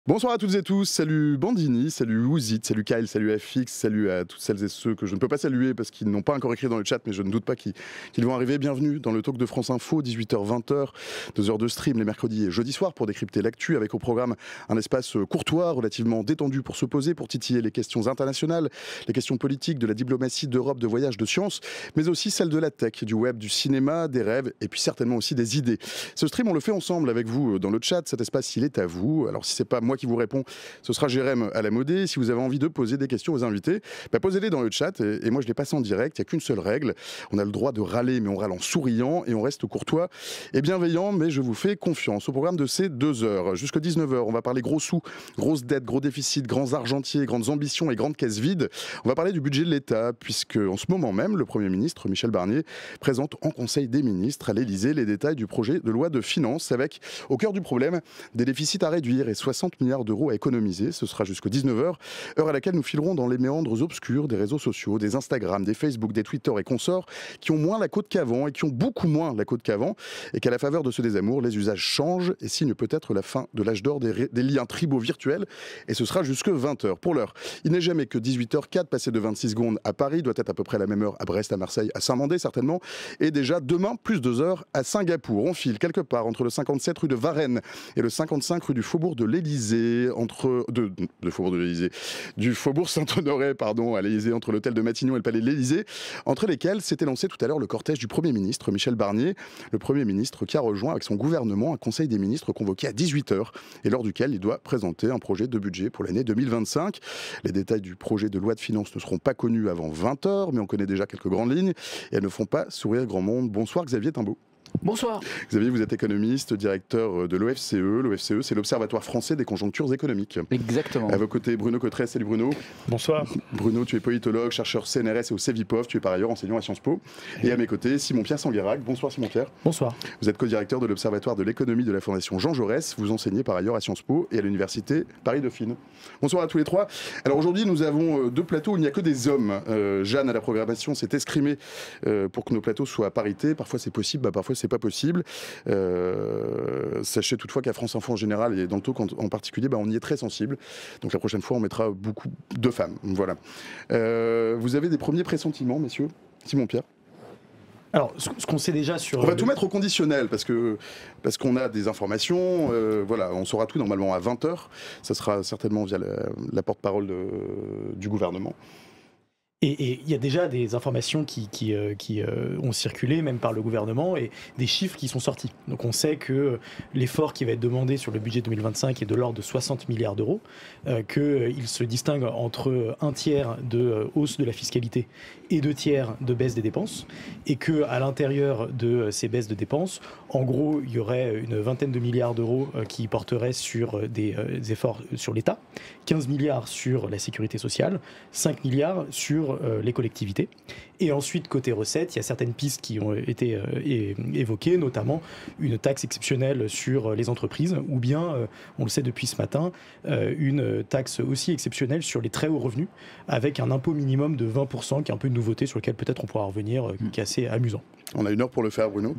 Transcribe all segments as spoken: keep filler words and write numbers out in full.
Bonsoir à toutes et tous, salut Bandini, salut Ouzit, salut Kyle, salut F X, salut à toutes celles et ceux que je ne peux pas saluer parce qu'ils n'ont pas encore écrit dans le chat, mais je ne doute pas qu'ils qu'ils vont arriver. Bienvenue dans le talk de France Info, dix-huit heures vingt, deux heures de stream les mercredis et jeudis soirs pour décrypter l'actu avec au programme un espace courtois, relativement détendu pour se poser, pour titiller les questions internationales, les questions politiques, de la diplomatie, d'Europe, de voyage, de sciences, mais aussi celles de la tech, du web, du cinéma, des rêves et puis certainement aussi des idées. Ce stream, on le fait ensemble avec vous dans le chat, cet espace, il est à vous. Alors si c'est pas moi qui vous réponds, ce sera Jérém à la modée. Si vous avez envie de poser des questions aux invités, bah posez-les dans le chat et, et moi je les passe en direct. Il n'y a qu'une seule règle, on a le droit de râler mais on râle en souriant et on reste courtois et bienveillant, mais je vous fais confiance. Au programme de ces deux heures, jusqu'à dix-neuf heures, on va parler gros sous, grosses dettes, gros déficits, grands argentiers, grandes ambitions et grandes caisses vides. On va parler du budget de l'État puisque en ce moment même, le Premier ministre Michel Barnier présente en Conseil des ministres à l'Élysée les détails du projet de loi de finances avec, au cœur du problème, des déficits à réduire et soixante milliards d'euros à économiser. Ce sera jusqu'à dix-neuf heures, heure à laquelle nous filerons dans les méandres obscurs des réseaux sociaux, des Instagram, des Facebook, des Twitter et consorts qui ont moins la côte qu'avant et qui ont beaucoup moins la côte qu'avant et qu'à la faveur de ce désamour, les usages changent et signent peut-être la fin de l'âge d'or des, des liens tribaux virtuels et ce sera jusqu'à vingt heures. Pour l'heure, il n'est jamais que dix-huit heures quatre, passé de vingt-six secondes à Paris, doit être à peu près la même heure à Brest, à Marseille, à Saint-Mandé certainement et déjà demain, plus deux heures à Singapour. On file quelque part entre le cinquante-sept rue de Varennes et le cinquante-cinq rue du Faubourg de l'Élysée, entre de, de Faubourg de l'Élysée, du Faubourg Saint-Honoré, pardon, à l'Élysée, entre l'hôtel de Matignon et le palais de l'Élysée, entre lesquels s'était lancé tout à l'heure le cortège du Premier ministre Michel Barnier, le Premier ministre qui a rejoint avec son gouvernement un Conseil des ministres convoqué à dix-huit heures et lors duquel il doit présenter un projet de budget pour l'année deux mille vingt-cinq. Les détails du projet de loi de finances ne seront pas connus avant vingt heures, mais on connaît déjà quelques grandes lignes et elles ne font pas sourire grand monde. Bonsoir Xavier Timbaud. Bonsoir. Xavier, vous êtes économiste, directeur de l'O F C E. L'O F C E, c'est l'Observatoire français des conjonctures économiques. Exactement. À vos côtés, Bruno Cotrez. Salut Bruno. Bonsoir. Bruno, tu es politologue, chercheur C N R S et au Cevipof. Tu es par ailleurs enseignant à Sciences Po. Et à mes côtés, Simon-Pierre Sanguérac. Bonsoir Simon-Pierre. Bonsoir. Vous êtes co-directeur de l'Observatoire de l'économie de la Fondation Jean Jaurès. Vous enseignez par ailleurs à Sciences Po et à l'Université Paris-Dauphine. Bonsoir à tous les trois. Alors aujourd'hui, nous avons deux plateaux où il n'y a que des hommes. Euh, Jeanne, à la programmation, s'est escrimée euh, pour que nos plateaux soient à parité. Parfois c'est possible, bah, parfois c'est pas possible. Euh, sachez toutefois qu'à France Info en général et dans le talk en, en particulier, bah, on y est très sensible. Donc la prochaine fois, on mettra beaucoup de femmes. Voilà. Euh, vous avez des premiers pressentiments, messieurs? Simon-Pierre? Alors, ce, ce qu'on sait déjà sur... On va le... tout mettre au conditionnel parce que parce qu'on a des informations. Euh, voilà, on saura tout normalement à vingt heures. Ça sera certainement via la, la porte-parole de, du gouvernement. Et il y a déjà des informations qui, qui, euh, qui euh, ont circulé, même par le gouvernement, et des chiffres qui sont sortis. Donc on sait que l'effort qui va être demandé sur le budget deux mille vingt-cinq est de l'ordre de soixante milliards d'euros, euh, qu'il se distingue entre un tiers de hausse de la fiscalité et deux tiers de baisse des dépenses, et qu'à l'intérieur de ces baisses de dépenses, en gros, il y aurait une vingtaine de milliards d'euros qui porteraient sur des, euh, des efforts sur l'État, quinze milliards sur la sécurité sociale, cinq milliards sur euh, les collectivités. Et ensuite, côté recettes, il y a certaines pistes qui ont été euh, é- évoquées, notamment une taxe exceptionnelle sur les entreprises, ou bien, euh, on le sait depuis ce matin, euh, une taxe aussi exceptionnelle sur les très hauts revenus, avec un impôt minimum de vingt pour cent, qui est un peu une nouveauté sur laquelle peut-être on pourra revenir, euh, qui est assez amusant. On a une heure pour le faire, Bruno.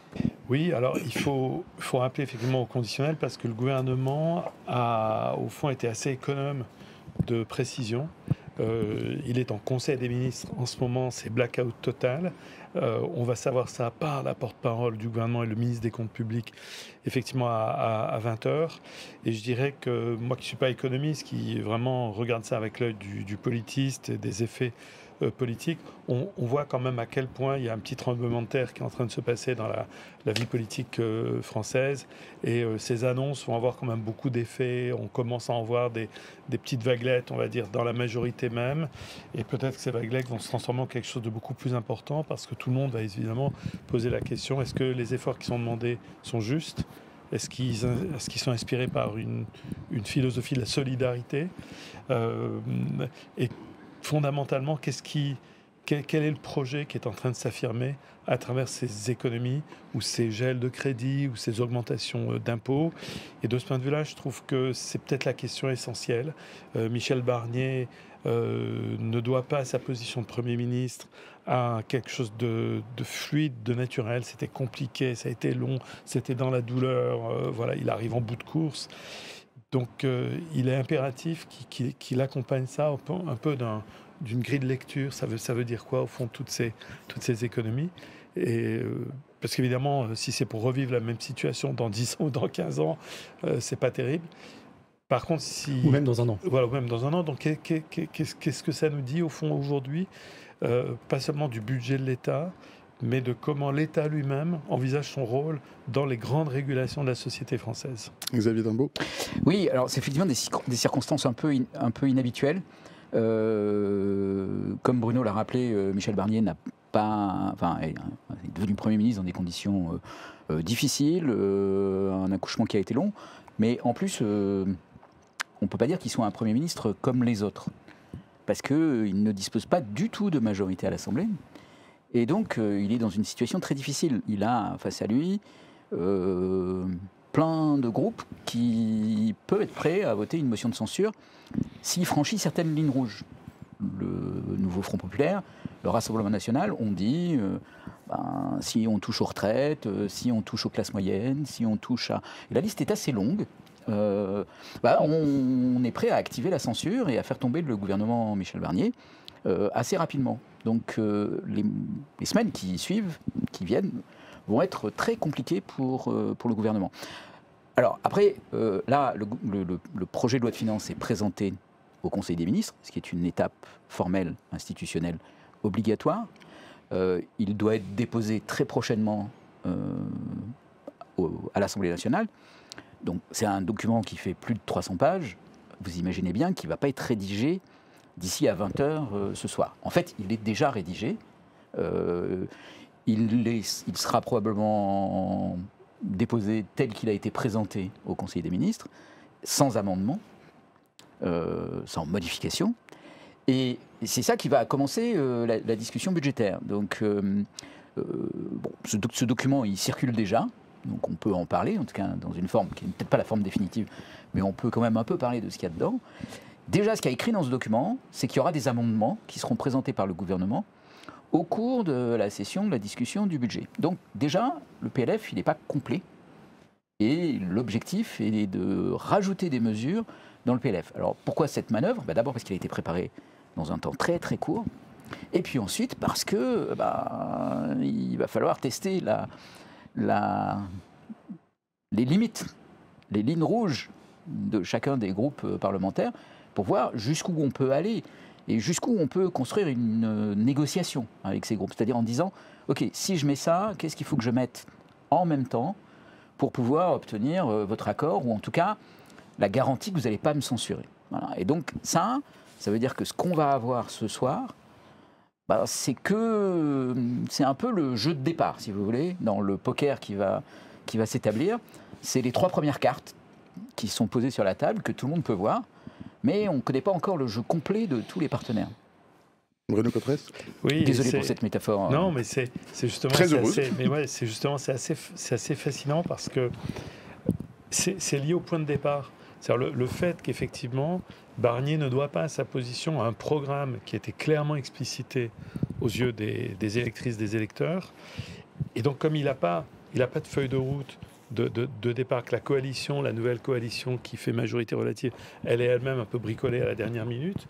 Oui, alors il faut, faut rappeler effectivement au conditionnel parce que le gouvernement a au fond été assez économe de précision. Euh, il est en Conseil des ministres en ce moment, c'est blackout total. Euh, on va savoir ça par la porte-parole du gouvernement et le ministre des Comptes publics, effectivement à, à, à vingt heures. Et je dirais que moi qui ne suis pas économiste, qui vraiment regarde ça avec l'œil du, du politiste et des effets euh, politiques, on, on voit quand même à quel point il y a un petit tremblement de terre qui est en train de se passer dans la, la vie politique euh, française. Et euh, ces annonces vont avoir quand même beaucoup d'effets. On commence à en voir des, des petites vaguelettes, on va dire, dans la majorité même. Et peut-être que ces vaguelettes vont se transformer en quelque chose de beaucoup plus important parce que tout le monde va évidemment poser la question, est-ce que les efforts qui sont demandés sont justes? Est-ce qu'ils, est-ce qu'ils sont inspirés par une, une philosophie de la solidarité? euh, Et fondamentalement, qu'est-ce qui, quel, quel est le projet qui est en train de s'affirmer à travers ces économies ou ces gels de crédit ou ces augmentations d'impôts? Et de ce point de vue-là, je trouve que c'est peut-être la question essentielle. Euh, Michel Barnier euh, ne doit pas sa position de Premier ministre à quelque chose de, de fluide, de naturel. C'était compliqué, ça a été long, c'était dans la douleur. Euh, voilà, il arrive en bout de course. Donc euh, il est impératif qu'il, qu'il, qu'il accompagne ça un peu, un peu d'un, d'une grille de lecture. Ça veut, ça veut dire quoi, au fond, toutes ces, toutes ces économies? Et, euh, parce qu'évidemment, si c'est pour revivre la même situation dans dix ans ou dans quinze ans, euh, c'est pas terrible. Par contre, si... Ou même dans un an. Voilà, ou même dans un an. Donc, qu'est-ce, qu'est-ce que ça nous dit, au fond, aujourd'hui, euh, pas seulement du budget de l'État, mais de comment l'État lui-même envisage son rôle dans les grandes régulations de la société française. Xavier Dimbaud. Oui, alors c'est effectivement des, des circonstances un peu, in, un peu inhabituelles. Euh, comme Bruno l'a rappelé, euh, Michel Barnier n'a pas, enfin, est, est devenu Premier ministre dans des conditions euh, euh, difficiles, euh, un accouchement qui a été long, mais en plus... Euh, on ne peut pas dire qu'il soit un Premier ministre comme les autres, parce qu'il euh, ne dispose pas du tout de majorité à l'Assemblée, et donc euh, il est dans une situation très difficile. Il a face à lui euh, plein de groupes qui peuvent être prêts à voter une motion de censure s'il franchit certaines lignes rouges. Le nouveau Front populaire, le Rassemblement national ont dit... Euh, ben, si on touche aux retraites, euh, si on touche aux classes moyennes, si on touche à... Et la liste est assez longue. Euh, bah on, on est prêt à activer la censure et à faire tomber le gouvernement Michel Barnier euh, assez rapidement. Donc euh, les, les semaines qui suivent, qui viennent, vont être très compliquées pour, euh, pour le gouvernement. Alors après, euh, là, le, le, le projet de loi de finances est présenté au Conseil des ministres, ce qui est une étape formelle, institutionnelle, obligatoire. Euh, il doit être déposé très prochainement euh, au, à l'Assemblée nationale. Donc c'est un document qui fait plus de trois cents pages. Vous imaginez bien qu'il ne va pas être rédigé d'ici à vingt heures euh, ce soir. En fait, il est déjà rédigé. Euh, il, est, il sera probablement déposé tel qu'il a été présenté au Conseil des ministres, sans amendement, euh, sans modification. Et c'est ça qui va commencer euh, la, la discussion budgétaire. Donc, euh, euh, bon, ce, ce document, il circule déjà. Donc on peut en parler, en tout cas dans une forme qui n'est peut-être pas la forme définitive, mais on peut quand même un peu parler de ce qu'il y a dedans. Déjà, ce qui est écrit dans ce document, c'est qu'il y aura des amendements qui seront présentés par le gouvernement au cours de la session de la discussion du budget. Donc déjà, le P L F, il n'est pas complet. Et l'objectif est de rajouter des mesures dans le P L F. Alors pourquoi cette manœuvre ? Bah, d'abord parce qu'il a été préparé dans un temps très très court. Et puis ensuite parce que bah, il va falloir tester la... La, les limites, les lignes rouges de chacun des groupes parlementaires pour voir jusqu'où on peut aller et jusqu'où on peut construire une négociation avec ces groupes. C'est-à-dire en disant, ok, si je mets ça, qu'est-ce qu'il faut que je mette en même temps pour pouvoir obtenir votre accord ou en tout cas la garantie que vous n'allez pas me censurer. Voilà. Et donc ça, ça veut dire que ce qu'on va avoir ce soir, bah, c'est que c'est un peu le jeu de départ, si vous voulez, dans le poker qui va, qui va s'établir. C'est les trois premières cartes qui sont posées sur la table, que tout le monde peut voir, mais on ne connaît pas encore le jeu complet de tous les partenaires. Bruno Cotresse. Oui, désolé pour cette métaphore. Non, mais c'est, c'est justement très c'est heureux. Assez, mais ouais, c'est justement c'est assez, c'est assez fascinant parce que c'est, c'est lié au point de départ. C'est-à-dire le, le fait qu'effectivement Barnier ne doit pas à sa position à un programme qui était clairement explicité aux yeux des, des électrices, des électeurs. Et donc comme il n'a pas, il n'a pas de feuille de route de, de, de départ, que la coalition, la nouvelle coalition qui fait majorité relative, elle est elle-même un peu bricolée à la dernière minute,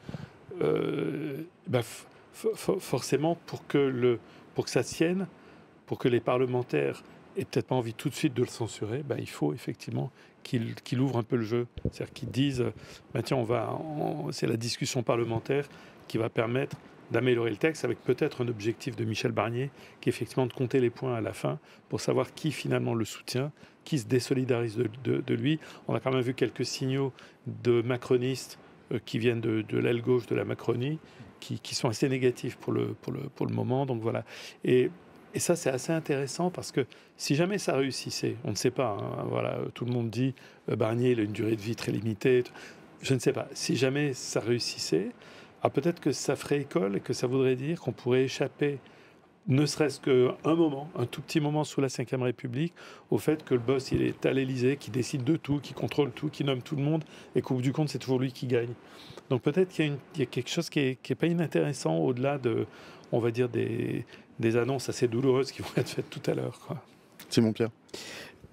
euh, bah, f- f- forcément pour que, le, pour que ça tienne, pour que les parlementaires aient peut-être pas envie tout de suite de le censurer, bah, il faut effectivement qu'il, qu'il ouvre un peu le jeu. C'est-à-dire qu'ils disent, bah, tiens, on va, on, c'est la discussion parlementaire qui va permettre d'améliorer le texte avec peut-être un objectif de Michel Barnier qui est effectivement de compter les points à la fin pour savoir qui finalement le soutient, qui se désolidarise de, de, de lui. On a quand même vu quelques signaux de macronistes euh, qui viennent de, de l'aile gauche de la Macronie qui, qui sont assez négatifs pour le, pour le, pour le moment. Donc voilà. Et Et ça, c'est assez intéressant parce que si jamais ça réussissait, on ne sait pas, hein, voilà, tout le monde dit euh, Barnier, il a une durée de vie très limitée. Je ne sais pas. Si jamais ça réussissait, alors peut-être que ça ferait école et que ça voudrait dire qu'on pourrait échapper, ne serait-ce qu'un moment, un tout petit moment sous la cinquième République, au fait que le boss, il est à l'Élysée, qui décide de tout, qui contrôle tout, qui nomme tout le monde, et qu'au bout du compte, c'est toujours lui qui gagne. Donc peut-être qu'il y a, une, il y a quelque chose qui n'est qui est pas inintéressant au-delà de, on va dire, des, des annonces assez douloureuses qui vont être faites tout à l'heure, quoi. Simon Pierre.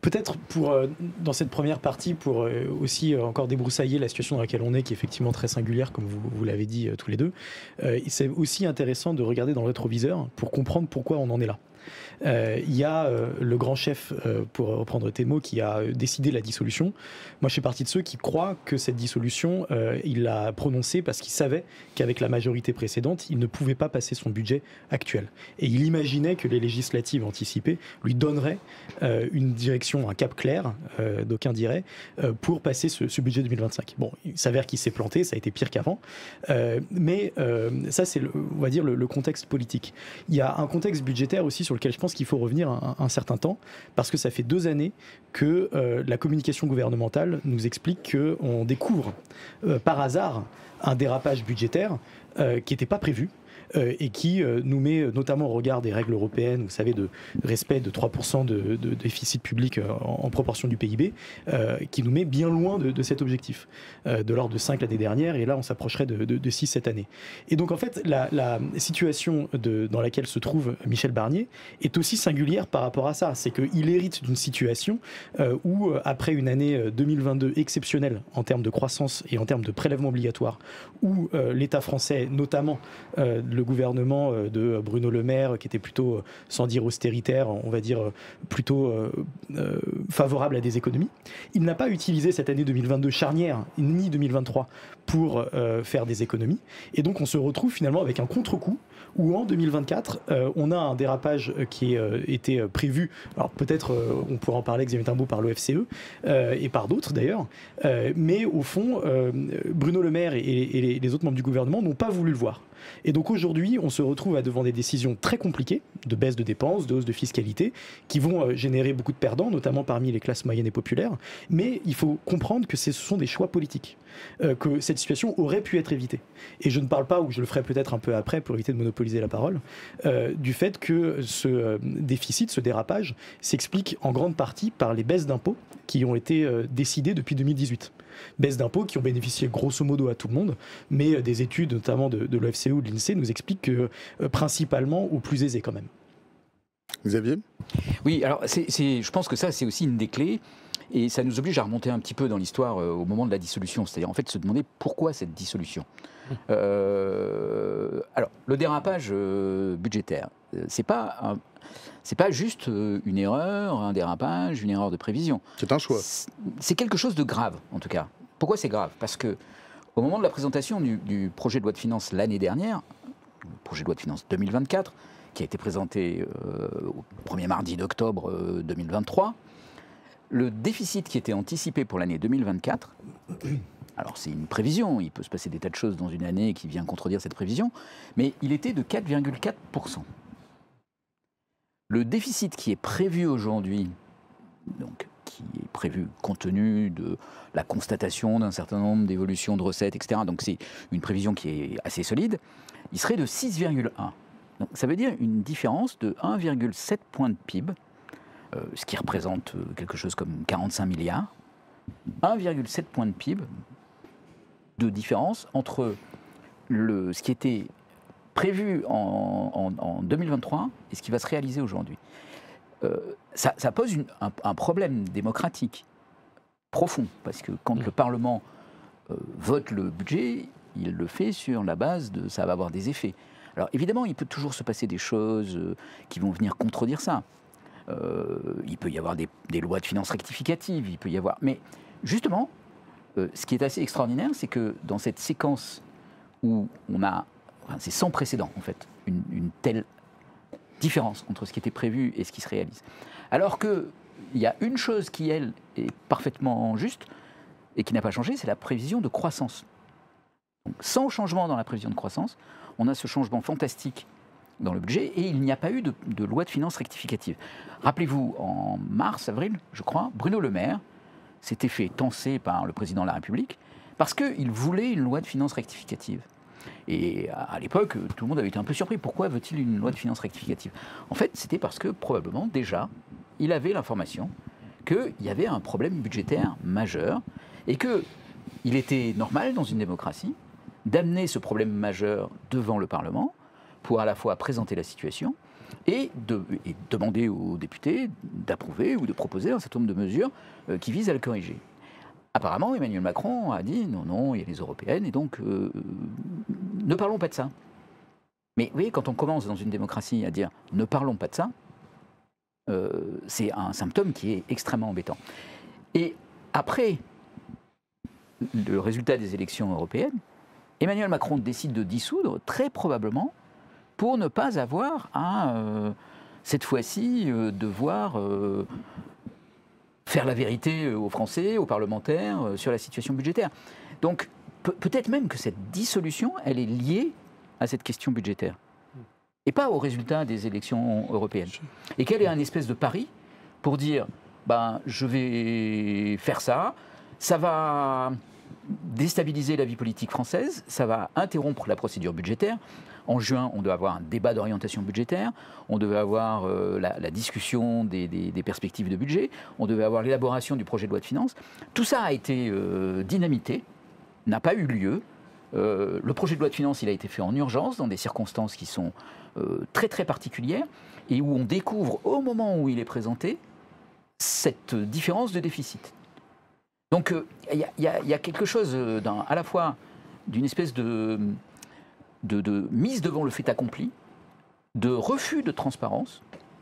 Peut-être pour, euh, dans cette première partie, pour euh, aussi euh, encore débroussailler la situation dans laquelle on est, qui est effectivement très singulière, comme vous, vous l'avez dit euh, tous les deux, euh, c'est aussi intéressant de regarder dans le rétroviseur pour comprendre pourquoi on en est là. Il euh, y a euh, le grand chef, euh, pour reprendre tes mots, qui a décidé la dissolution. Moi, je suis partie de ceux qui croient que cette dissolution, euh, il l'a prononcée parce qu'il savait qu'avec la majorité précédente, il ne pouvait pas passer son budget actuel. Et il imaginait que les législatives anticipées lui donneraient euh, une direction, un cap clair, euh, d'aucuns diraient, euh, pour passer ce, ce budget deux mille vingt-cinq. Bon, il s'avère qu'il s'est planté, ça a été pire qu'avant. Euh, mais euh, ça, c'est, le, on va dire, le, le contexte politique. Il y a un contexte budgétaire aussi sur lequel je pense qu'il faut revenir un, un certain temps, parce que ça fait deux années que euh, la communication gouvernementale nous explique qu'on découvre euh, par hasard un dérapage budgétaire euh, qui n'était pas prévu. Euh, et qui euh, nous met notamment au regard des règles européennes, vous savez, de respect de trois pour cent de, de déficit public euh, en, en proportion du P I B, euh, qui nous met bien loin de, de cet objectif, euh, de l'ordre de cinq l'année dernière, et là on s'approcherait de, de, de six cette année. Et donc en fait, la, la situation de, dans laquelle se trouve Michel Barnier est aussi singulière par rapport à ça. C'est qu'il hérite d'une situation euh, où, après une année deux mille vingt-deux exceptionnelle en termes de croissance et en termes de prélèvements obligatoires, où euh, l'État français, notamment euh, le gouvernement de Bruno Le Maire, qui était plutôt, sans dire austéritaire, on va dire plutôt euh, euh, favorable à des économies. Il n'a pas utilisé cette année deux mille vingt-deux charnière, ni deux mille vingt-trois, pour euh, faire des économies. Et donc on se retrouve finalement avec un contre-coup où en deux mille vingt-quatre, euh, on a un dérapage qui a euh, été prévu. Alors peut-être, euh, on pourra en parler, Xavier Timbaud, par l'O F C E euh, et par d'autres d'ailleurs. Euh, mais au fond, euh, Bruno Le Maire et, et les autres membres du gouvernement n'ont pas voulu le voir. Et donc aujourd'hui, on se retrouve à devant des décisions très compliquées, de baisse de dépenses, de hausse de fiscalité, qui vont euh, générer beaucoup de perdants, notamment parmi les classes moyennes et populaires. Mais il faut comprendre que ce sont des choix politiques, euh, que cette situation aurait pu être évitée. Et je ne parle pas, ou je le ferai peut-être un peu après pour éviter de monopoliser la parole, euh, du fait que ce euh, déficit, ce dérapage, s'explique en grande partie par les baisses d'impôts qui ont été euh, décidées depuis deux mille dix-huit. Baisses d'impôts qui ont bénéficié grosso modo à tout le monde, mais des études notamment de, de l'O F C E ou de l'I N S E E nous expliquent que euh, principalement aux plus aisés quand même. Xavier ? Oui, alors c'est, c'est, je pense que ça c'est aussi une des clés, et ça nous oblige à remonter un petit peu dans l'histoire euh, au moment de la dissolution, c'est-à-dire en fait se demander pourquoi cette dissolution. Euh, alors le dérapage euh, budgétaire, c'est pas un, c'est pas juste une erreur, un dérapage, une erreur de prévision. C'est un choix. C'est quelque chose de grave, en tout cas. Pourquoi c'est grave ? Parce que au moment de la présentation du, du projet de loi de finances l'année dernière, le projet de loi de finances deux mille vingt-quatre, qui a été présenté euh, au premier mardi d'octobre euh, deux mille vingt-trois, le déficit qui était anticipé pour l'année deux mille vingt-quatre, alors c'est une prévision, il peut se passer des tas de choses dans une année qui vient contredire cette prévision, mais il était de quatre virgule quatre pour cent. Le déficit qui est prévu aujourd'hui, donc qui est prévu compte tenu de la constatation d'un certain nombre d'évolutions de recettes, et cetera, donc c'est une prévision qui est assez solide, il serait de six virgule un. Donc ça veut dire une différence de un virgule sept point de P I B, euh, ce qui représente quelque chose comme quarante-cinq milliards, un virgule sept point de P I B de différence entre le, ce qui était prévu en, en, en deux mille vingt-trois et ce qui va se réaliser aujourd'hui. Euh, ça, ça pose une, un, un problème démocratique profond, parce que quand le Parlement euh, vote le budget, il le fait sur la base de ça va avoir des effets. Alors évidemment, il peut toujours se passer des choses euh, qui vont venir contredire ça. Euh, il peut y avoir des, des lois de finances rectificatives, il peut y avoir... Mais justement, euh, ce qui est assez extraordinaire, c'est que dans cette séquence où on a... Enfin, c'est sans précédent, en fait, une, une telle différence entre ce qui était prévu et ce qui se réalise. Alors qu'il y a une chose qui, elle, est parfaitement juste et qui n'a pas changé, c'est la prévision de croissance. Donc, sans changement dans la prévision de croissance, on a ce changement fantastique dans le budget et il n'y a pas eu de, de loi de finances rectificative. Rappelez-vous, en mars, avril, je crois, Bruno Le Maire s'était fait tancer par le président de la République parce qu'il voulait une loi de finances rectificative. Et à l'époque, tout le monde avait été un peu surpris. Pourquoi veut-il une loi de finances rectificative ? En fait, c'était parce que, probablement, déjà, il avait l'information qu'il y avait un problème budgétaire majeur et qu'il était normal, dans une démocratie, d'amener ce problème majeur devant le Parlement pour à la fois présenter la situation et, de, et demander aux députés d'approuver ou de proposer un certain nombre de mesures euh, qui visent à le corriger. Apparemment, Emmanuel Macron a dit non, non, il y a les européennes, et donc euh, ne parlons pas de ça. Mais vous voyez, quand on commence dans une démocratie à dire ne parlons pas de ça, euh, c'est un symptôme qui est extrêmement embêtant. Et après le résultat des élections européennes, Emmanuel Macron décide de dissoudre, très probablement, pour ne pas avoir à, euh, cette fois-ci, euh, devoir euh, faire la vérité aux Français, aux parlementaires, euh, sur la situation budgétaire. Donc, pe- peut-être même que cette dissolution, elle est liée à cette question budgétaire, et pas au résultat des élections européennes. Et qu'elle est un espèce de pari pour dire, ben, je vais faire ça, ça va déstabiliser la vie politique française, ça va interrompre la procédure budgétaire. En juin, on doit avoir un débat d'orientation budgétaire, on devait avoir euh, la, la discussion des, des, des perspectives de budget, on devait avoir l'élaboration du projet de loi de finances. Tout ça a été euh, dynamité, n'a pas eu lieu. Euh, le projet de loi de finances, il a été fait en urgence, dans des circonstances qui sont euh, très très particulières, et où on découvre, au moment où il est présenté, cette différence de déficit. Donc il euh, y, y, y a quelque chose à la fois d'une espèce de, de, de mise devant le fait accompli, de refus de transparence,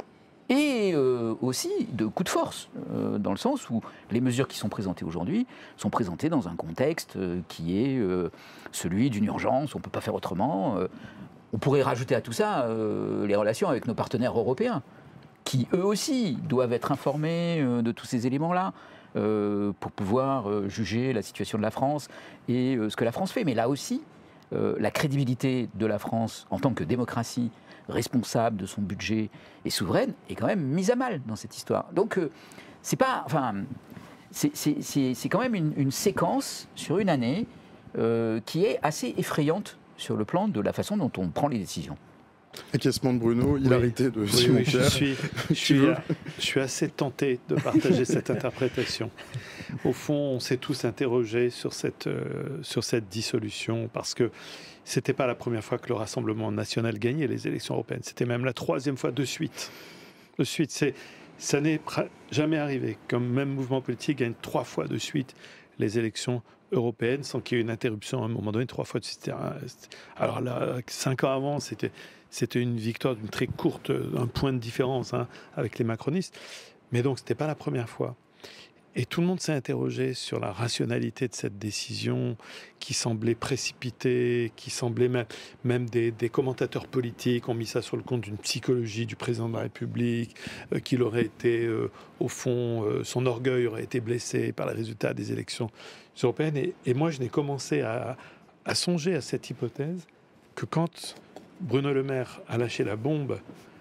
et euh, aussi de coup de force, euh, dans le sens où les mesures qui sont présentées aujourd'hui sont présentées dans un contexte euh, qui est euh, celui d'une urgence, on ne peut pas faire autrement. Euh, on pourrait rajouter à tout ça euh, les relations avec nos partenaires européens, qui eux aussi doivent être informés euh, de tous ces éléments-là, euh, pour pouvoir euh, juger la situation de la France et euh, ce que la France fait. Mais là aussi, euh, la crédibilité de la France en tant que démocratie responsable de son budget et souveraine est quand même mise à mal dans cette histoire. Donc, euh, c'est pas, enfin, c'est, c'est, c'est, c'est quand même une, une séquence sur une année euh, qui est assez effrayante sur le plan de la façon dont on prend les décisions. Acquiescement de Bruno, hilarité de oui, Simon oui, Pierre. je suis, je, suis, je suis assez tenté de partager cette interprétation. Au fond, on s'est tous interrogés sur cette, euh, sur cette dissolution, parce que ce n'était pas la première fois que le Rassemblement national gagnait les élections européennes. C'était même la troisième fois de suite. De suite, c'est, ça n'est jamais arrivé qu'un même mouvement politique gagne trois fois de suite les élections européennes sans qu'il y ait une interruption à un moment donné, trois fois de suite. Alors là, cinq ans avant, c'était... C'était une victoire d'une très courte, un point de différence hein, avec les macronistes. Mais donc, ce n'était pas la première fois. Et tout le monde s'est interrogé sur la rationalité de cette décision qui semblait précipitée, qui semblait même, même des, des commentateurs politiques ont mis ça sur le compte d'une psychologie du président de la République, euh, qu'il aurait été, euh, au fond, euh, son orgueil aurait été blessé par les résultats des élections européennes. Et, et moi, je n'ai commencé à, à songer à cette hypothèse que quand Bruno Le Maire a lâché la bombe,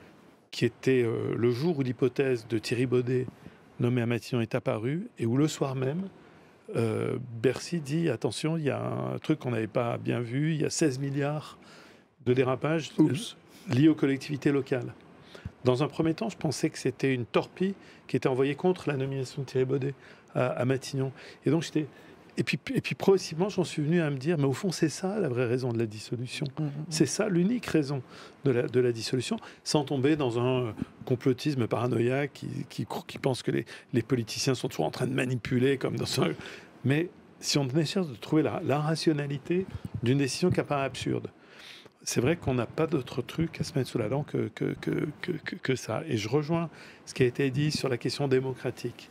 qui était euh, le jour où l'hypothèse de Thierry Baudet, nommé à Matignon, est apparue, et où le soir même, euh, Bercy dit « Attention, il y a un truc qu'on n'avait pas bien vu, il y a seize milliards de dérapage Oups. liés aux collectivités locales. » Dans un premier temps, je pensais que c'était une torpille qui était envoyée contre la nomination de Thierry Baudet à, à Matignon. Et donc j'étais... Et puis, et puis progressivement, j'en suis venu à me dire, mais au fond, c'est ça la vraie raison de la dissolution. Mmh, mmh. C'est ça l'unique raison de la, de la dissolution, sans tomber dans un complotisme paranoïaque qui, qui, qui pense que les, les politiciens sont toujours en train de manipuler, comme dans un... Mais si on essaie de trouver la, la rationalité d'une décision qui apparaît absurde, c'est vrai qu'on n'a pas d'autre truc à se mettre sous la dent que, que, que, que, que, que ça. Et je rejoins ce qui a été dit sur la question démocratique.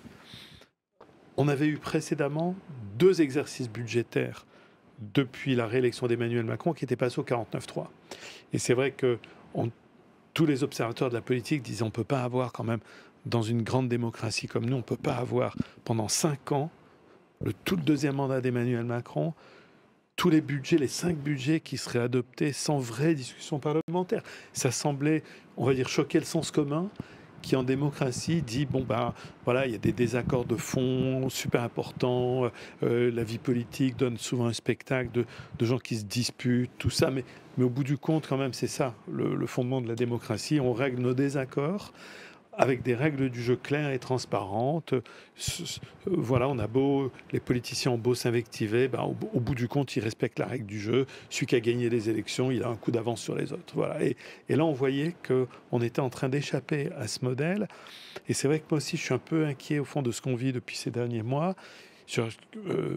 On avait eu précédemment deux exercices budgétaires depuis la réélection d'Emmanuel Macron qui étaient passés au quarante-neuf trois. Et c'est vrai que on, tous les observateurs de la politique disaient on ne peut pas avoir quand même, dans une grande démocratie comme nous, on ne peut pas avoir pendant cinq ans, le tout le deuxième mandat d'Emmanuel Macron, tous les budgets, les cinq budgets qui seraient adoptés sans vraie discussion parlementaire. Ça semblait, on va dire, choquer le sens commun, qui en démocratie dit bon ben voilà, il y a des désaccords de fond super importants, euh, la vie politique donne souvent un spectacle de, de gens qui se disputent, tout ça, mais, mais au bout du compte quand même c'est ça le, le fondement de la démocratie, on règle nos désaccords avec des règles du jeu claires et transparentes. Voilà, on a beau, les politiciens ont beau s'invectiver, ben, au, au bout du compte, ils respectent la règle du jeu. Celui qui a gagné les élections, il a un coup d'avance sur les autres. Voilà. Et, et là, on voyait qu'on était en train d'échapper à ce modèle. Et c'est vrai que moi aussi, je suis un peu inquiet au fond de ce qu'on vit depuis ces derniers mois. Sur, euh,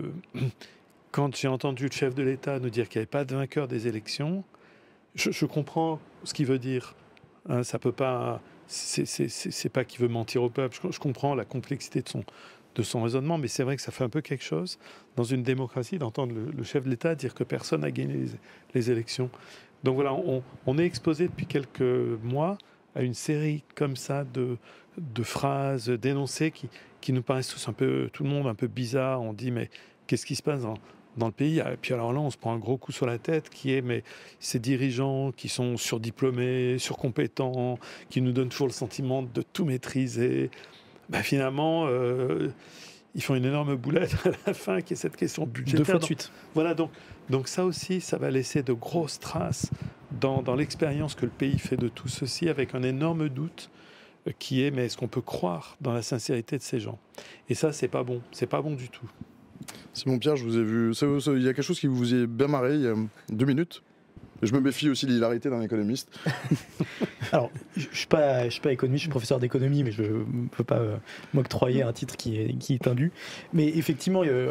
quand j'ai entendu le chef de l'État nous dire qu'il n'y avait pas de vainqueur des élections, je, je comprends ce qu'il veut dire. Hein, ça peut pas... C'est, c'est, c'est, c'est pas qu'il veut mentir au peuple. Je, je comprends la complexité de son, de son raisonnement, mais c'est vrai que ça fait un peu quelque chose dans une démocratie d'entendre le, le chef de l'État dire que personne n'a gagné les, les élections. Donc voilà, on, on est exposé depuis quelques mois à une série comme ça de, de phrases d'énoncés qui, qui nous paraissent tous un peu, tout le monde un peu bizarre. On dit mais qu'est-ce qui se passe dans dans le pays? Et puis alors là, on se prend un gros coup sur la tête qui est mais ces dirigeants qui sont surdiplômés, surcompétents, qui nous donnent toujours le sentiment de tout maîtriser. Ben finalement, euh, ils font une énorme boulette à la fin, qui est cette question budgétaire. Deux fois de suite. Voilà, donc, donc ça aussi, ça va laisser de grosses traces dans, dans l'expérience que le pays fait de tout ceci, avec un énorme doute qui est, mais est-ce qu'on peut croire dans la sincérité de ces gens? Et ça, c'est pas bon, c'est pas bon du tout. Simon Pierre, je vous ai vu. Il y a quelque chose qui vous est bien marré il y a deux minutes. Je me méfie aussi de l'hilarité d'un économiste. Alors, je ne suis pas, je suis pas économiste, je suis professeur d'économie, mais je ne peux pas euh, m'octroyer un titre qui est, qui est indu. Mais effectivement, euh,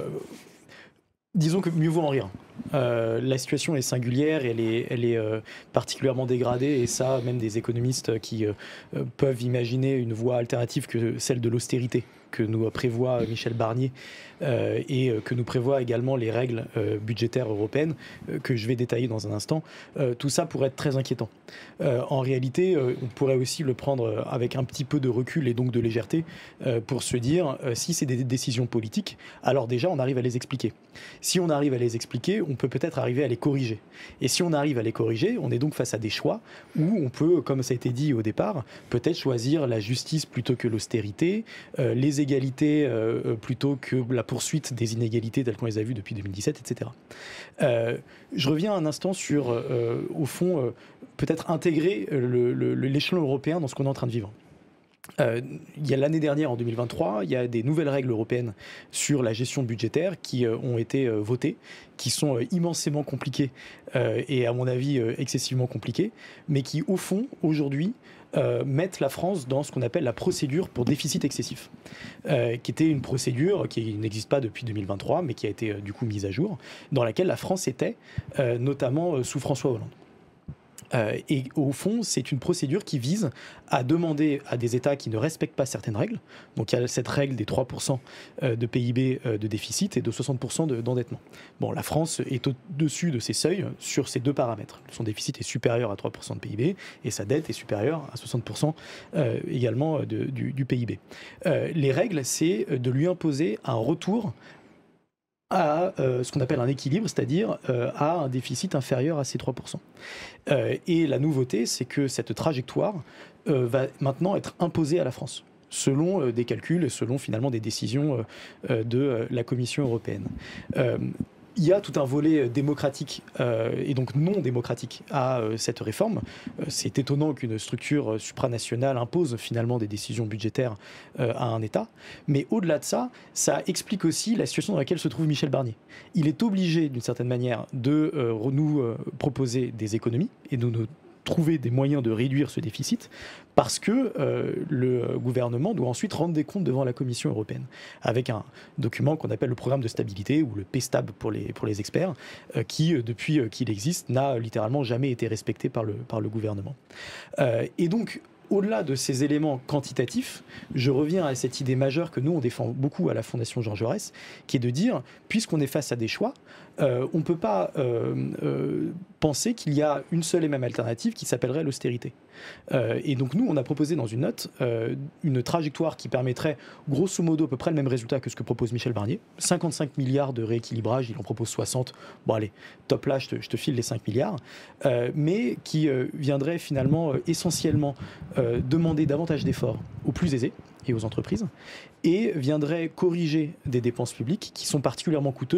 disons que mieux vaut en rire. Euh, la situation est singulière, elle est, elle est euh, particulièrement dégradée, et ça, même des économistes qui euh, peuvent imaginer une voie alternative que celle de l'austérité que nous prévoit Michel Barnier euh, et euh, que nous prévoient également les règles euh, budgétaires européennes euh, que je vais détailler dans un instant. Euh, tout ça pourrait être très inquiétant. Euh, en réalité, euh, on pourrait aussi le prendre avec un petit peu de recul et donc de légèreté euh, pour se dire euh, si c'est des décisions politiques, alors déjà on arrive à les expliquer. Si on arrive à les expliquer, on peut peut-être arriver à les corriger. Et si on arrive à les corriger, on est donc face à des choix où on peut, comme ça a été dit au départ, peut-être choisir la justice plutôt que l'austérité, euh, les égalités euh, plutôt que la poursuite des inégalités telles qu'on les a vues depuis deux mille dix-sept, et cetera. Euh, je reviens un instant sur, euh, au fond, euh, peut-être intégrer le, le, l'échelon européen dans ce qu'on est en train de vivre. Euh, il y a l'année dernière, en deux mille vingt-trois, il y a des nouvelles règles européennes sur la gestion budgétaire qui euh, ont été euh, votées, qui sont euh, immensément compliquées euh, et à mon avis euh, excessivement compliquées, mais qui au fond, aujourd'hui, Euh, mettent la France dans ce qu'on appelle la procédure pour déficit excessif, euh, qui était une procédure qui n'existe pas depuis deux mille vingt-trois, mais qui a été euh, du coup mise à jour, dans laquelle la France était, euh, notamment euh, sous François Hollande. Euh, et au fond, c'est une procédure qui vise à demander à des États qui ne respectent pas certaines règles, donc il y a cette règle des trois pour cent de P I B de déficit et de soixante pour cent de, d'endettement. Bon, la France est au-dessus de ces seuils sur ces deux paramètres. Son déficit est supérieur à trois pour cent de P I B et sa dette est supérieure à soixante pour cent euh, également de, du, du P I B. Euh, les règles, c'est de lui imposer un retour à euh, ce qu'on appelle un équilibre, c'est-à-dire euh, à un déficit inférieur à ces trois pour cent. Euh, et la nouveauté, c'est que cette trajectoire euh, va maintenant être imposée à la France, selon euh, des calculs, selon finalement des décisions euh, euh, de euh, la Commission européenne. Euh, Il y a tout un volet démocratique euh, et donc non démocratique à euh, cette réforme. Euh, c'est étonnant qu'une structure supranationale impose finalement des décisions budgétaires euh, à un État. Mais au-delà de ça, ça explique aussi la situation dans laquelle se trouve Michel Barnier. Il est obligé d'une certaine manière de euh, nous euh, proposer des économies et de nous trouver des moyens de réduire ce déficit parce que euh, le gouvernement doit ensuite rendre des comptes devant la Commission européenne avec un document qu'on appelle le programme de stabilité ou le P S T A B pour les, pour les experts euh, qui, depuis euh, qu'il existe, n'a littéralement jamais été respecté par le, par le gouvernement. Euh, et donc, au-delà de ces éléments quantitatifs, je reviens à cette idée majeure que nous, on défend beaucoup à la Fondation Jean Jaurès, qui est de dire, puisqu'on est face à des choix, euh, on ne peut pas euh, euh, penser qu'il y a une seule et même alternative qui s'appellerait l'austérité. Euh, et donc nous, on a proposé dans une note euh, une trajectoire qui permettrait grosso modo à peu près le même résultat que ce que propose Michel Barnier. cinquante-cinq milliards de rééquilibrage, il en propose soixante. Bon allez, top là, je te, je te file les cinq milliards. Euh, mais qui euh, viendrait finalement euh, essentiellement euh, demander davantage d'efforts aux plus aisés et aux entreprises, et viendrait corriger des dépenses publiques qui sont particulièrement coûteuses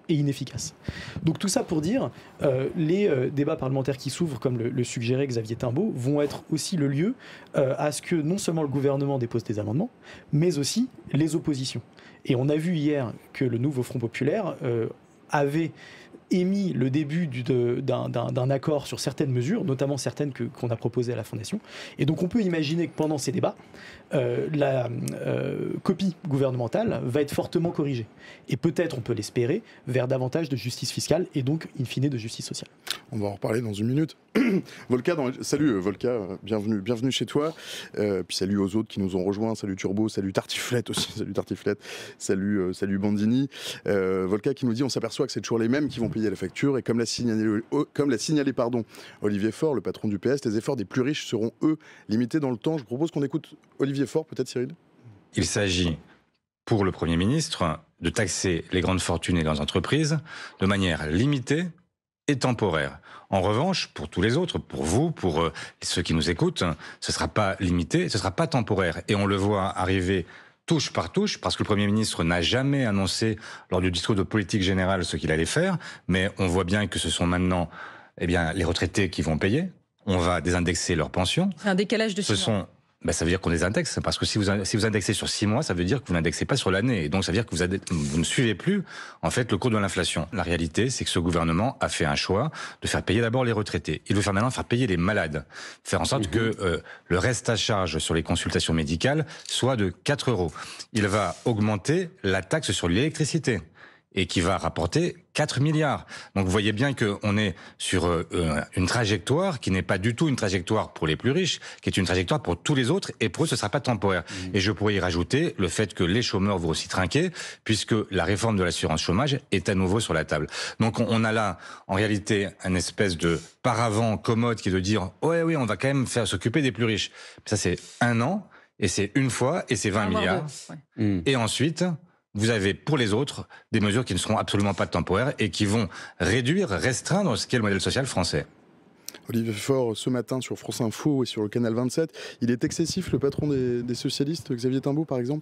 et inefficace. Donc tout ça pour dire, euh, les euh, débats parlementaires qui s'ouvrent, comme le, le suggérait Xavier Timbaud, vont être aussi le lieu euh, à ce que non seulement le gouvernement dépose des amendements, mais aussi les oppositions. Et on a vu hier que le nouveau Front Populaire euh, avait émis le début du, de, d'un, d'un, d'un accord sur certaines mesures, notamment certaines que, qu'on a proposées à la Fondation. Et donc on peut imaginer que pendant ces débats, euh, la euh, copie gouvernementale va être fortement corrigée. Et peut-être, on peut l'espérer, vers davantage de justice fiscale et donc, in fine, de justice sociale. On va en reparler dans une minute. Volca, dans... salut euh, Volca, euh, bienvenue, bienvenue chez toi. Euh, puis salut aux autres qui nous ont rejoints. Salut Turbo, salut Tartiflette aussi, salut Tartiflette, salut, euh, salut Bandini. Euh, Volca qui nous dit on s'aperçoit que c'est toujours les mêmes qui vont payer la facture et comme l'a signalé, comme l'a signalé pardon, Olivier Faure, le patron du P S, les efforts des plus riches seront eux limités dans le temps. Je propose qu'on écoute Olivier Faure, peut-être Cyril. Il s'agit pour le Premier ministre de taxer les grandes fortunes et les grandes entreprises de manière limitée et temporaire. En revanche, pour tous les autres, pour vous, pour euh, ceux qui nous écoutent, ce ne sera pas limité, ce ne sera pas temporaire. Et on le voit arriver touche par touche, parce que le Premier ministre n'a jamais annoncé lors du discours de politique générale ce qu'il allait faire, mais on voit bien que ce sont maintenant eh bien, les retraités qui vont payer. On va désindexer leurs pensions. C'est un décalage de six ce sont mois. Ben, ça veut dire qu'on les indexe, parce que si vous, si vous indexez sur six mois, ça veut dire que vous n'indexez pas sur l'année. Et donc, ça veut dire que vous, adde- vous ne suivez plus, en fait, le cours de l'inflation. La réalité, c'est que ce gouvernement a fait un choix de faire payer d'abord les retraités. Il veut faire maintenant faire payer les malades. Faire en sorte mmh. que euh, le reste à charge sur les consultations médicales soit de quatre euros. Il va augmenter la taxe sur l'électricité, et qui va rapporter quatre milliards. Donc vous voyez bien qu'on est sur euh, une trajectoire qui n'est pas du tout une trajectoire pour les plus riches, qui est une trajectoire pour tous les autres, et pour eux ce ne sera pas temporaire. Mmh. Et je pourrais y rajouter le fait que les chômeurs vont aussi trinquer, puisque la réforme de l'assurance chômage est à nouveau sur la table. Donc on, on a là, en réalité, une espèce de paravent commode qui est de dire « ouais, oui, on va quand même faire s'occuper des plus riches ». Ça c'est un an, et c'est une fois, et c'est vingt milliards. Ouais. Mmh. Et ensuite... vous avez pour les autres des mesures qui ne seront absolument pas temporaires et qui vont réduire, restreindre ce qu'est le modèle social français. Olivier Faure, ce matin sur France Info et sur le canal vingt-sept, il est excessif le patron des, des socialistes, Xavier Timbaud par exemple ?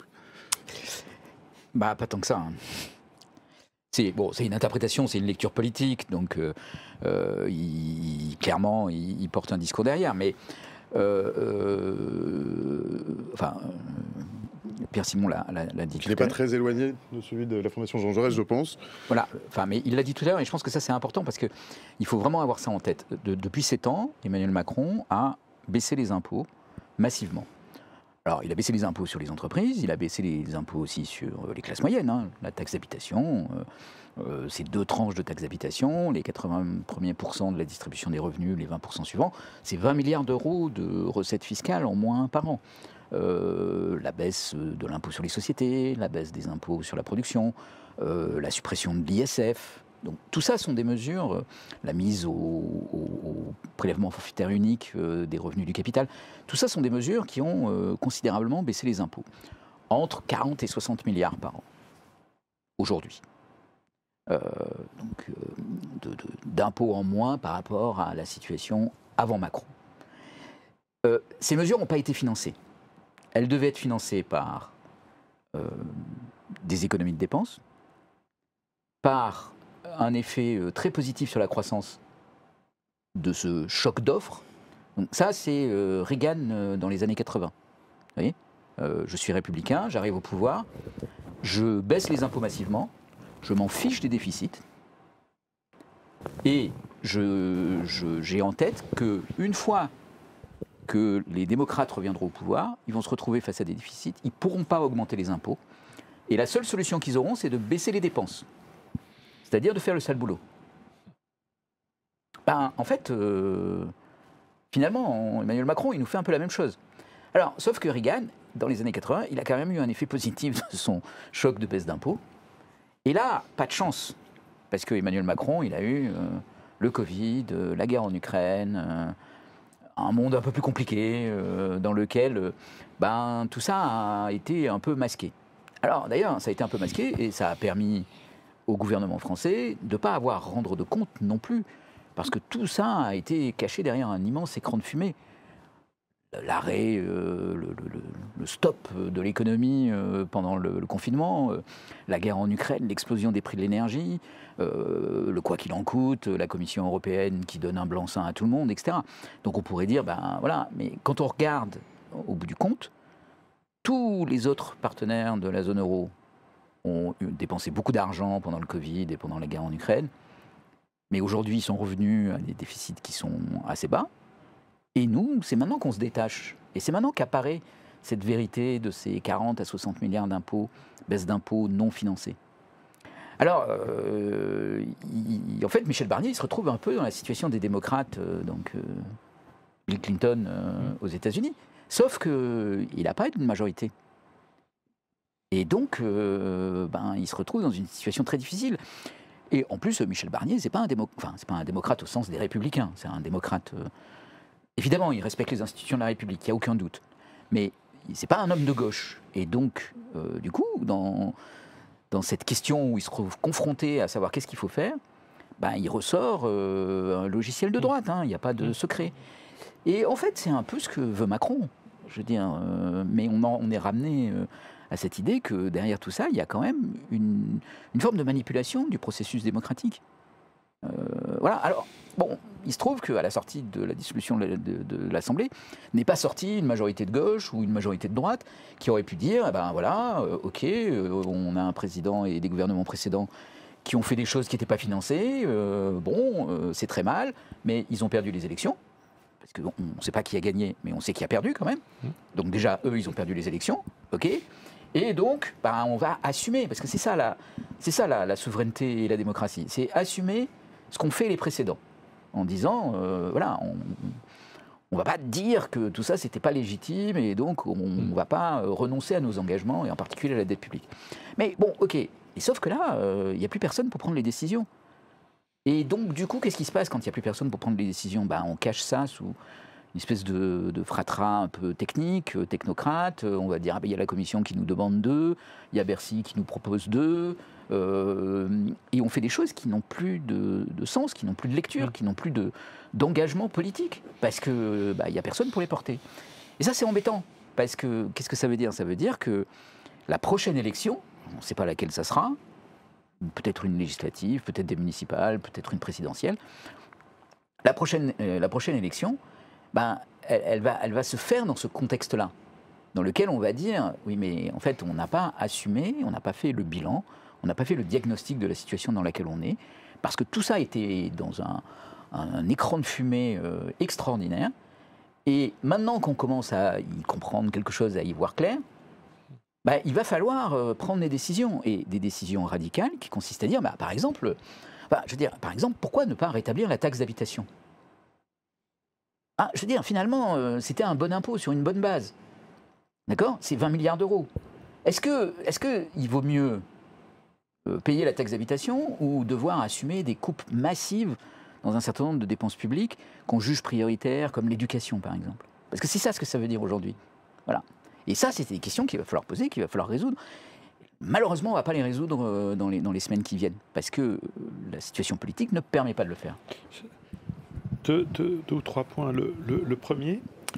Bah pas tant que ça. Hein. C'est bon, c'est une interprétation, c'est une lecture politique, donc euh, euh, il, clairement il, il porte un discours derrière, mais euh, euh, enfin. Euh, Pierre Simon l'a, l'a, l'a dit. Il n'est pas très éloigné de celui de la Fondation Jean Jaurès, je pense. Voilà, enfin, mais il l'a dit tout à l'heure, et je pense que ça c'est important parce qu'il faut vraiment avoir ça en tête. De, depuis sept ans, Emmanuel Macron a baissé les impôts massivement. Alors, il a baissé les impôts sur les entreprises, il a baissé les impôts aussi sur les classes moyennes, hein, la taxe d'habitation, euh, euh, c'est deux tranches de taxe d'habitation, les quatre-vingts premiers pourcents de la distribution des revenus, les vingt pour cent suivants, c'est vingt milliards d'euros de recettes fiscales en moins par an. Euh, la baisse de l'impôt sur les sociétés, la baisse des impôts sur la production, euh, la suppression de l'I S F. Donc tout ça sont des mesures, euh, la mise au, au, au prélèvement forfaitaire unique euh, des revenus du capital, tout ça sont des mesures qui ont euh, considérablement baissé les impôts, entre quarante et soixante milliards par an, aujourd'hui. Euh, donc euh, de, de, d'impôts en moins par rapport à la situation avant Macron. Euh, ces mesures n'ont pas été financées. Elle devait être financée par euh, des économies de dépenses, par un effet euh, très positif sur la croissance de ce choc d'offres. Donc ça, c'est euh, Reagan euh, dans les années quatre-vingts. Vous voyez, euh, je suis républicain, j'arrive au pouvoir, je baisse les impôts massivement, je m'en fiche des déficits, et je, je, j'ai en tête qu'une fois que les démocrates reviendront au pouvoir, ils vont se retrouver face à des déficits, ils ne pourront pas augmenter les impôts, et la seule solution qu'ils auront, c'est de baisser les dépenses, c'est-à-dire de faire le sale boulot. Ben, en fait, euh, finalement, Emmanuel Macron, il nous fait un peu la même chose. Alors, sauf que Reagan, dans les années quatre-vingts, il a quand même eu un effet positif de son choc de baisse d'impôts, et là, pas de chance, parce que Emmanuel Macron, il a eu euh, le Covid, euh, la guerre en Ukraine, euh, un monde un peu plus compliqué, euh, dans lequel euh, ben, tout ça a été un peu masqué. Alors d'ailleurs, ça a été un peu masqué, et ça a permis au gouvernement français de ne pas avoir à rendre de compte non plus, parce que tout ça a été caché derrière un immense écran de fumée. l'arrêt, euh, le, le, le stop de l'économie euh, pendant le, le confinement, euh, la guerre en Ukraine, l'explosion des prix de l'énergie, euh, le quoi qu'il en coûte, la Commission européenne qui donne un blanc-seing à tout le monde, et cetera. Donc on pourrait dire, ben voilà, mais quand on regarde au bout du compte, tous les autres partenaires de la zone euro ont dépensé beaucoup d'argent pendant le Covid et pendant la guerre en Ukraine, mais aujourd'hui ils sont revenus à des déficits qui sont assez bas. Et nous, c'est maintenant qu'on se détache. Et c'est maintenant qu'apparaît cette vérité de ces quarante à soixante milliards d'impôts, baisse d'impôts non financés. Alors, euh, il, en fait, Michel Barnier, il se retrouve un peu dans la situation des démocrates, euh, donc euh, Bill Clinton euh, aux États-Unis. Sauf qu'il n'a pas une majorité. Et donc, euh, ben, il se retrouve dans une situation très difficile. Et en plus, Michel Barnier, ce n'est pas, enfin, pas un démocrate au sens des républicains. C'est un démocrate... Euh, évidemment, il respecte les institutions de la République, il n'y a aucun doute. Mais ce n'est pas un homme de gauche. Et donc, euh, du coup, dans, dans cette question où il se trouve confronté à savoir qu'est-ce qu'il faut faire, ben, il ressort euh, un logiciel de droite, hein, il n'y a pas de secret. Et en fait, c'est un peu ce que veut Macron. Je veux dire, euh, mais on, en, on est ramené euh, à cette idée que derrière tout ça, il y a quand même une, une forme de manipulation du processus démocratique. Euh, voilà, alors, bon, il se trouve qu'à la sortie de la dissolution de, de, de l'Assemblée, n'est pas sortie une majorité de gauche ou une majorité de droite qui aurait pu dire, eh ben voilà, euh, ok, euh, on a un président et des gouvernements précédents qui ont fait des choses qui n'étaient pas financées, euh, bon, euh, c'est très mal, mais ils ont perdu les élections. Parce qu'on bon, ne sait pas qui a gagné, mais on sait qui a perdu quand même. Donc déjà, eux, ils ont perdu les élections, ok. Et donc, bah, on va assumer, parce que c'est ça, la, c'est ça la, la souveraineté et la démocratie, c'est assumer ce qu'ont fait les précédents, en disant, euh, voilà, on ne va pas dire que tout ça, c'était pas légitime, et donc on ne va pas renoncer à nos engagements, et en particulier à la dette publique. Mais bon, ok, et sauf que là, il euh, n'y a plus personne pour prendre les décisions. Et donc, du coup, qu'est-ce qui se passe quand il n'y a plus personne pour prendre les décisions? Ben, on cache ça sous une espèce de, de fratras un peu technique, technocrate. On va dire, ah ben, il y a la Commission qui nous demande d'eux, il y a Bercy qui nous propose d'eux. Euh, et on fait des choses qui n'ont plus de, de sens, qui n'ont plus de lecture, qui n'ont plus de, d'engagement politique, parce qu'il ben, n'y a personne pour les porter. Et ça, c'est embêtant, parce que qu'est-ce que ça veut dire? Ça veut dire que la prochaine élection, on ne sait pas laquelle ça sera, peut-être une législative, peut-être des municipales, peut-être une présidentielle. La prochaine, euh, la prochaine élection, ben, elle, elle, va, elle va se faire dans ce contexte-là, dans lequel on va dire, oui, mais en fait, on n'a pas assumé, on n'a pas fait le bilan, on n'a pas fait le diagnostic de la situation dans laquelle on est, parce que tout ça était dans un, un écran de fumée euh, extraordinaire. Et maintenant qu'on commence à y comprendre quelque chose, à y voir clair, bah, il va falloir euh, prendre des décisions, et des décisions radicales qui consistent à dire, bah, par exemple, bah, je veux dire, par exemple, pourquoi ne pas rétablir la taxe d'habitation? Ah, je veux dire, finalement, euh, c'était un bon impôt sur une bonne base. D'accord? C'est vingt milliards d'euros. Est-ce que, est-ce que il vaut mieux euh, payer la taxe d'habitation ou devoir assumer des coupes massives dans un certain nombre de dépenses publiques qu'on juge prioritaires, comme l'éducation, par exemple? Parce que c'est ça ce que ça veut dire aujourd'hui. Voilà. Et ça, c'est des questions qu'il va falloir poser, qu'il va falloir résoudre. Malheureusement, on ne va pas les résoudre dans les, dans les semaines qui viennent, parce que la situation politique ne permet pas de le faire. Deux, deux, deux ou trois points. Le, le, le premier,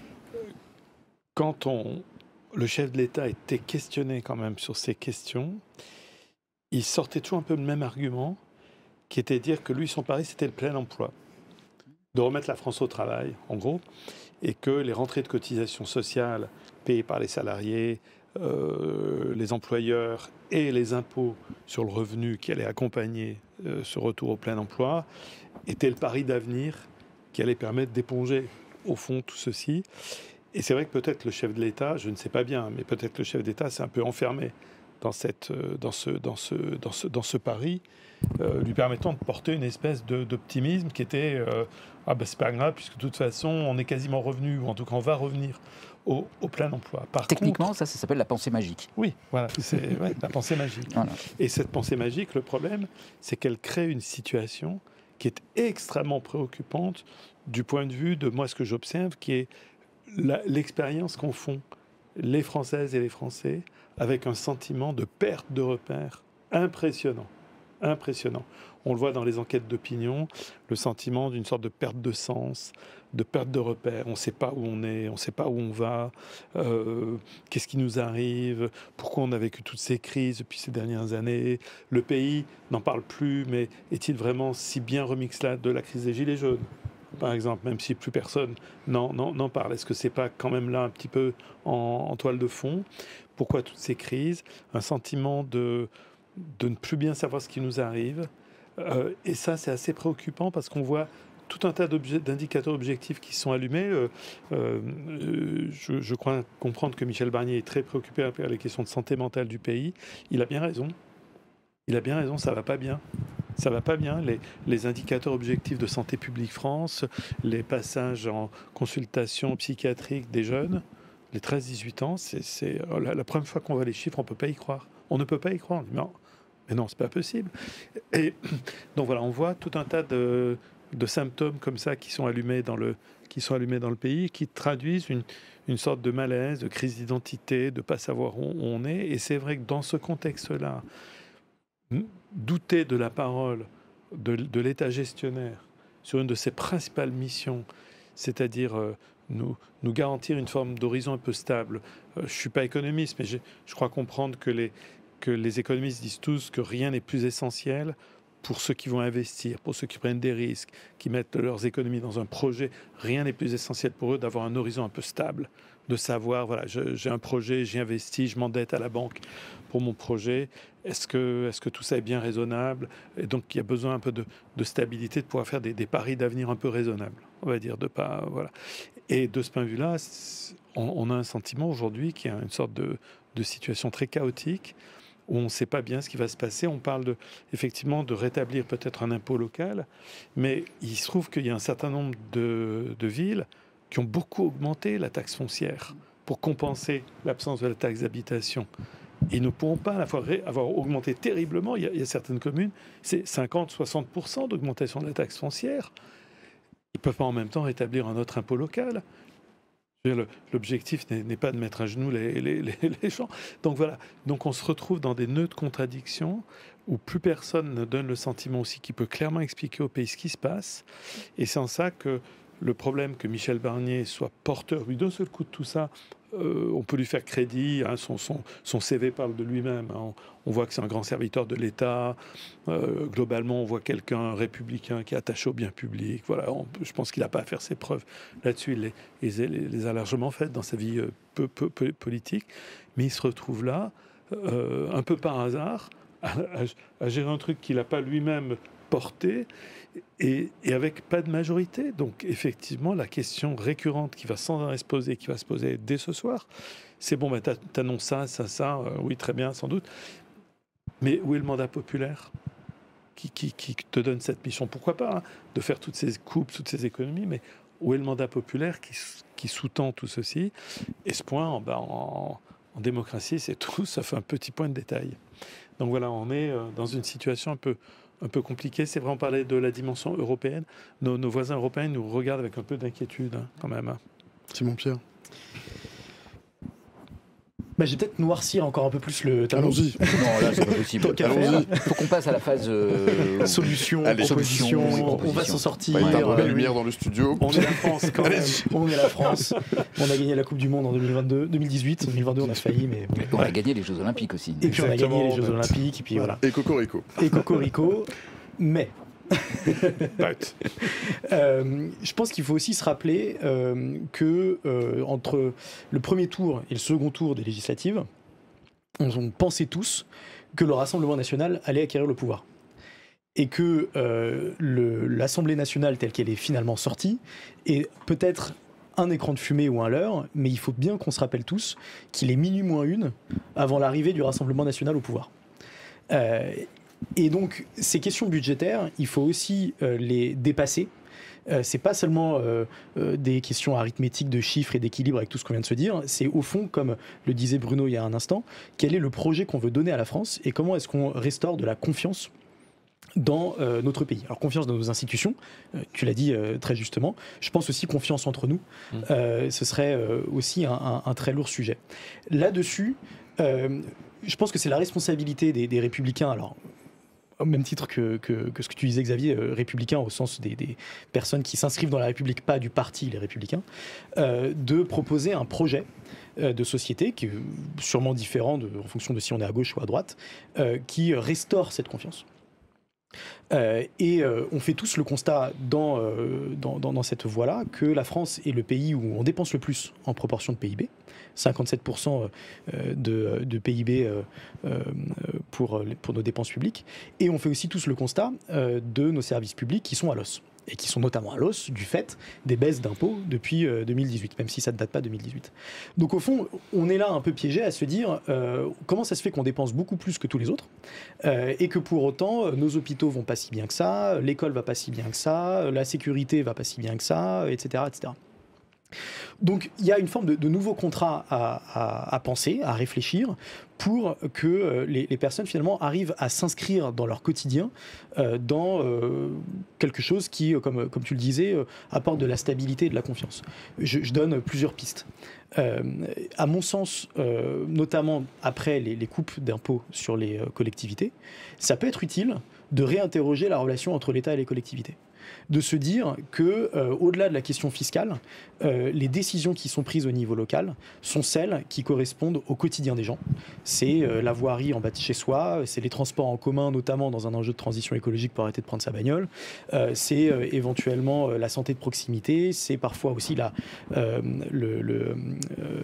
quand on, le chef de l'État était questionné quand même sur ces questions, il sortait toujours un peu le même argument, qui était de dire que lui, son pari, c'était le plein emploi. De remettre la France au travail, en gros, et que les rentrées de cotisations sociales payées par les salariés, euh, les employeurs et les impôts sur le revenu qui allaient accompagner euh, ce retour au plein emploi étaient le pari d'avenir qui allait permettre d'éponger, au fond, tout ceci. Et c'est vrai que peut-être le chef de l'État, je ne sais pas bien, mais peut-être le chef d'État s'est un peu enfermé dans, cette, dans, ce, dans, ce, dans, ce, dans ce pari, euh, lui permettant de porter une espèce de, d'optimisme qui était euh, « Ah ben c'est pas grave, puisque de toute façon, on est quasiment revenu, ou en tout cas, on va revenir au, au plein emploi. » Techniquement, contre, ça, ça s'appelle la pensée magique. Oui, voilà, c'est ouais, la pensée magique. Voilà. Et cette pensée magique, le problème, c'est qu'elle crée une situation qui est extrêmement préoccupante du point de vue de moi, ce que j'observe, qui est la, l'expérience qu'en font les Françaises et les Français avec un sentiment de perte de repères impressionnant. impressionnant. On le voit dans les enquêtes d'opinion, le sentiment d'une sorte de perte de sens, de perte de repères. On ne sait pas où on est, on ne sait pas où on va, euh, qu'est-ce qui nous arrive, pourquoi on a vécu toutes ces crises depuis ces dernières années. Le pays n'en parle plus, mais est-il vraiment si bien remis que cela de la crise des Gilets jaunes, par exemple, même si plus personne n'en, n'en, n'en parle? Est-ce que ce n'est pas quand même là un petit peu en, en toile de fond? Pourquoi toutes ces crises? Un sentiment de, de ne plus bien savoir ce qui nous arrive. Euh, et ça, c'est assez préoccupant parce qu'on voit tout un tas d'indicateurs objectifs qui sont allumés. Euh, euh, je, je crois comprendre que Michel Barnier est très préoccupé par les questions de santé mentale du pays. Il a bien raison. Il a bien raison, ça ne va pas bien. Ça ne va pas bien. Les, les indicateurs objectifs de Santé publique France, les passages en consultation psychiatrique des jeunes, les treize dix-huit ans, c'est, c'est la, la première fois qu'on voit les chiffres, on ne peut pas y croire. On ne peut pas y croire. On dit, non, mais non, c'est pas possible. Et donc voilà, on voit tout un tas de... de symptômes comme ça qui sont allumés dans le, qui sont allumés dans le pays, qui traduisent une, une sorte de malaise, de crise d'identité, de ne pas savoir où on est. Et c'est vrai que dans ce contexte-là, douter de la parole de, de l'État gestionnaire sur une de ses principales missions, c'est-à-dire euh, nous, nous garantir une forme d'horizon un peu stable. Euh, je ne suis pas économiste, mais je, je crois comprendre que les, que les économistes disent tous que rien n'est plus essentiel pour ceux qui vont investir, pour ceux qui prennent des risques, qui mettent leurs économies dans un projet. Rien n'est plus essentiel pour eux d'avoir un horizon un peu stable, de savoir, voilà, je, j'ai un projet, j'y investis, je m'endette à la banque pour mon projet. Est-ce que, est-ce que tout ça est bien raisonnable? Et donc, il y a besoin un peu de, de stabilité, de pouvoir faire des, des paris d'avenir un peu raisonnables, on va dire, de pas, voilà. Et de ce point de vue-là, on, on a un sentiment aujourd'hui qui est une sorte de, de situation très chaotique, où on ne sait pas bien ce qui va se passer. On parle de, effectivement de rétablir peut-être un impôt local, mais il se trouve qu'il y a un certain nombre de, de villes qui ont beaucoup augmenté la taxe foncière pour compenser l'absence de la taxe d'habitation. Ils ne pourront pas à la fois avoir augmenté terriblement. Il y a, il y a certaines communes, c'est cinquante à soixante pour cent d'augmentation de la taxe foncière. Ils ne peuvent pas en même temps rétablir un autre impôt local. L'objectif n'est pas de mettre à genoux les, les, les, les gens. Donc voilà. Donc on se retrouve dans des nœuds de contradiction où plus personne ne donne le sentiment aussi qu'il peut clairement expliquer au pays ce qui se passe. Et c'est en ça que le problème que Michel Barnier soit porteur, lui, d'un seul coup de tout ça, euh, on peut lui faire crédit, hein, son, son, son C V parle de lui-même, hein, on, on voit que c'est un grand serviteur de l'État, euh, globalement on voit quelqu'un républicain qui est attaché au bien public, voilà, on, je pense qu'il n'a pas à faire ses preuves là-dessus, il les, les, les a largement faites dans sa vie euh, peu, peu, peu politique, mais il se retrouve là, euh, un peu par hasard, à, à, à gérer un truc qu'il n'a pas lui-même porté, Et, et avec pas de majorité. Donc effectivement, la question récurrente qui va sans arrêt se poser, qui va se poser dès ce soir, c'est bon, bah, t'annonces ça, ça, ça, euh, oui, très bien, sans doute. Mais où est le mandat populaire qui, qui, qui te donne cette mission? Pourquoi pas hein, de faire toutes ces coupes, toutes ces économies, mais où est le mandat populaire qui, qui sous-tend tout ceci? Et ce point, bah, en, en démocratie, c'est tout, ça fait un petit point de détail. Donc voilà, on est euh, dans une situation un peu un peu compliqué. C'est vrai, on parlait de la dimension européenne. Nos, nos voisins européens nous regardent avec un peu d'inquiétude, hein, quand même. Simon Pierre. Bah, j'ai peut-être noircir encore un peu plus le tableau. Allons-y. Non, là, c'est pas possible. Allons-y. Il faut qu'on passe à la phase euh, solution, Allez, proposition, solution, on va s'en sortir. Bah, il y a un peu de Euh, lumière dans le studio. On est la France quand même. Allez-y. On est la France. On a gagné la Coupe du Monde en deux mille vingt-deux, deux mille dix-huit. deux mille vingt-deux, on a failli, mais bon, on voilà. a gagné les Jeux Olympiques aussi. Et puis on a Exactement, gagné les Jeux ouais. Olympiques. Et puis voilà. Et Cocorico. Et Cocorico. Mais euh, je pense qu'il faut aussi se rappeler euh, que euh, entre le premier tour et le second tour des législatives, on, on pensait tous que le Rassemblement national allait acquérir le pouvoir. Et que euh, le, l'Assemblée nationale telle qu'elle est finalement sortie est peut-être un écran de fumée ou un leurre, mais il faut bien qu'on se rappelle tous qu'il est minuit moins une avant l'arrivée du Rassemblement national au pouvoir. Euh, et donc, ces questions budgétaires, il faut aussi euh, les dépasser. Euh, c'est pas seulement euh, euh, des questions arithmétiques de chiffres et d'équilibre avec tout ce qu'on vient de se dire, c'est au fond, comme le disait Bruno il y a un instant, quel est le projet qu'on veut donner à la France et comment est-ce qu'on restaure de la confiance dans euh, notre pays. Alors confiance dans nos institutions, euh, tu l'as dit euh, très justement, je pense aussi confiance entre nous, mmh. euh, ce serait euh, aussi un, un, un très lourd sujet. Là-dessus, euh, je pense que c'est la responsabilité des, des Républicains, alors au même titre que, que, que ce que tu disais, Xavier, euh, républicain au sens des, des personnes qui s'inscrivent dans la République, pas du parti, les Républicains, euh, de proposer un projet euh, de société qui est sûrement différent de, en fonction de si on est à gauche ou à droite, euh, qui restaure cette confiance. Euh, et euh, on fait tous le constat dans, euh, dans, dans, dans cette voie-là que la France est le pays où on dépense le plus en proportion de P I B, cinquante-sept pour cent de, de P I B euh, euh, pour, pour nos dépenses publiques, et on fait aussi tous le constat euh, de nos services publics qui sont à l'os, et qui sont notamment à l'os du fait des baisses d'impôts depuis euh, deux mille dix-huit, même si ça ne date pas de deux mille dix-huit. Donc au fond, on est là un peu piégé à se dire euh, comment ça se fait qu'on dépense beaucoup plus que tous les autres, euh, et que pour autant, nos hôpitaux vont pas si bien que ça, l'école va pas si bien que ça, la sécurité va pas si bien que ça, et cetera, et cetera. Donc il y a une forme de, de nouveau contrat à, à, à penser, à réfléchir, pour que euh, les, les personnes finalement arrivent à s'inscrire dans leur quotidien euh, dans euh, quelque chose qui, comme, comme tu le disais, euh, apporte de la stabilité et de la confiance. Je, je donne plusieurs pistes. Euh, à mon sens, euh, notamment après les, les coupes d'impôts sur les euh, collectivités, ça peut être utile de réinterroger la relation entre l'État et les collectivités. De se dire que, euh, au-delà de la question fiscale, euh, les décisions qui sont prises au niveau local sont celles qui correspondent au quotidien des gens. C'est euh, la voirie en bas de chez soi, c'est les transports en commun, notamment dans un enjeu de transition écologique pour arrêter de prendre sa bagnole, euh, c'est euh, éventuellement euh, la santé de proximité, c'est parfois aussi la, euh, le... le euh,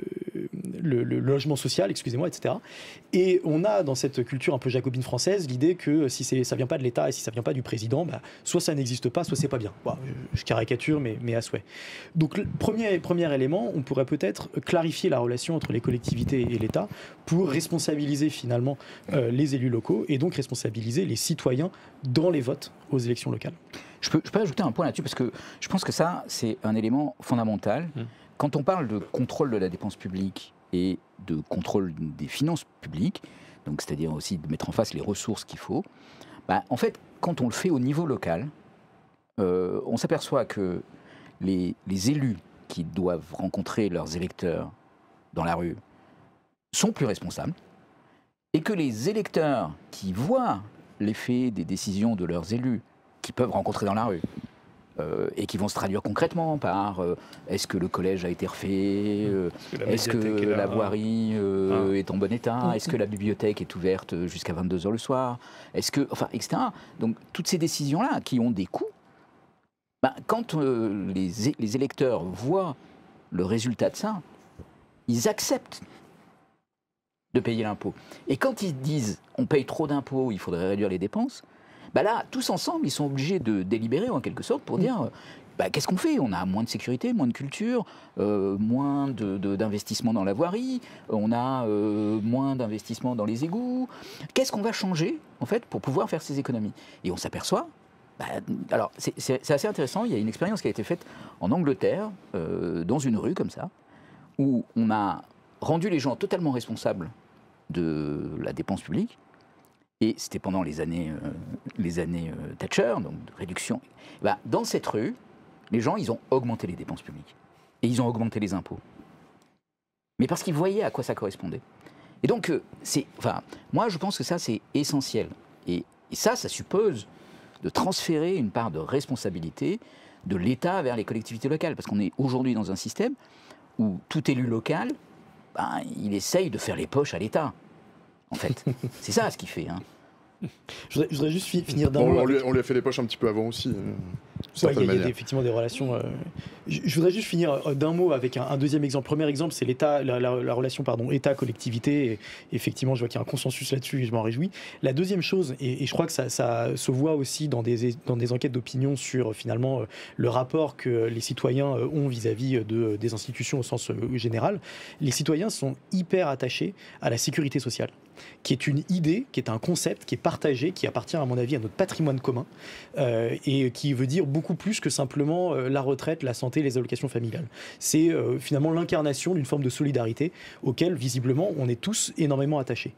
Le, le logement social, excusez-moi, et cetera. Et on a dans cette culture un peu jacobine française l'idée que si c'est, ça ne vient pas de l'État et si ça ne vient pas du président, bah, soit ça n'existe pas, soit c'est pas bien. Bon, je, je caricature, mais, mais à souhait. Donc, le premier, premier élément, on pourrait peut-être clarifier la relation entre les collectivités et l'État pour responsabiliser finalement euh, les élus locaux et donc responsabiliser les citoyens dans les votes aux élections locales. Je peux, je peux ajouter un point là-dessus parce que je pense que ça, c'est un élément fondamental. Mmh. Quand on parle de contrôle de la dépense publique et de contrôle des finances publiques, donc c'est-à-dire aussi de mettre en face les ressources qu'il faut, bah, en fait, quand on le fait au niveau local, euh, on s'aperçoit que les, les élus qui doivent rencontrer leurs électeurs dans la rue sont plus responsables, et que les électeurs qui voient l'effet des décisions de leurs élus qui peuvent rencontrer dans la rue, Euh, et qui vont se traduire concrètement par euh, est-ce que le collège a été refait, euh, est-ce que la, la voirie euh, ah. est en bon état, mmh. est-ce que la bibliothèque est ouverte jusqu'à vingt-deux heures le soir, est-ce que, enfin, et cetera. Donc toutes ces décisions-là qui ont des coûts, ben, quand euh, les, les électeurs voient le résultat de ça, ils acceptent de payer l'impôt. Et quand ils disent on paye trop d'impôts, il faudrait réduire les dépenses, bah là, tous ensemble, ils sont obligés de délibérer en quelque sorte pour dire bah, qu'est-ce qu'on fait ? On a moins de sécurité, moins de culture, euh, moins de, de, d'investissement dans la voirie, on a euh, moins d'investissement dans les égouts. Qu'est-ce qu'on va changer en fait pour pouvoir faire ces économies ? Et on s'aperçoit. Bah, alors, c'est, c'est, c'est assez intéressant. Il y a une expérience qui a été faite en Angleterre, euh, dans une rue comme ça, où on a rendu les gens totalement responsables de la dépense publique. Et c'était pendant les années, euh, les années euh, Thatcher, donc de réduction. Ben, dans cette rue, les gens, ils ont augmenté les dépenses publiques. Et ils ont augmenté les impôts. Mais parce qu'ils voyaient à quoi ça correspondait. Et donc, euh, c'est, enfin, moi, je pense que ça, c'est essentiel. Et, et ça, ça suppose de transférer une part de responsabilité de l'État vers les collectivités locales. Parce qu'on est aujourd'hui dans un système où tout élu local, ben, il essaye de faire les poches à l'État. En fait, c'est ça ce qu'il fait. Hein. Je, voudrais, je voudrais juste finir d'un bon, mot. On lui, avec... on lui a fait les poches un petit peu avant aussi. Euh, ouais, il y a, y a effectivement des relations. Euh... Je, je voudrais juste finir d'un mot avec un, un deuxième exemple. Premier exemple, c'est l'État, la, la, la relation pardon, État-collectivité. Et effectivement, je vois qu'il y a un consensus là-dessus et je m'en réjouis. La deuxième chose, et, et je crois que ça, ça se voit aussi dans des, dans des enquêtes d'opinion sur finalement le rapport que les citoyens ont vis-à-vis de, des institutions au sens général, les citoyens sont hyper attachés à la sécurité sociale, qui est une idée, qui est un concept, qui est partagé, qui appartient à mon avis à notre patrimoine commun, euh, et qui veut dire beaucoup plus que simplement euh, la retraite, la santé, les allocations familiales. C'est euh, finalement l'incarnation d'une forme de solidarité auquel, visiblement, on est tous énormément attachés.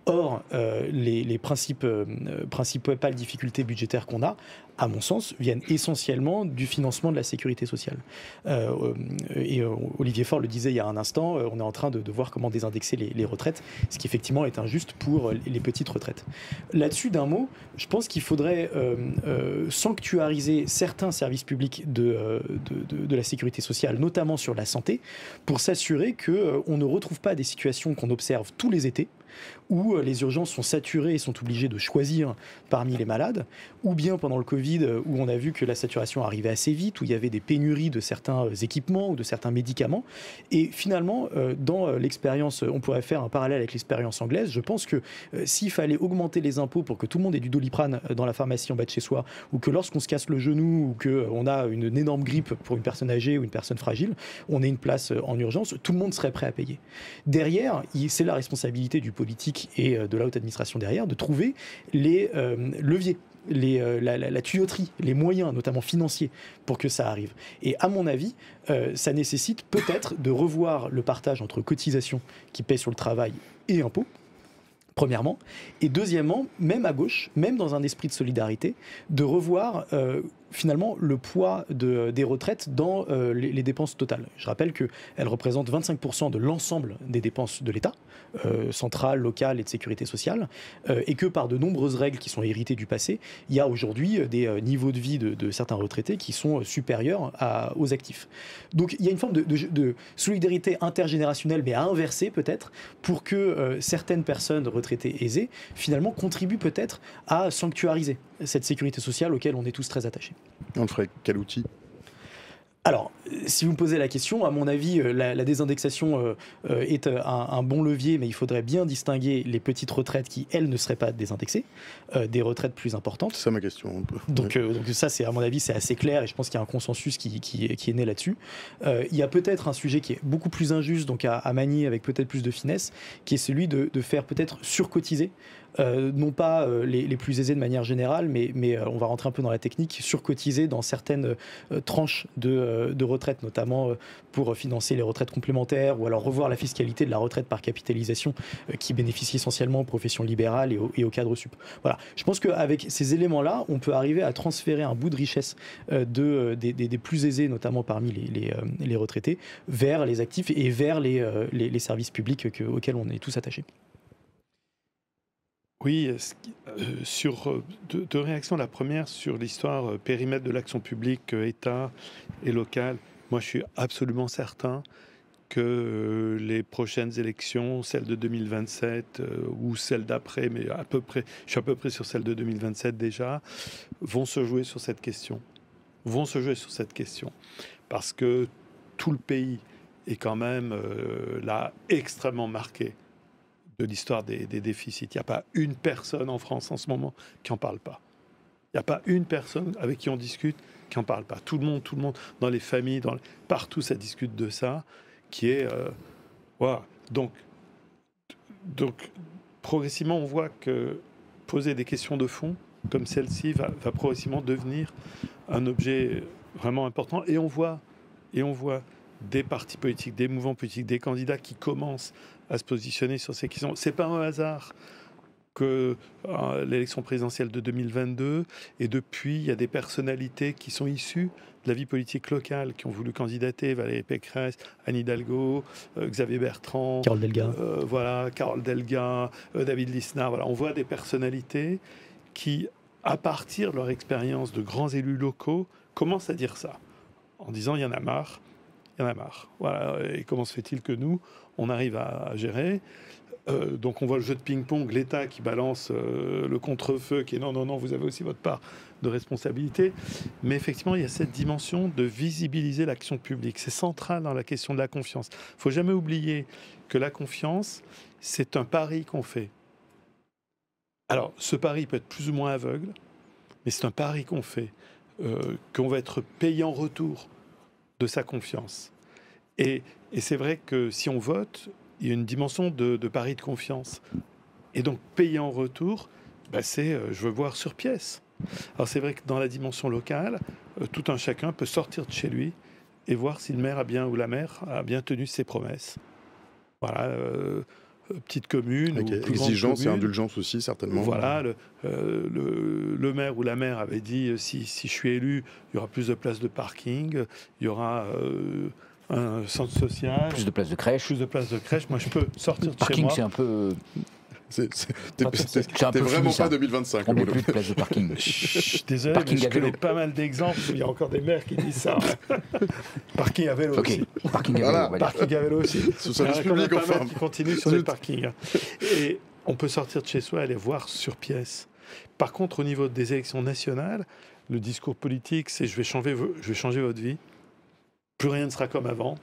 Or, euh, les, les principes, euh, principales difficultés budgétaires qu'on a, à mon sens, viennent essentiellement du financement de la sécurité sociale. Euh, et euh, Olivier Faure le disait il y a un instant, euh, on est en train de, de voir comment désindexer les, les retraites, ce qui effectivement est injuste pour les, les petites retraites. Là-dessus, d'un mot, je pense qu'il faudrait euh, euh, sanctuariser certains services publics de, euh, de, de, de la sécurité sociale, notamment sur la santé, pour s'assurer qu'on euh, ne retrouve pas des situations qu'on observe tous les étés, où les urgences sont saturées et sont obligées de choisir parmi les malades, ou bien pendant le Covid, où on a vu que la saturation arrivait assez vite, où il y avait des pénuries de certains équipements ou de certains médicaments. Et finalement, dans l'expérience, on pourrait faire un parallèle avec l'expérience anglaise. Je pense que s'il fallait augmenter les impôts pour que tout le monde ait du Doliprane dans la pharmacie en bas de chez soi, ou que lorsqu'on se casse le genou, ou qu'on a une énorme grippe pour une personne âgée ou une personne fragile, on ait une place en urgence, tout le monde serait prêt à payer. Derrière, c'est la responsabilité du politique et de la haute administration derrière de trouver les euh, leviers, les, euh, la, la, la tuyauterie, les moyens, notamment financiers, pour que ça arrive. Et à mon avis, euh, ça nécessite peut-être de revoir le partage entre cotisations qui paient sur le travail et impôts, premièrement, et deuxièmement, même à gauche, même dans un esprit de solidarité, de revoir euh, finalement le poids de, des retraites dans euh, les, les dépenses totales. Je rappelle qu'elles représentent vingt-cinq pour cent de l'ensemble des dépenses de l'État, euh, centrales, locales et de sécurité sociale, euh, et que par de nombreuses règles qui sont héritées du passé, il y a aujourd'hui des euh, niveaux de vie de, de certains retraités qui sont supérieurs à, aux actifs. Donc il y a une forme de, de, de solidarité intergénérationnelle, mais à inverser peut-être, pour que euh, certaines personnes retraitées aisées, finalement, contribuent peut-être à sanctuariser cette sécurité sociale auquel on est tous très attachés. On ferait quel outil ? Alors, si vous me posez la question, à mon avis, la, la désindexation euh, euh, est un, un bon levier, mais il faudrait bien distinguer les petites retraites qui, elles, ne seraient pas désindexées, euh, des retraites plus importantes. C'est ça ma question. Donc, oui. euh, donc ça, c'est, à mon avis, c'est assez clair et je pense qu'il y a un consensus qui, qui, qui est né là-dessus. Euh, il y a peut-être un sujet qui est beaucoup plus injuste, donc à, à manier avec peut-être plus de finesse, qui est celui de, de faire peut-être surcotiser. Euh, non pas euh, les, les plus aisés de manière générale, mais, mais euh, on va rentrer un peu dans la technique, surcotiser dans certaines euh, tranches de, euh, de retraite, notamment euh, pour financer les retraites complémentaires, ou alors revoir la fiscalité de la retraite par capitalisation euh, qui bénéficie essentiellement aux professions libérales et, au, et aux cadres sup. Voilà. Je pense qu'avec ces éléments-là, on peut arriver à transférer un bout de richesse euh, de, des, des, des plus aisés, notamment parmi les, les, euh, les retraités, vers les actifs et vers les, euh, les, les services publics que, auxquels on est tous attachés. Oui, euh, sur euh, deux, deux réactions. La première, sur l'histoire euh, périmètre de l'action publique, euh, État et local. Moi, je suis absolument certain que euh, les prochaines élections, celles de deux mille vingt-sept euh, ou celles d'après, mais à peu près, je suis à peu près sur celle de deux mille vingt-sept déjà, vont se jouer sur cette question. Vont se jouer sur cette question. Parce que tout le pays est quand même euh, là extrêmement marqué de l'histoire des, des déficits. Il n'y a pas une personne en France en ce moment qui n'en parle pas. Il n'y a pas une personne avec qui on discute qui n'en parle pas. Tout le monde, tout le monde, dans les familles, dans les... partout, ça discute de ça, qui est... Euh... Voilà. Donc, donc, progressivement, on voit que poser des questions de fond, comme celle-ci, va, va progressivement devenir un objet vraiment important. Et on voit, et on voit des partis politiques, des mouvements politiques, des candidats qui commencent à se positionner sur ces questions. C'est pas un hasard que euh, l'élection présidentielle de deux mille vingt-deux, et depuis, il y a des personnalités qui sont issues de la vie politique locale, qui ont voulu candidater, Valérie Pécresse, Anne Hidalgo, euh, Xavier Bertrand, Carole Delga, euh, voilà, Carole Delga, euh, David Lisnard. Voilà, on voit des personnalités qui, à partir de leur expérience de grands élus locaux, commencent à dire ça, en disant il y en a marre. Il y en a marre. Voilà. Et comment se fait-il que nous, on arrive à gérer ? euh, Donc on voit le jeu de ping-pong, l'État qui balance euh, le contre-feu, qui est non, non, non, vous avez aussi votre part de responsabilité. Mais effectivement, il y a cette dimension de visibiliser l'action publique. C'est central dans la question de la confiance. Il ne faut jamais oublier que la confiance, c'est un pari qu'on fait. Alors, ce pari peut être plus ou moins aveugle, mais c'est un pari qu'on fait, euh, qu'on va être payé en retour de sa confiance. Et, et c'est vrai que si on vote, il y a une dimension de, de pari de confiance. Et donc, payer en retour, bah c'est euh, je veux voir sur pièce. Alors c'est vrai que dans la dimension locale, euh, tout un chacun peut sortir de chez lui et voir si le maire a bien ou la maire a bien tenu ses promesses. Voilà, euh, petite commune. Okay. Ou plus Exigence grande et indulgence aussi, certainement. Voilà, le, euh, le, le maire ou la maire avait dit euh, si, si je suis élu, il y aura plus de places de parking, il y aura euh, un centre social. Plus de places de crèche. Plus de places de crèche. Moi, je peux sortir de parking, chez moi. c'est un peu. C'est, c'est, t'es, Enfin, t'es, c'est un t'es peu vraiment fini, pas deux mille vingt-cinq. On met plus de places de parking. Chut, désolé, Parking mais je à vélo. connais pas mal d'exemples où il y a encore des maires qui disent ça. Parking à vélo Ok, aussi. parking à vélo. Voilà. on va dire. Parking à vélo aussi. Ce service Il y en a public, quand même pas enfin. mal qui continuent sur les parkings. Et on peut sortir de chez soi et aller voir sur pièce. Par contre, au niveau des élections nationales, le discours politique, c'est je vais changer, je vais changer votre vie. Plus rien ne sera comme avant.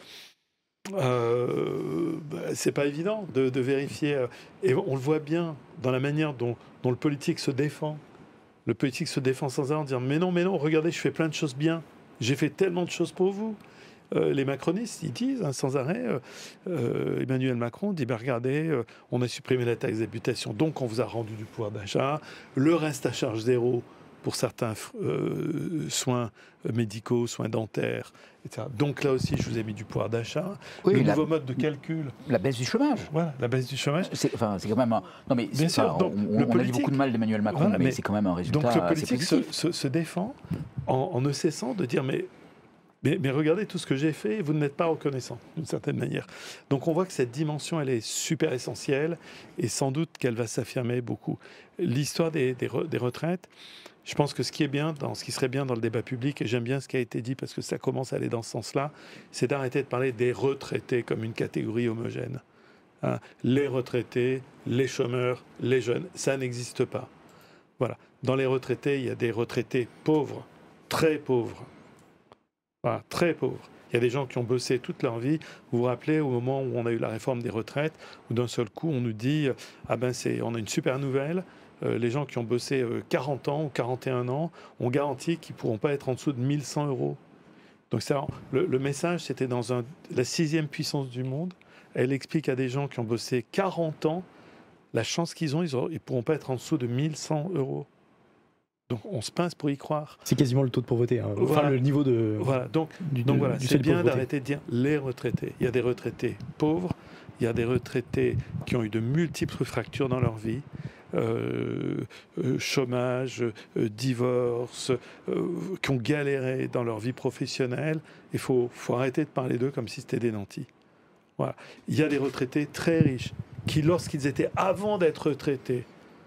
Euh, bah, c'est pas évident de, de vérifier. euh, Et on le voit bien dans la manière dont, dont le politique se défend. Le politique se défend sans arrêt en disant mais non, mais non, regardez, je fais plein de choses bien. J'ai fait tellement de choses pour vous. Euh, les macronistes, ils disent hein, sans arrêt, euh, euh, Emmanuel Macron dit, ben regardez, euh, on a supprimé la taxe d'habitation, donc on vous a rendu du pouvoir d'achat, le reste à charge zéro pour certains euh, soins médicaux, soins dentaires, et cetera. Donc là aussi, je vous ai mis du pouvoir d'achat. Oui, le la- nouveau mode de calcul, La baisse du chômage. voilà, la baisse du chômage. C'est, enfin, c'est quand même un... Non mais Bien c'est- sûr, enfin, donc, on, le on a dit politique- beaucoup de mal d'Emmanuel Macron, Voilà, mais, mais- c'est quand même un résultat Donc le assez politique se, positif. se- se défend en, en ne cessant de dire mais, mais, mais regardez tout ce que j'ai fait et vous n'êtes pas reconnaissant d'une certaine manière. Donc on voit que cette dimension elle est super essentielle et sans doute qu'elle va s'affirmer beaucoup. L'histoire des, des, re- des retraites, je pense que ce qui est bien, dans, ce qui serait bien dans le débat public, et j'aime bien ce qui a été dit parce que ça commence à aller dans ce sens-là, c'est d'arrêter de parler des retraités comme une catégorie homogène. Hein, les retraités, les chômeurs, les jeunes, ça n'existe pas. Voilà. Dans les retraités, il y a des retraités pauvres, très pauvres. Voilà, très pauvres. Il y a des gens qui ont bossé toute leur vie. Vous vous rappelez au moment où on a eu la réforme des retraites, où d'un seul coup on nous dit ah ben c'est, on a une super nouvelle. Euh, les gens qui ont bossé euh, quarante ans ou quarante et un ans, on garantit qu'ils ne pourront pas être en dessous de mille cent euros. Donc ça, le, le message, c'était dans un, la sixième puissance du monde. Elle explique à des gens qui ont bossé quarante ans la chance qu'ils ont, ils ne pourront pas être en dessous de mille cent euros. Donc on se pince pour y croire. C'est quasiment le taux de pauvreté. Hein. Enfin, Voilà. le niveau de. Voilà, donc, du, donc de- voilà, du c'est seuil de bien pauvreté. d'arrêter de dire les retraités. Il y a des retraités pauvres, il y a des retraités qui ont eu de multiples fractures dans leur vie. Euh, euh, chômage, euh, divorce, euh, qui ont galéré dans leur vie professionnelle. Il faut, faut arrêter de parler d'eux comme si c'était des nantis. Voilà. Il y a des retraités très riches qui, lorsqu'ils étaient avant d'être retraités,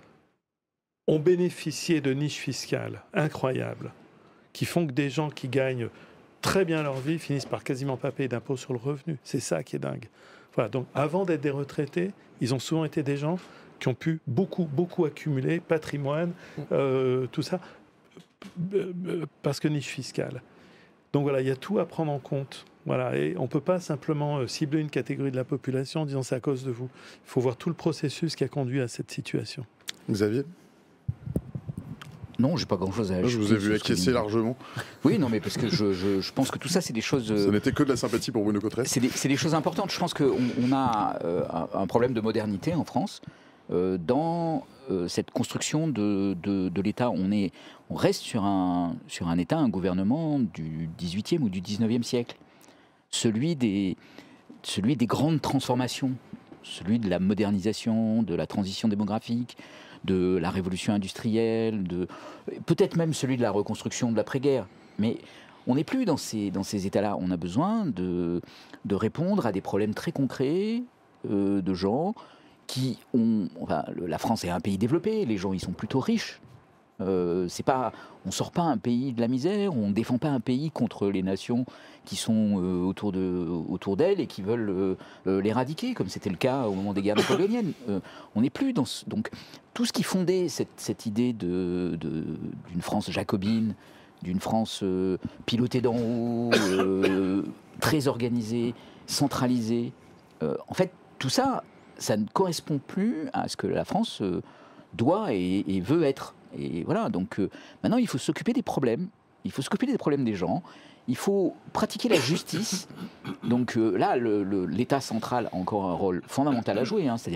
ont bénéficié de niches fiscales incroyables qui font que des gens qui gagnent très bien leur vie finissent par quasiment pas payer d'impôt sur le revenu. C'est ça qui est dingue. Voilà. Donc, avant d'être des retraités, ils ont souvent été des gens qui ont pu beaucoup, beaucoup accumuler, patrimoine, euh, tout ça, euh, euh, parce que niche fiscale. Donc voilà, il y a tout à prendre en compte. Voilà, et on ne peut pas simplement euh, cibler une catégorie de la population en disant c'est à cause de vous. Il faut voir tout le processus qui a conduit à cette situation. Xavier, Non, j'ai pas grand-chose à je ajouter. vous ai vu sur ce que acquiescer dit- largement. Oui, non, mais parce que je, je, je pense que tout ça, c'est des choses. Ça euh, n'était que de la sympathie pour Bruno Cotteret. C'est des, c'est des choses importantes. Je pense qu'on on a euh, un, un problème de modernité en France. Euh, dans euh, cette construction de, de, de l'État, on, est, on reste sur un, sur un État, un gouvernement du dix-huitième ou du dix-neuvième siècle. Celui des, celui des grandes transformations, celui de la modernisation, de la transition démographique, de la révolution industrielle, de, peut-être même celui de la reconstruction de l'après-guerre. Mais on n'est plus dans ces, dans ces états-là. On a besoin de, de répondre à des problèmes très concrets euh, de gens qui ont... Enfin, le- la France est un pays développé, les gens ils sont plutôt riches. Euh, c'est pas, on ne sort pas un pays de la misère, on ne défend pas un pays contre les nations qui sont euh, autour, de, autour d'elle et qui veulent euh, euh, l'éradiquer, comme c'était le cas au moment des guerres napoléoniennes. Euh, on n'est plus dans ce, donc tout ce qui fondait cette, cette idée de, de- d'une France jacobine, d'une France euh, pilotée d'en haut, euh, très organisée, centralisée. Euh, en fait, tout ça, ça ne correspond plus à ce que la France euh, doit et, et veut être. Et voilà, donc euh, maintenant, il faut s'occuper des problèmes. Il faut s'occuper des problèmes des gens. Il faut pratiquer la justice. Donc euh, là, le- le- l'État central a encore un rôle fondamental à jouer. Hein, c'est-à-dire,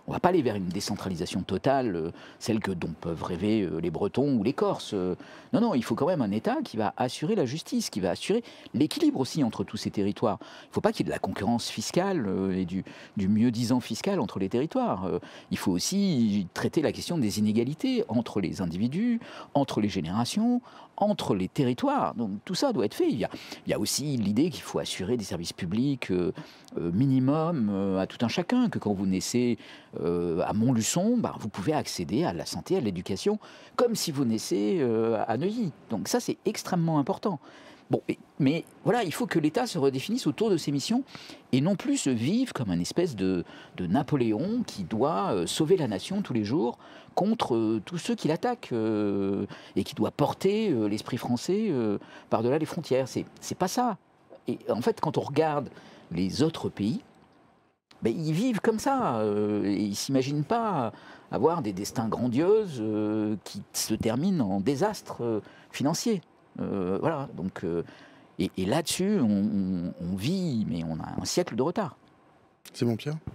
On ne va pas aller vers une décentralisation totale, euh, celle que dont peuvent rêver euh, les Bretons ou les Corses. Euh, non, non, il faut quand même un État qui va assurer la justice, qui va assurer l'équilibre aussi entre tous ces territoires. Il ne faut pas qu'il y ait de la concurrence fiscale euh, et du, du mieux-disant fiscal entre les territoires. Euh, il faut aussi traiter la question des inégalités entre les individus, entre les générations, entre les territoires. Donc tout ça doit être fait. Il y a, il y a aussi l'idée qu'il faut assurer des services publics euh, euh, minimum euh, à tout un chacun, que quand vous naissez euh, à Montluçon, bah, vous pouvez accéder à la santé, à l'éducation, comme si vous naissez euh, à Neuilly. Donc ça, c'est extrêmement important. Bon, mais, mais voilà, il faut que l'État se redéfinisse autour de ses missions et non plus se vive comme un espèce de, de Napoléon qui doit euh, sauver la nation tous les jours contre euh, tous ceux qui l'attaquent euh, et qui doit porter euh, l'esprit français euh, par-delà les frontières. C'est, c'est pas ça. Et en fait, quand on regarde les autres pays, ben, ils vivent comme ça. Euh, et ils ne s'imaginent pas avoir des destins grandioses euh, qui se terminent en désastre euh, financier. Euh, voilà, donc, euh, et, et là-dessus, on, on, on vit, mais on a un siècle de retard. C'est mon Pierre.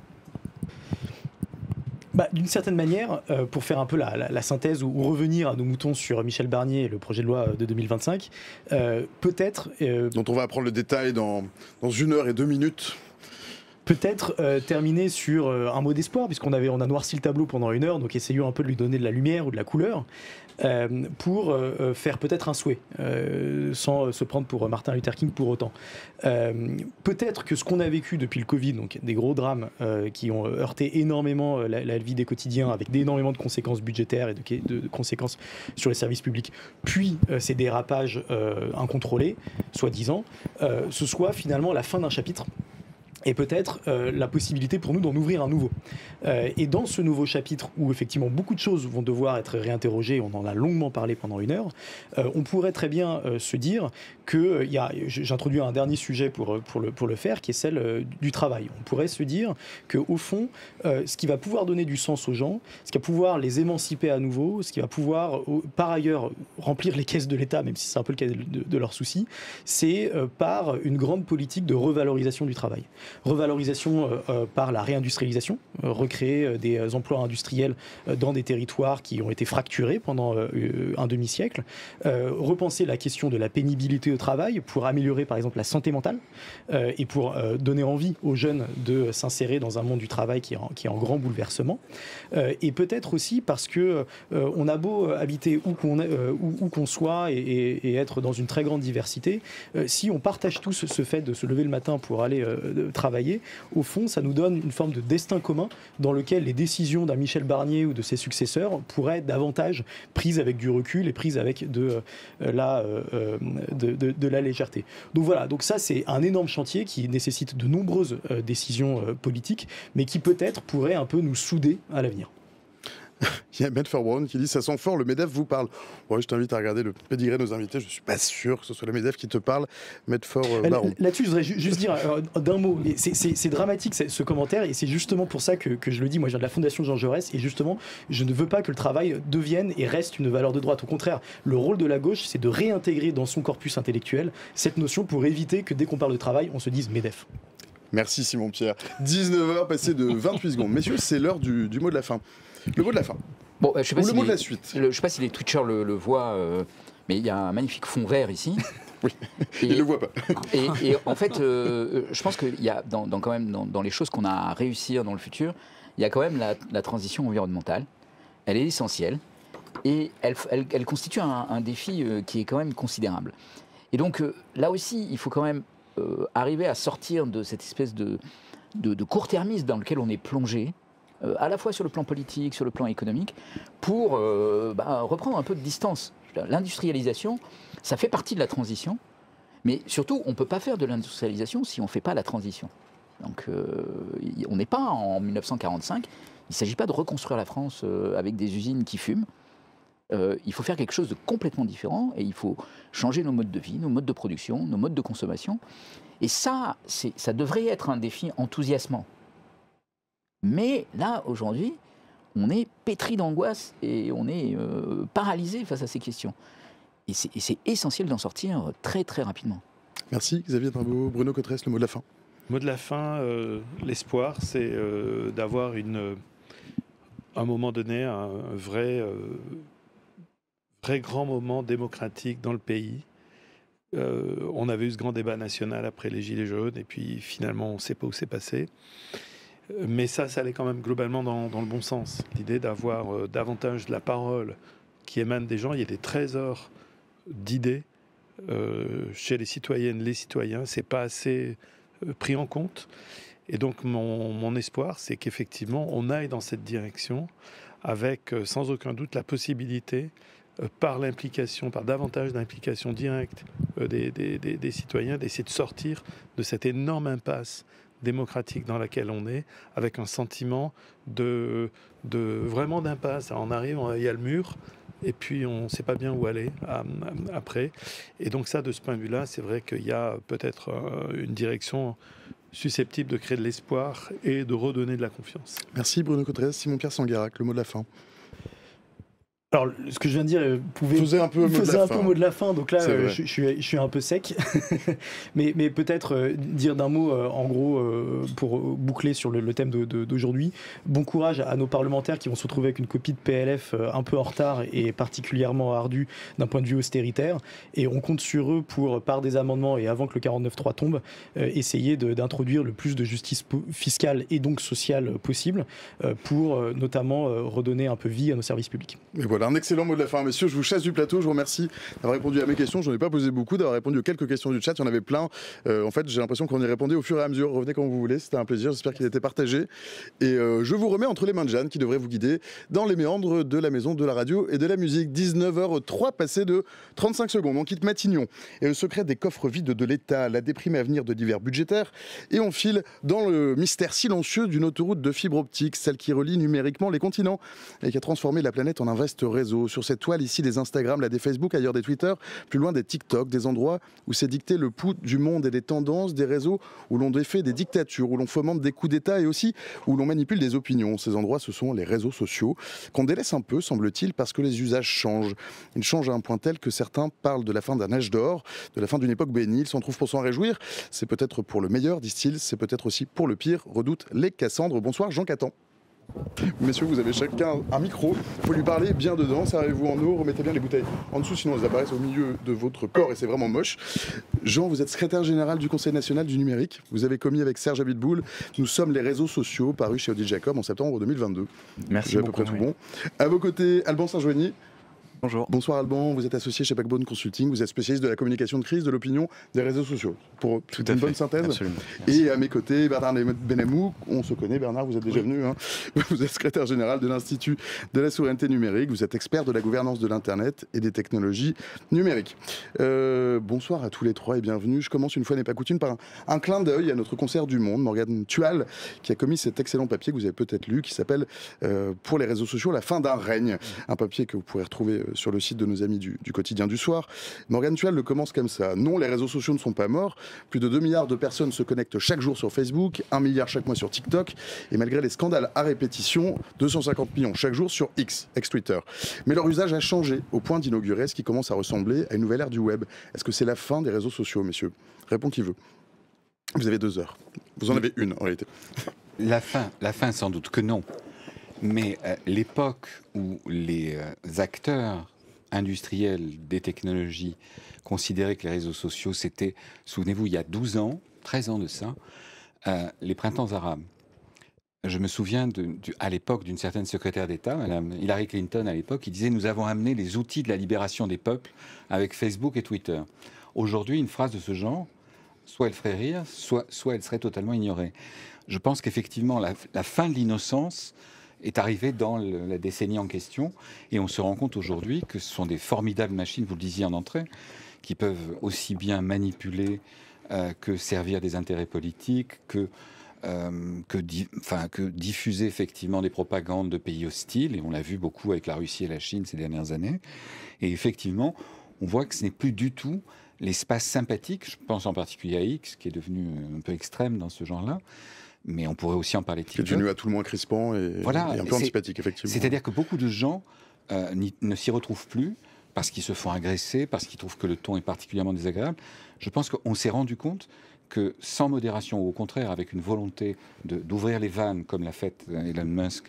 Bah, d'une certaine manière, euh, pour faire un peu la, la, la synthèse ou, ou revenir à nos moutons sur Michel Barnier et le projet de loi de deux mille vingt-cinq, euh, peut-être... Euh, dont on va apprendre le détail dans, dans une heure et deux minutes. Peut-être euh, terminer sur euh, un mot d'espoir, puisqu'on avait, on a noirci le tableau pendant une heure, donc essayons un peu de lui donner de la lumière ou de la couleur, euh, pour euh, faire peut-être un souhait, euh, sans se prendre pour Martin Luther King pour autant. Euh, peut-être que ce qu'on a vécu depuis le Covid, donc des gros drames euh, qui ont heurté énormément la, la vie des quotidiens, avec énormément de conséquences budgétaires et de, de, de conséquences sur les services publics, puis euh, ces dérapages euh, incontrôlés, soi-disant, euh, ce soit finalement la fin d'un chapitre. Et peut-être euh, la possibilité pour nous d'en ouvrir un nouveau. Euh, et dans ce nouveau chapitre, où effectivement beaucoup de choses vont devoir être réinterrogées, on en a longuement parlé pendant une heure, euh, on pourrait très bien euh, se dire que, euh, y a, j'introduis un dernier sujet pour, pour, le, pour le faire, qui est celle euh, du travail. On pourrait se dire qu'au fond, euh, ce qui va pouvoir donner du sens aux gens, ce qui va pouvoir les émanciper à nouveau, ce qui va pouvoir euh, par ailleurs remplir les caisses de l'État, même si c'est un peu le cas de, de, de leurs soucis, c'est euh, par une grande politique de revalorisation du travail. Revalorisation euh, par la réindustrialisation, euh, recréer euh, des euh, emplois industriels euh, dans des territoires qui ont été fracturés pendant euh, un demi-siècle, euh, repenser la question de la pénibilité au travail pour améliorer par exemple la santé mentale euh, et pour euh, donner envie aux jeunes de s'insérer dans un monde du travail qui est en, qui est en grand bouleversement, euh, et peut-être aussi parce que euh, on a beau habiter où qu'on, euh, où, où qu'on soit et, et, et être dans une très grande diversité, euh, si on partage tous ce fait de se lever le matin pour aller euh, travailler, au fond, ça nous donne une forme de destin commun dans lequel les décisions d'un Michel Barnier ou de ses successeurs pourraient être davantage prises avec du recul et prises avec de, euh, la, euh, de, de, de la légèreté. Donc voilà, donc ça c'est un énorme chantier qui nécessite de nombreuses euh, décisions euh, politiques, mais qui peut-être pourrait un peu nous souder à l'avenir. Il y a Medford Brown qui dit « Ça sent fort, le MEDEF vous parle ». Ouais, je t'invite à regarder le pédigré de nos invités. Je ne suis pas sûr que ce soit le MEDEF qui te parle. Medford euh, Baron. Là-dessus, je voudrais ju- juste dire euh, d'un mot. C'est, c'est, c'est dramatique ce, ce commentaire et c'est justement pour ça que, que je le dis. Moi, je viens de la Fondation Jean Jaurès et justement, je ne veux pas que le travail devienne et reste une valeur de droite. Au contraire, le rôle de la gauche, c'est de réintégrer dans son corpus intellectuel cette notion pour éviter que dès qu'on parle de travail, on se dise MEDEF. Merci Simon Pierre. dix-neuf heures passées de vingt-huit secondes. Messieurs, c'est l'heure du, du mot de la fin. Le mot de la fin. Bon, euh, je sais pas Ou si le mot les, de la suite. Le, je ne sais pas si les Twitchers le, le voient, euh, mais il y a un magnifique fond vert ici. Oui, et, il ne le voit pas. et, et en fait, euh, je pense qu'il y a dans, dans, quand même, dans, dans les choses qu'on a à réussir dans le futur, il y a quand même la, la transition environnementale. Elle est essentielle et elle, elle, elle constitue un, un défi euh, qui est quand même considérable. Et donc euh, là aussi, il faut quand même euh, arriver à sortir de cette espèce de, de, de court-termisme dans lequel on est plongé, euh, à la fois sur le plan politique, sur le plan économique, pour euh, bah, reprendre un peu de distance. L'industrialisation, ça fait partie de la transition, mais surtout, on ne peut pas faire de l'industrialisation si on ne fait pas la transition. Donc, euh, on n'est pas en mille neuf cent quarante-cinq, il ne s'agit pas de reconstruire la France euh, avec des usines qui fument. Euh, il faut faire quelque chose de complètement différent et il faut changer nos modes de vie, nos modes de production, nos modes de consommation. Et ça, c'est, ça devrait être un défi enthousiasmant. Mais là, aujourd'hui, on est pétri d'angoisse et on est euh, paralysé face à ces questions. Et c'est, et c'est essentiel d'en sortir très très rapidement. Merci Xavier Trimbaud. Bruno Cotresse, le mot de la fin. Le mot de la fin, euh, l'espoir, c'est euh, d'avoir une, à un moment donné, un, un vrai, euh, vrai grand moment démocratique dans le pays. Euh, on avait eu ce grand débat national après les Gilets jaunes, et puis finalement, on ne sait pas où c'est passé. Mais ça, ça allait quand même globalement dans, dans le bon sens. L'idée d'avoir euh, davantage de la parole qui émane des gens. Il y a des trésors d'idées euh, chez les citoyennes, les citoyens. C'est pas assez euh, pris en compte. Et donc, mon, mon espoir, c'est qu'effectivement, on aille dans cette direction avec, euh, sans aucun doute, la possibilité, euh, par l'implication, par davantage d'implication directe euh, des, des, des, des citoyens, d'essayer de sortir de cette énorme impasse démocratique dans laquelle on est, avec un sentiment de, de vraiment d'impasse. On arrive, il y a le mur, et puis on ne sait pas bien où aller à, à, après. Et donc ça, de ce point de vue-là, c'est vrai qu'il y a peut-être euh, une direction susceptible de créer de l'espoir et de redonner de la confiance. Merci Bruno Cotrez. Simon-Pierre Sanguérac, le mot de la fin. Alors, ce que je viens de dire, vous pouvez faisait un peu, faisait un peu mot de la fin, donc là, euh, je, je, suis, je suis un peu sec. mais mais peut-être euh, dire d'un mot, euh, en gros, euh, pour boucler sur le, le thème de, de, d'aujourd'hui. Bon courage à nos parlementaires qui vont se retrouver avec une copie de P L F euh, un peu en retard et particulièrement ardue d'un point de vue austéritaire. Et on compte sur eux pour, par des amendements et avant que le quarante-neuf trois tombe, euh, essayer de, d'introduire le plus de justice fiscale et donc sociale possible euh, pour euh, notamment euh, redonner un peu vie à nos services publics. Mais voilà. Un excellent mot de la fin, messieurs. Je vous chasse du plateau. Je vous remercie d'avoir répondu à mes questions. Je n'en ai pas posé beaucoup, d'avoir répondu aux quelques questions du chat. Il y en avait plein. Euh, en fait, j'ai l'impression qu'on y répondait au fur et à mesure. Revenez quand vous voulez. C'était un plaisir. J'espère qu'il a été partagé. Et euh, je vous remets entre les mains de Jeanne, qui devrait vous guider dans les méandres de la maison de la radio et de la musique. dix-neuf heures trois, passé de trente-cinq secondes. On quitte Matignon et le secret des coffres vides de l'État, la déprime à venir de divers budgétaires. Et on file dans le mystère silencieux d'une autoroute de fibre optique, celle qui relie numériquement les continents et qui a transformé la planète en un vaste réseau. Sur cette toile, ici, des Instagram, là, des Facebook, ailleurs des Twitter, plus loin des TikTok, des endroits où c'est dicté le pouls du monde et des tendances, des réseaux où l'on défait des dictatures, où l'on fomente des coups d'État et aussi où l'on manipule des opinions. Ces endroits, ce sont les réseaux sociaux, qu'on délaisse un peu, semble-t-il, parce que les usages changent. Ils changent à un point tel que certains parlent de la fin d'un âge d'or, de la fin d'une époque bénie. Ils s'en trouvent pour s'en réjouir. C'est peut-être pour le meilleur, disent-ils, c'est peut-être aussi pour le pire, redoutent les Cassandres. Bonsoir, Jean Catan. Messieurs, vous avez chacun un micro, il faut lui parler bien dedans, servez-vous en eau, remettez bien les bouteilles en dessous, sinon elles apparaissent au milieu de votre corps et c'est vraiment moche. Jean, vous êtes secrétaire général du Conseil national du numérique, vous avez commis avec Serge Abitboul Nous sommes les réseaux sociaux, paru chez Odile Jacob en septembre deux mille vingt-deux. Merci J'ai beaucoup. à peu près tout bon. À vos côtés, Alban Saint-Joigny. Bonjour. Bonsoir Alban, vous êtes associé chez Backbone Consulting, vous êtes spécialiste de la communication de crise, de l'opinion, des réseaux sociaux. Pour Tout une à bonne fait. synthèse. Absolument. Et à mes côtés, Bernard Benamou, on se connaît Bernard, vous êtes déjà oui. venu. Hein. Vous êtes secrétaire général de l'Institut de la souveraineté numérique, vous êtes expert de la gouvernance de l'Internet et des technologies numériques. Euh, bonsoir à tous les trois et bienvenue. Je commence une fois n'est pas coutume par un, un clin d'œil à notre concert du monde, Morgane Tual, qui a commis cet excellent papier que vous avez peut-être lu, qui s'appelle euh, Pour les réseaux sociaux, la fin d'un règne. Un papier que vous pourrez retrouver sur le site de nos amis Du, du quotidien du soir. Morgane Tual le commence comme ça. Non, les réseaux sociaux ne sont pas morts. Plus de deux milliards de personnes se connectent chaque jour sur Facebook, un milliard chaque mois sur TikTok, et malgré les scandales à répétition, deux cent cinquante millions chaque jour sur X, ex-Twitter. Mais leur usage a changé au point d'inaugurer ce qui commence à ressembler à une nouvelle ère du web. Est-ce que c'est la fin des réseaux sociaux, messieurs? Répond qui veut. Vous avez deux heures. Vous en avez une, en réalité. La fin, la fin sans doute que non. Mais euh, l'époque où les euh, acteurs industriels des technologies considéraient que les réseaux sociaux, c'était, souvenez-vous, il y a douze ans, treize ans de ça, euh, les printemps arabes. Je me souviens de, de, à l'époque d'une certaine secrétaire d'État, Madame Hillary Clinton à l'époque, qui disait « Nous avons amené les outils de la libération des peuples avec Facebook et Twitter ». Aujourd'hui, une phrase de ce genre, soit elle ferait rire, soit, soit elle serait totalement ignorée. Je pense qu'effectivement, la, la fin de l'innocence est arrivé dans le, la décennie en question, et on se rend compte aujourd'hui que ce sont des formidables machines, vous le disiez en entrée, qui peuvent aussi bien manipuler euh, que servir des intérêts politiques, que, euh, que, di enfin, que diffuser effectivement des propagandes de pays hostiles, et on l'a vu beaucoup avec la Russie et la Chine ces dernières années. Et effectivement, on voit que ce n'est plus du tout l'espace sympathique, je pense en particulier à X, qui est devenu un peu extrême dans ce genre-là, mais on pourrait aussi en parler de TikTok. C'est devenu à tout le moins crispant et, voilà, et un peu antipathique, effectivement. C'est-à-dire que beaucoup de gens euh, ne s'y retrouvent plus parce qu'ils se font agresser, parce qu'ils trouvent que le ton est particulièrement désagréable. Je pense qu'on s'est rendu compte que sans modération, ou au contraire avec une volonté d'ouvrir les vannes, comme l'a fait Elon Musk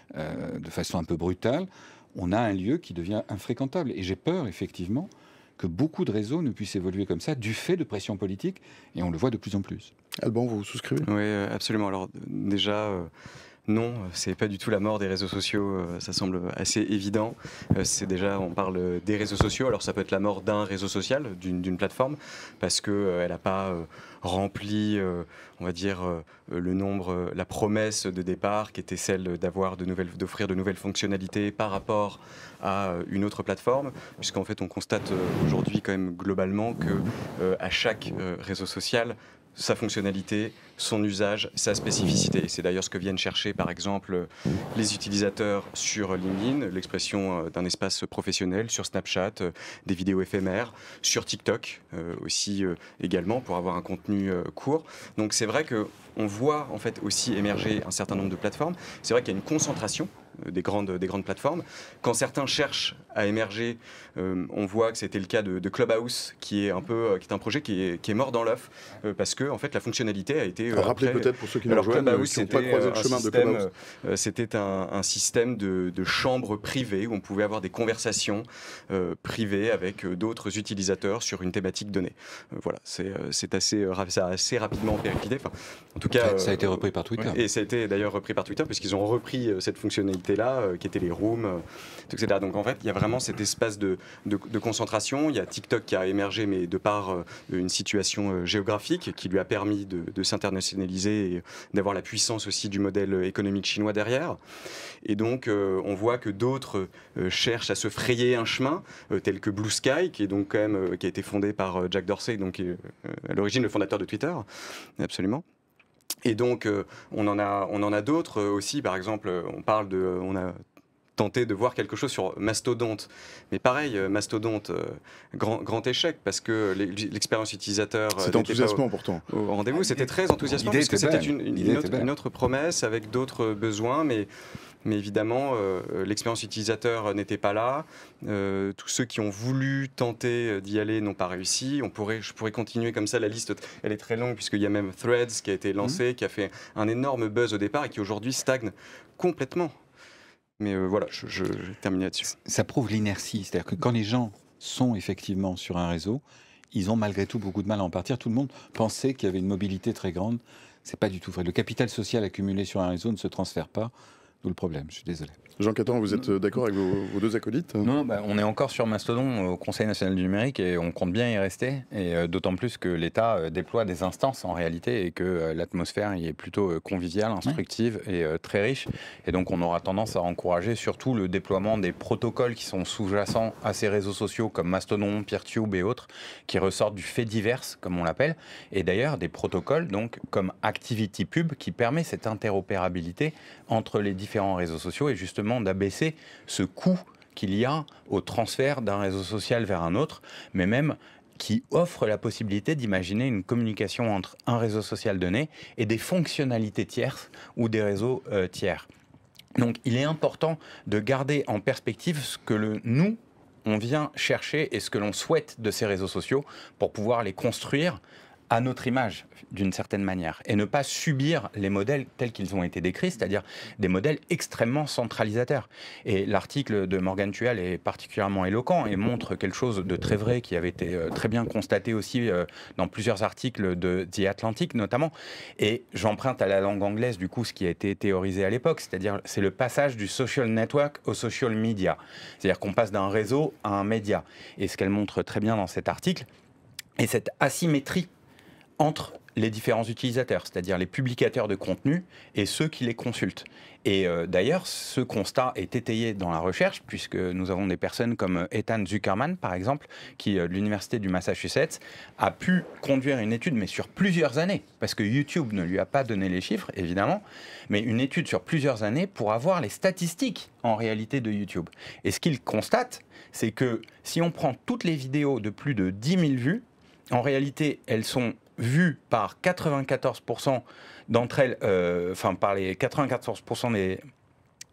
euh, de façon un peu brutale, on a un lieu qui devient infréquentable. Et j'ai peur, effectivement, que beaucoup de réseaux ne puissent évoluer comme ça du fait de pression politique, et on le voit de plus en plus. Alban, vous souscrivez? Oui, absolument. Alors déjà, euh, non, c'est pas du tout la mort des réseaux sociaux, euh, ça semble assez évident. Euh, c'est déjà, on parle des réseaux sociaux, alors ça peut être la mort d'un réseau social, d'une d'une plateforme, parce qu'elle euh, n'a pas euh, rempli, euh, on va dire, euh, le nombre, euh, la promesse de départ, qui était celle d'avoir de nouvelles, d'offrir de nouvelles fonctionnalités par rapport à une autre plateforme, puisqu'en fait on constate euh, aujourd'hui quand même globalement que euh, à chaque euh, réseau social, sa fonctionnalité, son usage, sa spécificité. C'est d'ailleurs ce que viennent chercher par exemple les utilisateurs sur LinkedIn, l'expression d'un espace professionnel, sur Snapchat, des vidéos éphémères, sur TikTok euh, aussi euh, également pour avoir un contenu euh, court. Donc c'est vrai qu'on voit en fait aussi émerger un certain nombre de plateformes. C'est vrai qu'il y a une concentration des grandes, des grandes plateformes. Quand certains cherchent à émerger, euh, on voit que c'était le cas de, de Clubhouse, qui est un peu, qui est un projet qui est, qui est mort dans l'œuf, euh, parce que en fait la fonctionnalité a été. Euh, Rappelez peut-être pour ceux qui nous rejoignent, qui n'ont pas croisé le chemin système, de Clubhouse. Euh, c'était un, un système de, de chambres privées où on pouvait avoir des conversations euh, privées avec euh, d'autres utilisateurs sur une thématique donnée. Euh, voilà, c'est euh, c'est assez, euh, ça a assez rapidement périclité. Enfin, en tout cas, ça a été repris par Twitter. Et ça a été d'ailleurs repris par Twitter, puisqu'ils ont repris euh, cette fonctionnalité là, euh, qui étaient les rooms, euh, et cetera. Donc en fait, il y a vraiment cet espace de, de, de concentration. Il y a TikTok qui a émergé, mais de par euh, une situation euh, géographique qui lui a permis de, de s'internationaliser et d'avoir la puissance aussi du modèle économique chinois derrière. Et donc, euh, on voit que d'autres euh, cherchent à se frayer un chemin, euh, tel que Blue Sky, qui est donc quand même euh, qui a été fondé par euh, Jack Dorsey, donc qui est euh, à l'origine le fondateur de Twitter, absolument. Et donc, euh, on en a, on en a d'autres aussi. Par exemple, on parle de, on a tenté de voir quelque chose sur Mastodonte. Mais pareil, Mastodonte, euh, grand, grand échec, parce que l'expérience utilisateur... C'était enthousiasmant au, pourtant. Au rendez-vous, c'était très enthousiasmant, parce que c'était une, une, une, autre, une autre promesse avec d'autres besoins, mais... Mais évidemment, euh, l'expérience utilisateur n'était pas là. Euh, tous ceux qui ont voulu tenter d'y aller n'ont pas réussi. On pourrait, je pourrais continuer comme ça. La liste, elle est très longue, puisqu'il y a même Threads qui a été lancé, mmh. qui a fait un énorme buzz au départ et qui aujourd'hui stagne complètement. Mais euh, voilà, je, je, je termine là-dessus. Ça prouve l'inertie. C'est-à-dire que quand les gens sont effectivement sur un réseau, ils ont malgré tout beaucoup de mal à en partir. Tout le monde pensait qu'il y avait une mobilité très grande. C'est pas du tout vrai. Le capital social accumulé sur un réseau ne se transfère pas. D'où le problème, je suis désolé. Jean Catan, vous êtes d'accord avec vos, vos deux acolytes? Non, bah, on est encore sur Mastodon au Conseil national du numérique et on compte bien y rester. Et euh, d'autant plus que l'État euh, déploie des instances en réalité et que euh, l'atmosphère y est plutôt euh, conviviale, instructive ouais. et euh, très riche. Et donc on aura tendance à encourager surtout le déploiement des protocoles qui sont sous-jacents à ces réseaux sociaux comme Mastodon, PeerTube et autres, qui ressortent du fait divers, comme on l'appelle. Et d'ailleurs des protocoles donc comme ActivityPub qui permet cette interopérabilité entre les différents réseaux sociaux et justement d'abaisser ce coût qu'il y a au transfert d'un réseau social vers un autre, mais même qui offre la possibilité d'imaginer une communication entre un réseau social donné et des fonctionnalités tierces ou des réseaux euh, tiers. Donc il est important de garder en perspective ce que le, nous, on vient chercher et ce que l'on souhaite de ces réseaux sociaux pour pouvoir les construire à notre image, d'une certaine manière, et ne pas subir les modèles tels qu'ils ont été décrits, c'est-à-dire des modèles extrêmement centralisateurs. Et l'article de Morgan Tual est particulièrement éloquent et montre quelque chose de très vrai qui avait été très bien constaté aussi dans plusieurs articles de The Atlantic notamment. Et j'emprunte à la langue anglaise du coup ce qui a été théorisé à l'époque, c'est-à-dire c'est le passage du social network au social media. C'est-à-dire qu'on passe d'un réseau à un média. Et ce qu'elle montre très bien dans cet article est cette asymétrie entre les différents utilisateurs, c'est-à-dire les publicateurs de contenu et ceux qui les consultent. Et euh, d'ailleurs, ce constat est étayé dans la recherche, puisque nous avons des personnes comme Ethan Zuckerman, par exemple, qui, euh, de l'Université du Massachusetts, a pu conduire une étude, mais sur plusieurs années, parce que YouTube ne lui a pas donné les chiffres, évidemment, mais une étude sur plusieurs années pour avoir les statistiques, en réalité, de YouTube. Et ce qu'il constate, c'est que si on prend toutes les vidéos de plus de dix mille vues, en réalité, elles sont vues par quatre-vingt-quatorze pour cent d'entre elles, euh, enfin par les quatre-vingt-quatorze pour cent des,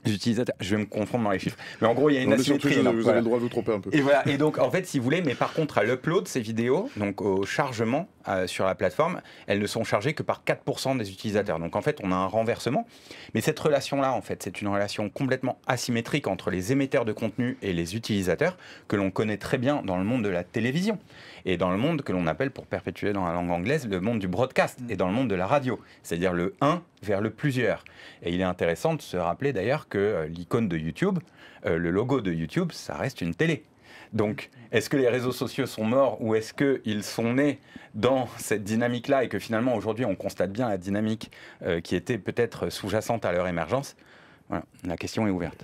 utilisateurs. Je vais me confondre dans les chiffres. Mais en gros, il y a une Non, asymétrie. surprise, donc, vous voilà. avez le droit de vous tromper un peu. Et voilà. Et donc, en fait, si vous voulez, mais par contre, à l'upload, ces vidéos, donc au chargement euh, sur la plateforme, elles ne sont chargées que par quatre pour cent des utilisateurs. Donc, en fait, on a un renversement. Mais cette relation-là, en fait, c'est une relation complètement asymétrique entre les émetteurs de contenu et les utilisateurs, que l'on connaît très bien dans le monde de la télévision et dans le monde que l'on appelle, pour perpétuer dans la langue anglaise, le monde du broadcast et dans le monde de la radio, c'est-à-dire le un vers le plusieurs. Et il est intéressant de se rappeler d'ailleurs que euh, l'icône de YouTube, euh, le logo de YouTube, ça reste une télé. Donc, est-ce que les réseaux sociaux sont morts ou est-ce qu'ils sont nés dans cette dynamique-là et que finalement, aujourd'hui, on constate bien la dynamique euh, qui était peut-être sous-jacente à leur émergence? Voilà, la question est ouverte.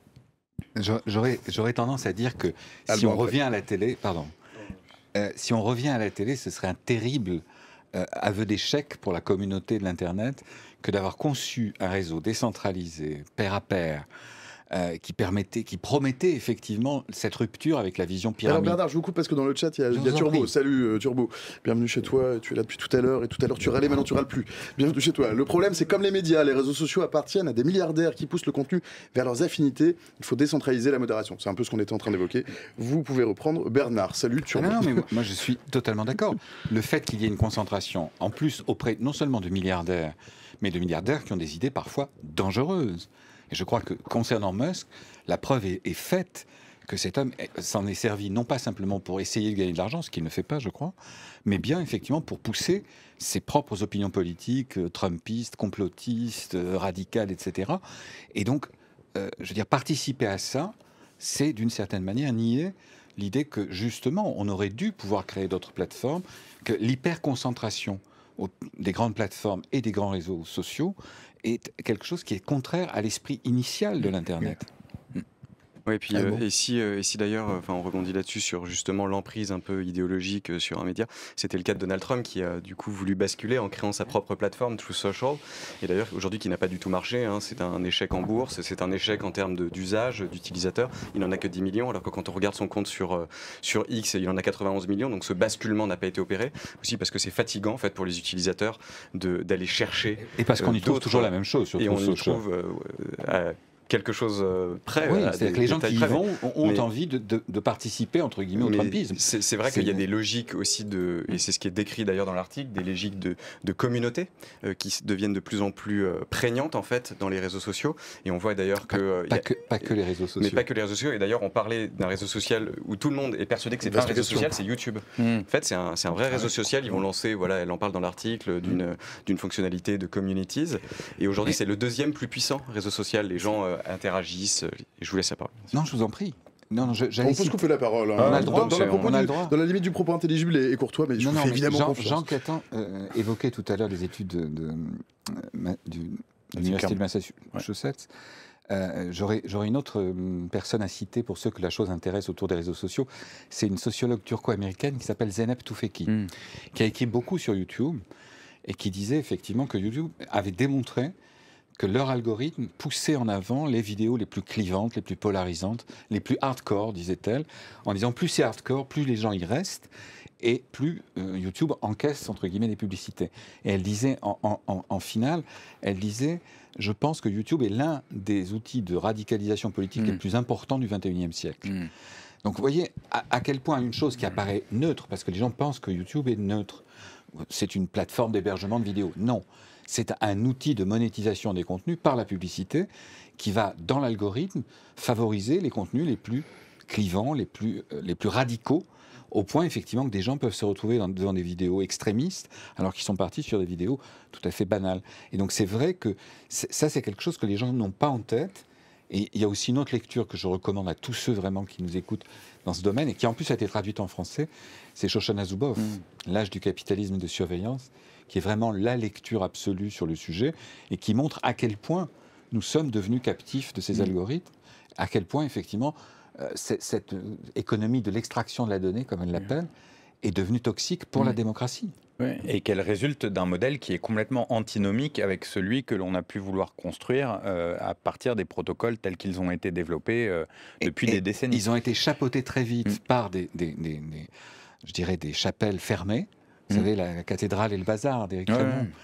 J'aurais, j'aurais tendance à dire que si Allemand, on après. revient à la télé, pardon, euh, si on revient à la télé, ce serait un terrible euh, aveu d'échec pour la communauté de l'Internet que d'avoir conçu un réseau décentralisé, pair à pair, euh, qui permettait, qui promettait effectivement cette rupture avec la vision Alors pyramide. Bernard, je vous coupe parce que dans le chat, il y a, Je il y a vous en Turbo. prie. Salut euh, Turbo. Bienvenue chez toi. Tu es là depuis tout à l'heure et tout à l'heure tu râlais, maintenant tu râles plus. Bienvenue chez toi. Le problème, c'est comme les médias, les réseaux sociaux appartiennent à des milliardaires qui poussent le contenu vers leurs affinités. Il faut décentraliser la modération. C'est un peu ce qu'on était en train d'évoquer. Vous pouvez reprendre. Bernard, salut Ah Turbo. non, non, mais moi, moi, je suis totalement d'accord. Le fait qu'il y ait une concentration, en plus auprès non seulement de milliardaires, mais de milliardaires qui ont des idées parfois dangereuses. Et je crois que concernant Musk, la preuve est, est faite que cet homme s'en est servi non pas simplement pour essayer de gagner de l'argent, ce qu'il ne fait pas, je crois, mais bien effectivement pour pousser ses propres opinions politiques, euh, trumpistes, complotistes, euh, radicales, et cetera. Et donc, euh, je veux dire, participer à ça, c'est d'une certaine manière nier l'idée que justement, on aurait dû pouvoir créer d'autres plateformes, que l'hyperconcentration au- des grandes plateformes et des grands réseaux sociaux est quelque chose qui est contraire à l'esprit initial de l'Internet. Oui, et puis Ah euh, bon et si, euh, et si d'ailleurs, euh, enfin, on rebondit là-dessus sur justement l'emprise un peu idéologique euh, sur un média, c'était le cas de Donald Trump qui a du coup voulu basculer en créant sa propre plateforme Truth Social, et d'ailleurs aujourd'hui qui n'a pas du tout marché, hein, c'est un échec en bourse, c'est un échec en termes de- d'usage, d'utilisateurs, il n'en a que dix millions, alors que quand on regarde son compte sur, euh, sur X, il en a quatre-vingt-onze millions, donc ce basculement n'a pas été opéré, aussi parce que c'est fatigant en fait pour les utilisateurs de- d'aller chercher, Et parce qu'on Euh, y trouve d'autres- toujours la même chose sur et on Truth y Social. trouve euh, euh, quelque chose euh, près. Oui, à c'est-à-dire des que les gens détails qui y près, vont ont, ont mais- envie de, de- de participer, entre guillemets, au mais trumpisme. C'est c'est vrai C'est- qu'il y a des logiques aussi de, et c'est ce qui est décrit d'ailleurs dans l'article, des logiques de, de communauté euh, qui s- deviennent de plus en plus euh, prégnantes en fait dans les réseaux sociaux. Et on voit d'ailleurs que, euh, il y Pas a- que, pas que les réseaux sociaux. mais pas que les réseaux sociaux. Et d'ailleurs, on parlait d'un réseau social où tout le monde est persuadé que c'est pas un Vaste réseau question. social, c'est YouTube. Hmm. En fait, c'est un, c'est un vrai réseau social. Ils vont lancer, voilà, elle en parle dans l'article, d'une d'une fonctionnalité de communities. Et aujourd'hui, c'est le deuxième plus puissant réseau social. Les gens euh, interagissent. Et je vous laisse la parole. Non, je vous en prie. Non, non, je- On j'allais peut se citer- couper la parole. hein. On a le droit, dans, dans la c'est- propos on a du- le droit. dans la limite du propos intelligible et, et courtois, mais je Non, vous non, fais mais évidemment Jean, confiance. Jean Catan euh, évoquait tout à l'heure les études de, de, euh, ma- du- de l'Université de Massachusetts. Euh, J'aurais j'aurais une autre euh, personne à citer pour ceux que la chose intéresse autour des réseaux sociaux. C'est une sociologue turco-américaine qui s'appelle Zeynep Tufekci, Hmm. qui a écrit beaucoup sur YouTube et qui disait effectivement que YouTube avait démontré que leur algorithme poussait en avant les vidéos les plus clivantes, les plus polarisantes, les plus hardcore, disait-elle, en disant plus c'est hardcore, plus les gens y restent, et plus euh, YouTube encaisse, entre guillemets, des publicités. Et elle disait, en, en, en, en finale, elle disait, je pense que YouTube est l'un des outils de radicalisation politique Mm. les plus importants du vingt et unième siècle. Hmm. Donc vous voyez à, à quel point une chose qui apparaît neutre, parce que les gens pensent que YouTube est neutre, c'est une plateforme d'hébergement de vidéos. Non, c'est un outil de monétisation des contenus par la publicité qui va, dans l'algorithme, favoriser les contenus les plus clivants, les plus, euh, les plus radicaux, au point effectivement que des gens peuvent se retrouver dans, devant des vidéos extrémistes alors qu'ils sont partis sur des vidéos tout à fait banales. Et donc c'est vrai que c'est- ça c'est quelque chose que les gens n'ont pas en tête. Et il y a aussi une autre lecture que je recommande à tous ceux vraiment qui nous écoutent dans ce domaine et qui en plus a été traduite en français, c'est Shoshana Zuboff, L'âge du capitalisme de surveillance, qui est vraiment la lecture absolue sur le sujet et qui montre à quel point nous sommes devenus captifs de ces Mm. algorithmes, à quel point effectivement euh, c'est- cette euh, économie de l'extraction de la donnée, comme elle l'appelle, est devenue toxique pour Mm. la démocratie. Ouais, et qu'elle résulte d'un modèle qui est complètement antinomique avec celui que l'on a pu vouloir construire euh, à partir des protocoles tels qu'ils ont été développés euh, Et- depuis et des décennies. Ils ont été chapeautés très vite Mm. par des, des- des- des- je dirais, des chapelles fermées. Vous Mm. savez, la, la cathédrale et le bazar d'Éric Ouais, Raymond. ouais.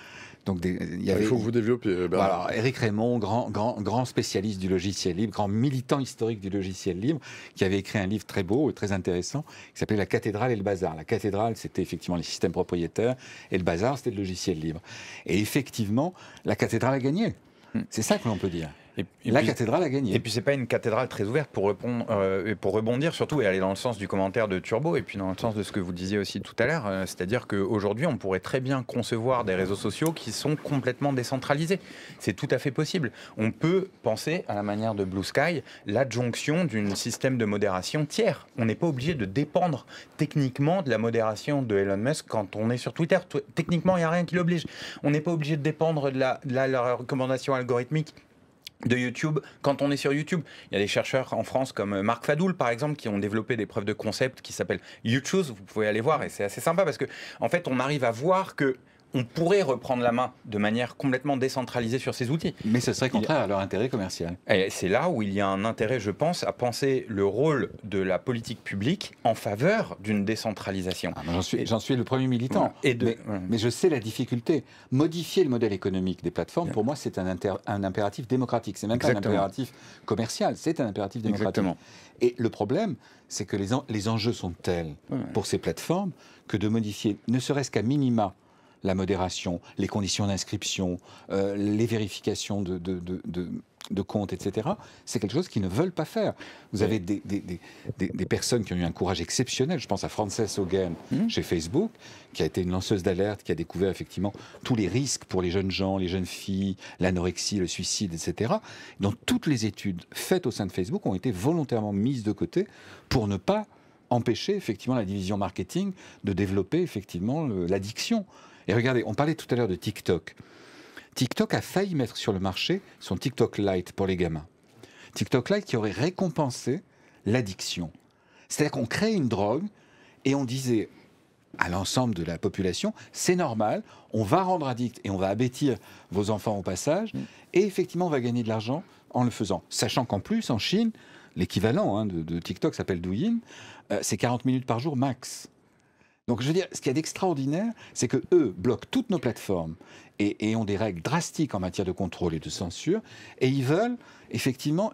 Donc des, il, y il avait, faut que vous développiez, Bernard. Voilà, Éric Raymond, grand, grand, grand spécialiste du logiciel libre, grand militant historique du logiciel libre, qui avait écrit un livre très beau et très intéressant, qui s'appelait La cathédrale et le bazar. La cathédrale, c'était effectivement les systèmes propriétaires, et le bazar, c'était le logiciel libre. Et effectivement, la cathédrale a gagné. C'est ça que l'on peut dire. Et, et la puis, cathédrale a gagné. Et puis c'est pas une cathédrale très ouverte pour, répondre, euh, pour rebondir surtout et aller dans le sens du commentaire de Turbo et puis dans le sens de ce que vous disiez aussi tout à l'heure, euh, c'est-à-dire qu'aujourd'hui on pourrait très bien concevoir des réseaux sociaux qui sont complètement décentralisés. C'est tout à fait possible. On peut penser à la manière de Blue Sky l'adjonction d'un système de modération tiers. On n'est pas obligé de dépendre techniquement de la modération de Elon Musk quand on est sur Twitter. Techniquement il n'y a rien qui l'oblige. On n'est pas obligé de dépendre de la, de la, la recommandation algorithmique de YouTube quand on est sur YouTube. Il y a des chercheurs en France comme Marc Fadoul par exemple qui ont développé des preuves de concept qui s'appellent YouChoose, vous pouvez aller voir et c'est assez sympa parce que en fait on arrive à voir que on pourrait reprendre la main de manière complètement décentralisée sur ces outils. Mais ce serait contraire à leur intérêt commercial. Et c'est là où il y a un intérêt, je pense, à penser le rôle de la politique publique en faveur d'une décentralisation. Ah, j'en suis, j'en suis le premier militant. Et de, mais, ouais. mais je sais la difficulté. Modifier le modèle économique des plateformes, pour moi, c'est un, inter, un impératif démocratique. C'est même pas Exactement. un impératif commercial, c'est un impératif démocratique. Exactement. Et le problème, c'est que les, en, les enjeux sont tels ouais. pour ces plateformes que de modifier, ne serait-ce qu'à minima, la modération, les conditions d'inscription, euh, les vérifications de, de, de, de, de comptes, et cetera, c'est quelque chose qu'ils ne veulent pas faire. Vous oui. avez des, des, des, des, des personnes qui ont eu un courage exceptionnel. Je pense à Frances Haugen mmh. chez Facebook, qui a été une lanceuse d'alerte, qui a découvert effectivement tous les risques pour les jeunes gens, les jeunes filles, l'anorexie, le suicide, et cetera. Donc toutes les études faites au sein de Facebook ont été volontairement mises de côté pour ne pas empêcher effectivement la division marketing de développer effectivement l'addiction. Et regardez, on parlait tout à l'heure de TikTok. TikTok a failli mettre sur le marché son TikTok Lite pour les gamins. TikTok Lite qui aurait récompensé l'addiction. C'est-à-dire qu'on crée une drogue et on disait à l'ensemble de la population, c'est normal, on va rendre addict et on va abêtir vos enfants au passage, et effectivement on va gagner de l'argent en le faisant. Sachant qu'en plus, en Chine, l'équivalent hein, de, de TikTok s'appelle Douyin, euh, c'est quarante minutes par jour max. Donc je veux dire, ce qu'il y a d'extraordinaire, c'est que eux bloquent toutes nos plateformes et, et ont des règles drastiques en matière de contrôle et de censure, et ils veulent effectivement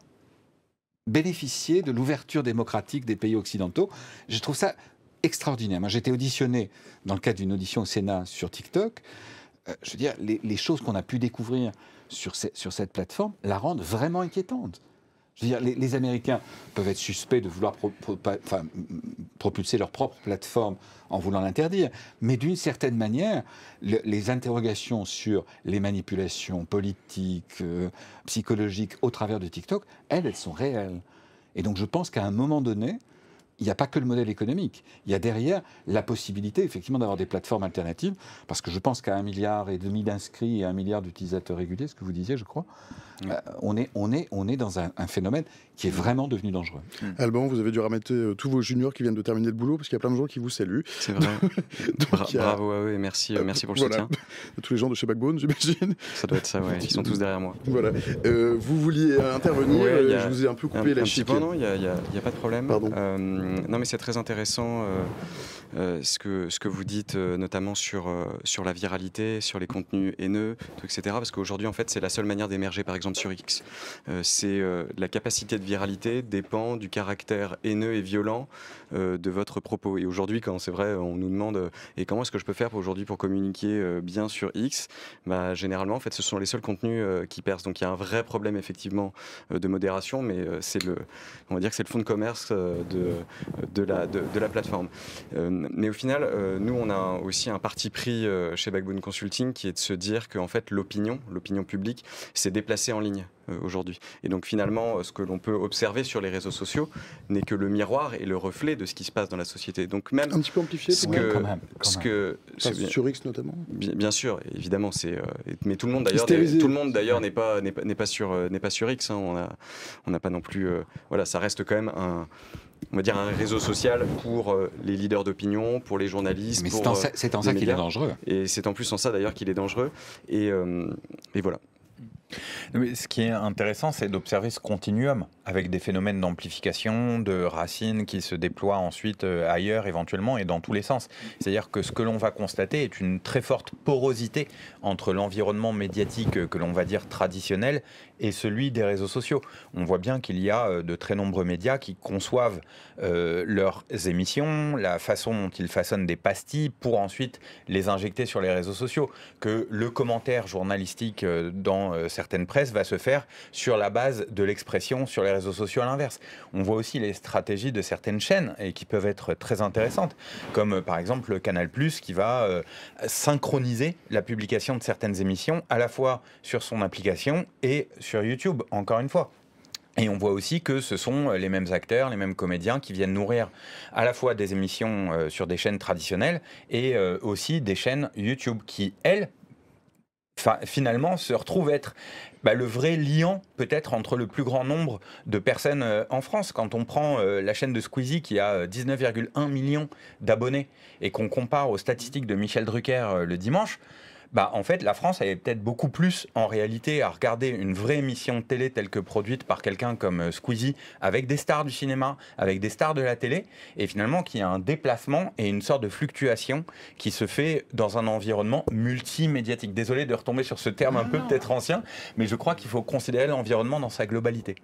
bénéficier de l'ouverture démocratique des pays occidentaux. Je trouve ça extraordinaire. Moi, j'ai été auditionné dans le cadre d'une audition au Sénat sur TikTok. Euh, je veux dire, les, les choses qu'on a pu découvrir sur, ces, sur cette plateforme la rendent vraiment inquiétante. Je veux dire, les, les Américains peuvent être suspects de vouloir pro, pro, enfin, propulser leur propre plateforme en voulant l'interdire, mais d'une certaine manière, le, les interrogations sur les manipulations politiques, euh, psychologiques au travers de TikTok, elles, elles sont réelles. Et donc je pense qu'à un moment donné, il n'y a pas que le modèle économique. Il y a derrière la possibilité, effectivement, d'avoir des plateformes alternatives, parce que je pense qu'à un milliard et demi d'inscrits et un milliard d'utilisateurs réguliers, ce que vous disiez, je crois, oui. euh, on, est, on, est, on est dans un, un phénomène qui est vraiment devenu dangereux. Mmh. Alban, vous avez dû remettre euh, tous vos juniors qui viennent de terminer le boulot, parce qu'il y a plein de gens qui vous saluent. C'est vrai. Donc, Bra a... Bravo à eux et merci, euh, merci pour le voilà. soutien. Tous les gens de chez Backbone, j'imagine. Ça doit être ça, ouais. Ils sont tous derrière moi. Voilà. Euh, vous vouliez intervenir, ouais, a, je vous ai un peu coupé un, la un chic. Non, il n'y a, a, a pas de problème. Pardon. Euh, non, mais c'est très intéressant euh, euh, ce, que, ce que vous dites, euh, notamment sur, euh, sur la viralité, sur les contenus haineux, et cetera. Parce qu'aujourd'hui, en fait, c'est la seule manière d'émerger, par exemple, sur X. Euh, c'est euh, la capacité de viralité dépend du caractère haineux et violent euh, de votre propos. Et aujourd'hui, quand c'est vrai, on nous demande euh, et comment est-ce que je peux faire aujourd'hui pour communiquer euh, bien sur X, bah, généralement, en fait, ce sont les seuls contenus euh, qui percent. Donc, il y a un vrai problème, effectivement, euh, de modération, mais euh, c'est le, on va dire que c'est le fond de commerce euh, de, de, la, de, de la plateforme. Euh, mais au final, euh, nous, on a aussi un parti pris euh, chez Backbone Consulting qui est de se dire qu'en fait, l'opinion, l'opinion publique, s'est déplacée en ligne euh, aujourd'hui. Et donc, finalement, euh, ce que l'on peut observer sur les réseaux sociaux n'est que le miroir et le reflet de ce qui se passe dans la société. Donc, même un petit peu amplifié, ce que, quand même, quand ce même. que enfin, sur X notamment. Bien, bien sûr, évidemment, c'est. Euh, mais tout le monde d'ailleurs, tout le monde d'ailleurs n'est pas n'est pas n'est pas sur euh, n'est pas sur X. Hein, on a on n'a pas non plus. Euh, voilà, ça reste quand même un. On va dire un réseau social pour euh, les leaders d'opinion, pour les journalistes. Mais pour, c'est en, en ça qu'il est dangereux. Et c'est en plus en ça d'ailleurs qu'il est dangereux. Et, euh, et voilà. Mais ce qui est intéressant, c'est d'observer ce continuum avec des phénomènes d'amplification, de racines qui se déploient ensuite ailleurs éventuellement et dans tous les sens. C'est-à-dire que ce que l'on va constater est une très forte porosité entre l'environnement médiatique que l'on va dire traditionnel et celui des réseaux sociaux. On voit bien qu'il y a de très nombreux médias qui conçoivent euh, leurs émissions, la façon dont ils façonnent des pastilles pour ensuite les injecter sur les réseaux sociaux. Que le commentaire journalistique dans euh, certaines presses va se faire sur la base de l'expression sur les réseaux sociaux à l'inverse. On voit aussi les stratégies de certaines chaînes et qui peuvent être très intéressantes, comme euh, par exemple Canal plus, qui va euh, synchroniser la publication de certaines émissions à la fois sur son application et sur YouTube, encore une fois. Et on voit aussi que ce sont les mêmes acteurs, les mêmes comédiens qui viennent nourrir à la fois des émissions euh, sur des chaînes traditionnelles et euh, aussi des chaînes YouTube qui, elles, finalement se retrouvent être bah, le vrai liant peut-être entre le plus grand nombre de personnes euh, en France. Quand on prend euh, la chaîne de Squeezie qui a dix-neuf virgule un millions d'abonnés et qu'on compare aux statistiques de Michel Drucker euh, le dimanche, bah, en fait, la France est peut-être beaucoup plus, en réalité, à regarder une vraie émission de télé telle que produite par quelqu'un comme Squeezie, avec des stars du cinéma, avec des stars de la télé, et finalement qu'il y a un déplacement et une sorte de fluctuation qui se fait dans un environnement multimédiatique. Désolé de retomber sur ce terme un peu peut-être ancien, mais je crois qu'il faut considérer l'environnement dans sa globalité.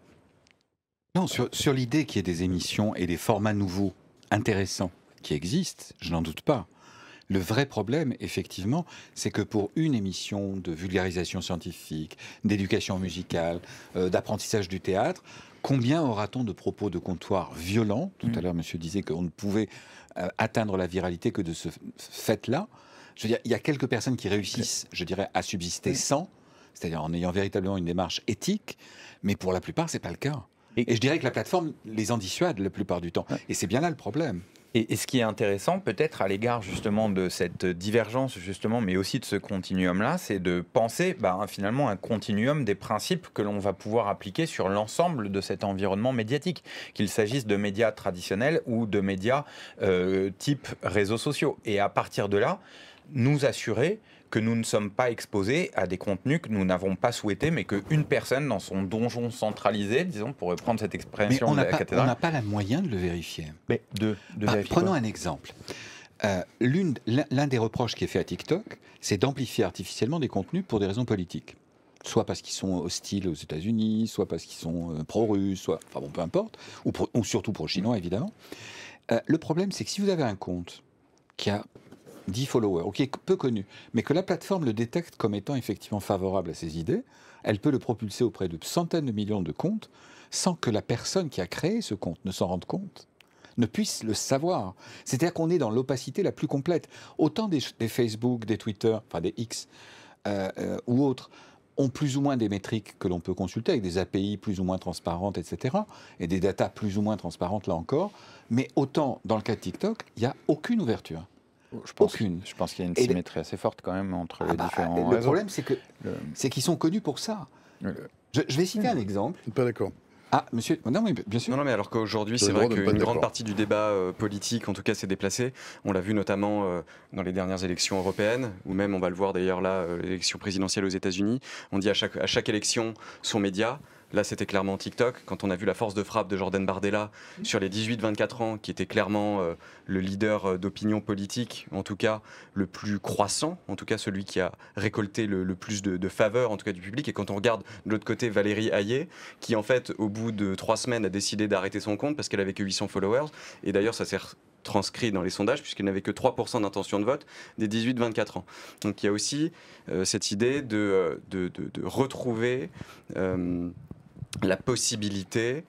Non, sur, sur l'idée qu'il y ait des émissions et des formats nouveaux, intéressants, qui existent, je n'en doute pas. Le vrai problème, effectivement, c'est que pour une émission de vulgarisation scientifique, d'éducation musicale, euh, d'apprentissage du théâtre, combien aura-t-on de propos de comptoir violents? Tout à l'heure, monsieur disait qu'on ne pouvait euh, atteindre la viralité que de ce fait-là. Je veux dire, il y a quelques personnes qui réussissent, je dirais, à subsister sans, c'est-à-dire en ayant véritablement une démarche éthique, mais pour la plupart, c'est pas le cas. Et, et je dirais que la plateforme les en dissuade la plupart du temps. Et c'est bien là le problème. Et, et ce qui est intéressant, peut-être à l'égard justement de cette divergence, justement, mais aussi de ce continuum-là, c'est de penser bah, finalement un continuum des principes que l'on va pouvoir appliquer sur l'ensemble de cet environnement médiatique, qu'il s'agisse de médias traditionnels ou de médias euh, type réseaux sociaux. Et à partir de là, nous assurer que nous ne sommes pas exposés à des contenus que nous n'avons pas souhaités, mais qu'une personne dans son donjon centralisé, disons, pour reprendre cette expression de la cathédrale... On n'a pas la moyen de le vérifier. Mais de, de bah, vérifier prenons quoi. un exemple. Euh, l'un des reproches qui est fait à TikTok, c'est d'amplifier artificiellement des contenus pour des raisons politiques. Soit parce qu'ils sont hostiles aux États-Unis, soit parce qu'ils sont euh, pro-russes, soit... Enfin bon, peu importe. Ou, pro, ou surtout pro-chinois, évidemment. Euh, le problème, c'est que si vous avez un compte qui a dix followers, ou qui est peu connu, mais que la plateforme le détecte comme étant effectivement favorable à ses idées, elle peut le propulser auprès de centaines de millions de comptes sans que la personne qui a créé ce compte ne s'en rende compte, ne puisse le savoir. C'est-à-dire qu'on est dans l'opacité la plus complète. Autant des, des Facebook, des Twitter, enfin des X euh, euh, ou autres, ont plus ou moins des métriques que l'on peut consulter, avec des A P I plus ou moins transparentes, et cetera, et des datas plus ou moins transparentes là encore, mais autant dans le cas de TikTok, il n'y a aucune ouverture. Je pense, Aucune. Je pense qu'il y a une Et symétrie le... assez forte quand même entre ah les bah, différents le réseaux. Le problème, c'est que le... c'est qu'ils sont connus pour ça. Le... Je, je vais citer un exemple. Pas d'accord. Ah, monsieur, non, mais bien sûr. Non, non, mais alors qu'aujourd'hui, c'est vrai qu'une grande partie du débat euh, politique, en tout cas, s'est déplacée. On l'a vu notamment euh, dans les dernières élections européennes, ou même, on va le voir d'ailleurs là, euh, l'élection présidentielle aux États-Unis. On dit à chaque, à chaque élection son média. Là, c'était clairement TikTok. Quand on a vu la force de frappe de Jordan Bardella sur les dix-huit vingt-quatre ans, qui était clairement euh, le leader d'opinion politique, en tout cas le plus croissant, en tout cas celui qui a récolté le, le plus de, de faveur, en tout cas du public. Et quand on regarde de l'autre côté Valérie Hayé, qui en fait, au bout de trois semaines, a décidé d'arrêter son compte parce qu'elle avait que huit cents followers. Et d'ailleurs, ça s'est transcrit dans les sondages, puisqu'elle n'avait que trois pour cent d'intention de vote des dix-huit vingt-quatre ans. Donc il y a aussi euh, cette idée de, de, de, de retrouver... Euh, la possibilité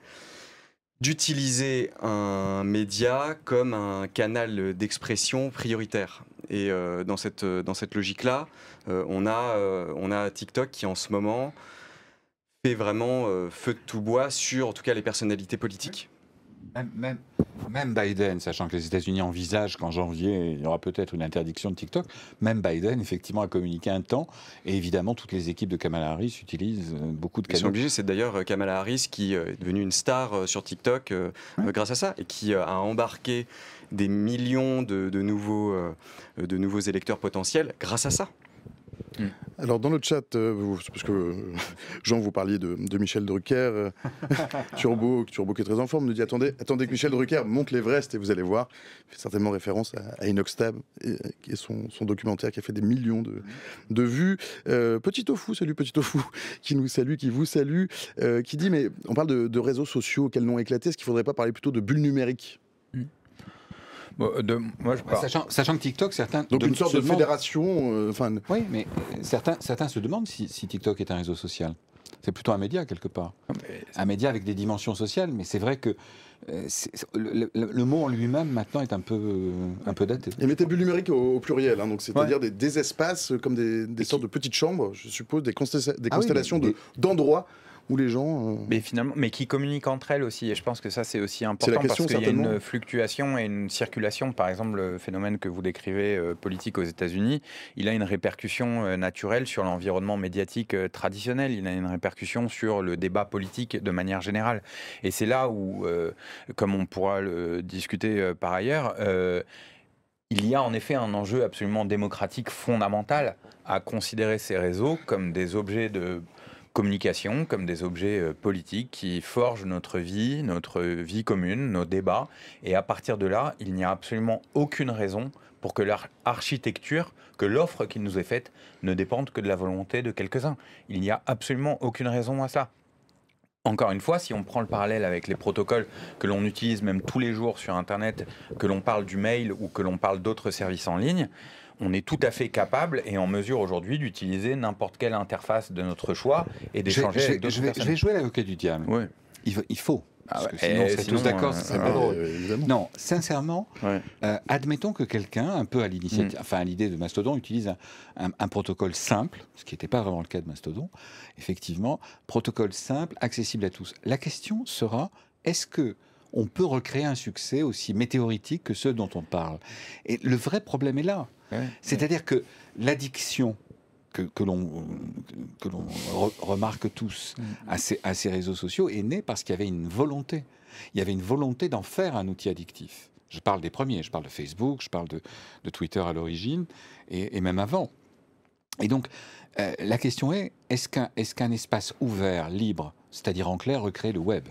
d'utiliser un média comme un canal d'expression prioritaire. Et euh, dans cette, dans cette logique-là, euh, on, a, euh, on a TikTok qui, en ce moment, fait vraiment euh, feu de tout bois sur, en tout cas, les personnalités politiques. Même, même, même Biden, sachant que les États-Unis envisagent qu'en janvier, il y aura peut-être une interdiction de TikTok, même Biden, effectivement, a communiqué un temps. Et évidemment, toutes les équipes de Kamala Harris utilisent beaucoup de canaux. Ils sont obligés, c'est d'ailleurs Kamala Harris qui est devenue une star sur TikTok euh, ouais. grâce à ça, et qui a embarqué des millions de, de, nouveaux, euh, de nouveaux électeurs potentiels grâce à ça. Mmh. Alors dans le chat, euh, vous, parce que euh, Jean, vous parliez de, de Michel Drucker, euh, Turbo, Turbo qui est très en forme, nous dit attendez, attendez que Michel Drucker monte l'Everest et vous allez voir. Il fait certainement référence à, à Inoxtag, et, qui est son, son documentaire qui a fait des millions de, de vues. Euh, Petit Tofu, salut Petit Tofu, qui nous salue, qui vous salue, euh, qui dit mais on parle de, de réseaux sociaux, quel nom éclaté, est-ce qu'il ne faudrait pas parler plutôt de bulles numériques? Bon, de, moi, je sachant, sachant que TikTok, certains... Donc une sorte de demandent... fédération... Enfin. Euh, oui, mais certains, certains se demandent si, si TikTok est un réseau social. C'est plutôt un média, quelque part. Un média avec des dimensions sociales, mais c'est vrai que euh, le, le, le mot en lui-même, maintenant, est un peu, euh, un peu daté. Et mettez bulles numériques au, au pluriel, hein, donc c'est-à-dire ouais. des, des espaces comme des, des sortes qui... de petites chambres, je suppose, des, consta des ah constellations oui, mais, de, d'endroits où les gens... Euh... Mais finalement, mais qui communiquent entre elles aussi, et je pense que ça c'est aussi important question, parce qu'il y a une fluctuation et une circulation. Par exemple, le phénomène que vous décrivez euh, politique aux États-Unis, il a une répercussion euh, naturelle sur l'environnement médiatique euh, traditionnel, il a une répercussion sur le débat politique de manière générale. Et c'est là où, euh, comme on pourra le discuter euh, par ailleurs, euh, il y a en effet un enjeu absolument démocratique fondamental à considérer ces réseaux comme des objets de communication, comme des objets euh, politiques qui forgent notre vie, notre vie commune, nos débats. Et à partir de là, il n'y a absolument aucune raison pour que l'architecture, que l'offre qui nous est faite, ne dépende que de la volonté de quelques-uns. Il n'y a absolument aucune raison à ça. Encore une fois, si on prend le parallèle avec les protocoles que l'on utilise même tous les jours sur Internet, que l'on parle du mail ou que l'on parle d'autres services en ligne, on est tout à fait capable et en mesure aujourd'hui d'utiliser n'importe quelle interface de notre choix et d'échanger avec d'autres personnes. Je vais jouer l'avocat du diable. Oui. Il, il faut. Ah ouais. Sinon, on serait tous d'accord, euh, c'est euh, pas drôle. Euh, non, sincèrement, ouais. euh, admettons que quelqu'un, un peu à l'initiative, mm. enfin à l'idée de Mastodon, utilise un, un, un protocole simple, ce qui n'était pas vraiment le cas de Mastodon. Effectivement, protocole simple, accessible à tous. La question sera, est-ce que on peut recréer un succès aussi météoritique que ceux dont on parle? Et le vrai problème est là. Ouais, C'est-à-dire ouais. que l'addiction que, que l'on que l'on re remarque tous mmh. à, ces, à ces réseaux sociaux est née parce qu'il y avait une volonté. Il y avait une volonté d'en faire un outil addictif. Je parle des premiers, je parle de Facebook, je parle de, de Twitter à l'origine, et, et même avant. Et donc, euh, la question est, est-ce qu'un est-ce qu'un espace ouvert, libre, c'est-à-dire en clair, recrée le web?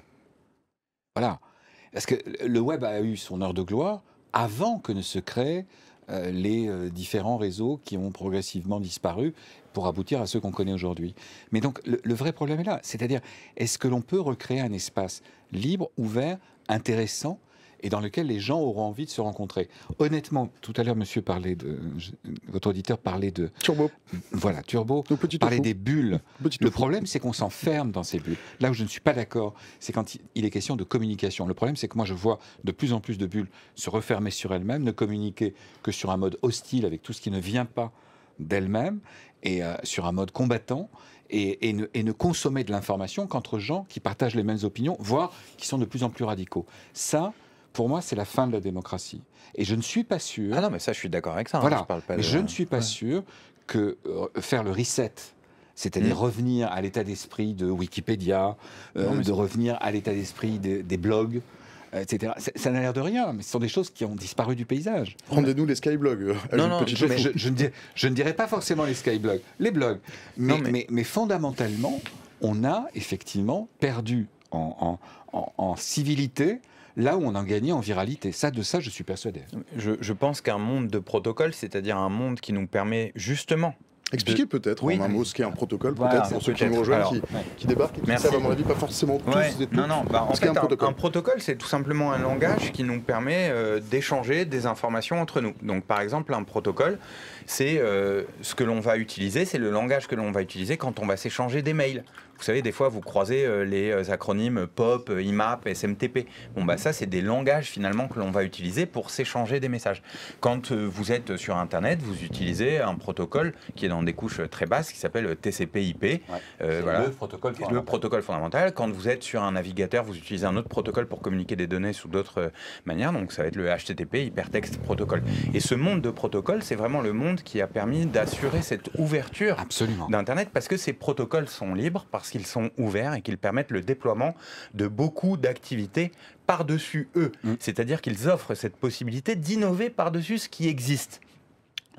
Voilà. Parce que le web a eu son heure de gloire avant que ne se créent euh, les euh, différents réseaux qui ont progressivement disparu pour aboutir à ceux qu'on connaît aujourd'hui. Mais donc, le, le vrai problème est là. C'est-à-dire, est-ce que l'on peut recréer un espace libre, ouvert, intéressant, et dans lequel les gens auront envie de se rencontrer? Honnêtement, tout à l'heure, monsieur parlait de... Je, votre auditeur parlait de... Turbo. Voilà, Turbo. Parlait des bulles. Le problème, c'est qu'on s'enferme dans ces bulles. Là où je ne suis pas d'accord, c'est quand il est question de communication. Le problème, c'est que moi, je vois de plus en plus de bulles se refermer sur elles-mêmes, ne communiquer que sur un mode hostile avec tout ce qui ne vient pas d'elles-mêmes, et euh, sur un mode combattant, et, et, ne, et ne consommer de l'information qu'entre gens qui partagent les mêmes opinions, voire qui sont de plus en plus radicaux. Ça... Pour moi, c'est la fin de la démocratie. Et je ne suis pas sûr... Ah non, mais ça, je suis d'accord avec ça. Voilà. Hein, je parle pas mais de... je ne suis pas ouais. sûr que euh, faire le reset, c'est-à-dire mmh. revenir à l'état d'esprit de Wikipédia, euh, non, de revenir à l'état d'esprit de, des blogs, euh, et cetera. Ça, ça n'a l'air de rien, mais ce sont des choses qui ont disparu du paysage. Rendez-nous les skyblogs. Non, non, je, je, je, ne dirais, je ne dirais pas forcément les skyblogs, les blogs. Mais, non, mais... Mais, mais fondamentalement, on a effectivement perdu en, en, en, en civilité là où on en gagnait en viralité. Ça, de ça, je suis persuadé. Je, je pense qu'un monde de protocole, c'est-à-dire un monde qui nous permet justement... Expliquez de... peut-être oui, en un mot ce qu'est un protocole, voilà, peut-être pour ceux qui nous rejoignent, qui, ouais. qui débarquent et qui savent, à mon avis, pas forcément tous ouais. et toutes. Non, non, bah, en fait, un, un protocole, un protocole c'est tout simplement un langage qui nous permet euh, d'échanger des informations entre nous. Donc, par exemple, un protocole, c'est euh, ce que l'on va utiliser, c'est le langage que l'on va utiliser quand on va s'échanger des mails. Vous savez, des fois, vous croisez euh, les acronymes P O P, I M A P, S M T P. Bon, bah ça, c'est des langages, finalement, que l'on va utiliser pour s'échanger des messages. Quand euh, vous êtes sur Internet, vous utilisez un protocole qui est dans des couches très basses, qui s'appelle T C P I P. Ouais, euh, voilà, le protocole fondamental. Le protocole fondamental. Quand vous êtes sur un navigateur, vous utilisez un autre protocole pour communiquer des données sous d'autres euh, manières. Donc, ça va être le H T T P, Hypertext Protocol. Et ce monde de protocoles, c'est vraiment le monde qui a permis d'assurer cette ouverture d'Internet, parce que ces protocoles sont libres, parce qu'ils sont ouverts et qu'ils permettent le déploiement de beaucoup d'activités par-dessus eux. Mmh. C'est-à-dire qu'ils offrent cette possibilité d'innover par-dessus ce qui existe.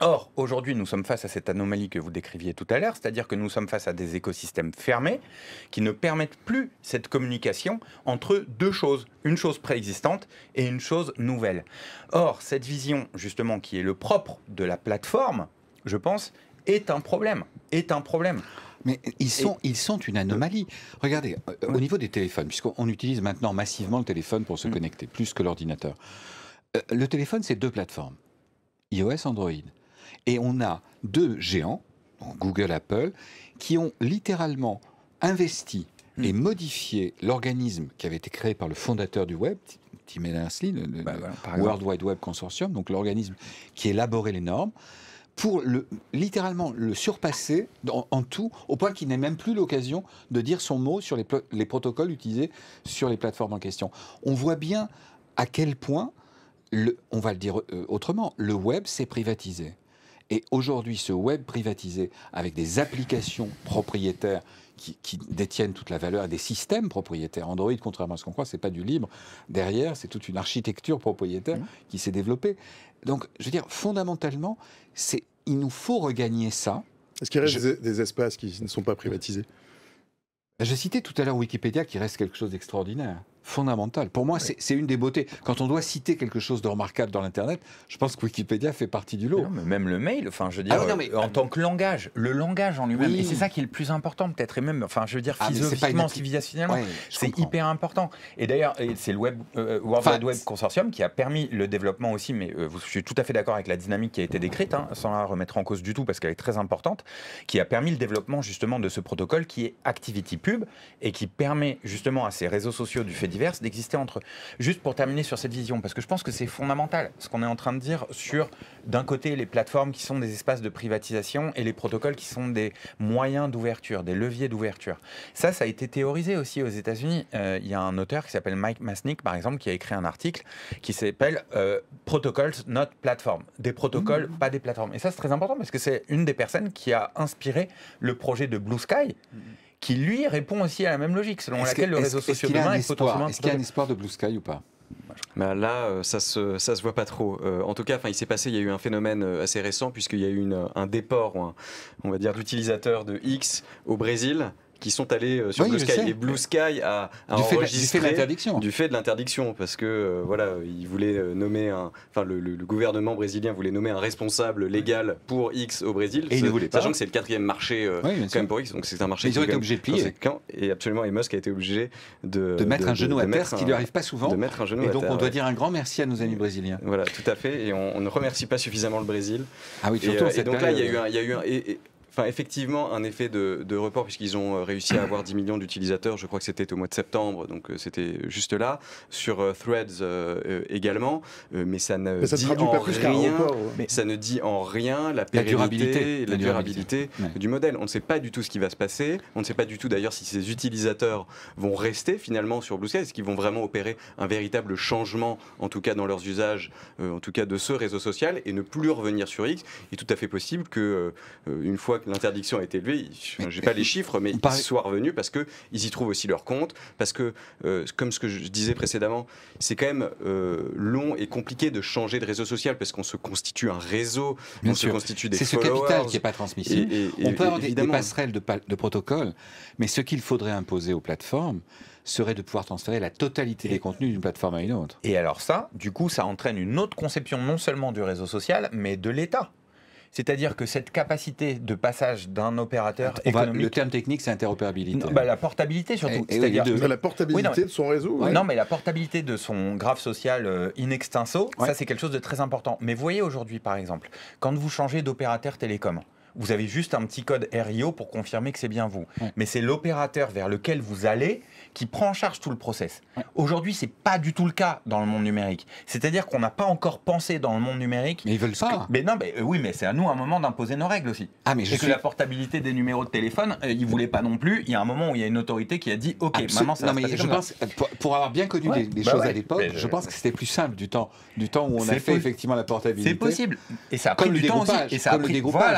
Or, aujourd'hui, nous sommes face à cette anomalie que vous décriviez tout à l'heure, c'est-à-dire que nous sommes face à des écosystèmes fermés qui ne permettent plus cette communication entre deux choses, une chose préexistante et une chose nouvelle. Or, cette vision, justement, qui est le propre de la plateforme, je pense, est un problème, est un problème. Mais ils sont, et... ils sont une anomalie. Regardez, euh, au niveau des téléphones, puisqu'on utilise maintenant massivement le téléphone pour se mmh. connecter, plus que l'ordinateur. Euh, le téléphone, c'est deux plateformes, iOS, Android. Et on a deux géants, Google, Apple, qui ont littéralement investi mmh. et modifié l'organisme qui avait été créé par le fondateur du web, Tim Berners-Lee, le, bah, le ouais, World Wide Web Consortium, donc l'organisme qui élaborait les normes, pour le, littéralement le surpasser en, en tout, au point qu'il n'ait même plus l'occasion de dire son mot sur les, les protocoles utilisés sur les plateformes en question. On voit bien à quel point, le, on va le dire euh, autrement, le web s'est privatisé. Et aujourd'hui, ce web privatisé, avec des applications propriétaires qui, qui détiennent toute la valeur, des systèmes propriétaires. Android, contrairement à ce qu'on croit, c'est pas du libre. Derrière, c'est toute une architecture propriétaire mmh. qui s'est développée. Donc, je veux dire, fondamentalement, c'est, il nous faut regagner ça. Est-ce qu'il reste je... des, des espaces qui ne sont pas privatisés ? Je citais tout à l'heure Wikipédia, qui reste quelque chose d'extraordinaire, fondamental. Pour moi, ouais. c'est une des beautés. Quand on doit citer quelque chose de remarquable dans l'Internet, je pense que Wikipédia fait partie du lot. Mais non, mais même le mail, enfin, je veux dire, ah, non, mais, euh, en tant que langage, le langage en lui-même, oui. et c'est ça qui est le plus important peut-être, et même, enfin, je veux dire, ah, philosophiquement, civilisationnellement, ouais, c'est hyper important. Et d'ailleurs, c'est le web, euh, World Wide Web Consortium qui a permis le développement aussi, mais euh, je suis tout à fait d'accord avec la dynamique qui a été décrite, hein, sans la remettre en cause du tout, parce qu'elle est très importante, qui a permis le développement justement de ce protocole qui est ActivityPub, et qui permet justement à ces réseaux sociaux du fait divers d'exister entre eux. Juste pour terminer sur cette vision, parce que je pense que c'est fondamental ce qu'on est en train de dire sur, d'un côté, les plateformes qui sont des espaces de privatisation et les protocoles qui sont des moyens d'ouverture, des leviers d'ouverture. Ça, ça a été théorisé aussi aux États-Unis. Euh, il y a un auteur qui s'appelle Mike Masnick, par exemple, qui a écrit un article qui s'appelle euh, Protocols, not platform. Des protocoles, mmh. pas des plateformes. Et ça, c'est très important parce que c'est une des personnes qui a inspiré le projet de Blue Sky. Mmh. qui lui répond aussi à la même logique, selon laquelle le réseau social demain est potentiellement... Est-ce qu'il y a un espoir de Blue Sky ou pas ? Bah là, euh, ça se, ça se voit pas trop. Euh, en tout cas, il s'est passé, il y a eu un phénomène assez récent, puisqu'il y a eu une, un déport, un, on va dire, d'utilisateurs de X au Brésil, qui sont allés euh, sur oui, Blue Sky. Et Blue Sky a, a du enregistré... Fait de l'interdiction. Du fait de l'interdiction, parce que, euh, voilà, ils voulaient euh, nommer un... Enfin, le, le, le gouvernement brésilien voulait nommer un responsable légal pour X au Brésil, et il ne voulait pas. Sachant que c'est le quatrième marché euh, oui, quand même pour X, donc c'est un marché... Mais ils ont été obligés de plier. Et absolument, et Musk a été obligé de... De mettre de, un genou de, à de terre, ce qui ne lui arrive pas souvent. De mettre un genou et à donc terre, on doit ouais. dire un grand merci à nos amis brésiliens. Voilà, tout à fait, et on, on ne remercie pas suffisamment le Brésil. Ah oui, surtout et, cette et donc période. là, il y a eu un... Il y a eu un et, et, Enfin, effectivement, un effet de, de report, puisqu'ils ont réussi à avoir dix millions d'utilisateurs, je crois que c'était au mois de septembre, donc euh, c'était juste là, sur euh, Threads euh, euh, également, euh, mais ça ne mais ça dit en rien, report, ouais. mais ça ne dit en rien la pérennité, la durabilité, la durabilité ouais. du modèle. On ne sait pas du tout ce qui va se passer, on ne sait pas du tout d'ailleurs si ces utilisateurs vont rester finalement sur Blue Sky, est-ce qu'ils vont vraiment opérer un véritable changement, en tout cas dans leurs usages, euh, en tout cas de ce réseau social, et ne plus revenir sur X. Il est tout à fait possible que euh, une fois que l'interdiction a été levée, je n'ai pas les chiffres, mais ils soient revenus parce qu'ils y trouvent aussi leur compte, parce que, euh, comme ce que je disais précédemment, c'est quand même euh, long et compliqué de changer de réseau social, parce qu'on se constitue un réseau, Bien on sûr. se constitue des followers. C'est ce capital qui n'est pas transmissible. Et, et, on peut avoir des, des passerelles de, de protocole, mais ce qu'il faudrait imposer aux plateformes serait de pouvoir transférer la totalité et des contenus d'une plateforme à une autre. Et alors ça, du coup, ça entraîne une autre conception non seulement du réseau social, mais de l'État. C'est-à-dire que cette capacité de passage d'un opérateur On économique... Va, le terme technique, c'est interopérabilité. Non, bah, la portabilité surtout. Et, et oui, de... La portabilité oui, non, mais... de son réseau. Ouais. Non, mais la portabilité de son graphe social euh, in extenso, ouais. ça c'est quelque chose de très important. Mais voyez aujourd'hui, par exemple, quand vous changez d'opérateur télécom, vous avez juste un petit code R I O pour confirmer que c'est bien vous. Ouais. Mais c'est l'opérateur vers lequel vous allez qui prend en charge tout le process. Ouais. Aujourd'hui, c'est pas du tout le cas dans le monde numérique. C'est-à-dire qu'on n'a pas encore pensé dans le monde numérique... Mais ils veulent pas. Que... Mais non, mais, euh, oui, mais c'est à nous un moment d'imposer nos règles aussi. Ah, mais je Et suis... que la portabilité des numéros de téléphone, euh, ils voulaient pas non plus. Il y a un moment où il y a une autorité qui a dit « Ok, Absol maintenant ça non, va mais se je pense, pour, pour avoir bien connu ouais. des, des bah choses ouais. à l'époque, je... je pense que c'était plus simple du temps, du temps où on a fait effectivement la portabilité. C'est possible. Et ça a pris comme du le temps aussi. Et ça comme a pris... le dégroupage, voilà. qui au départ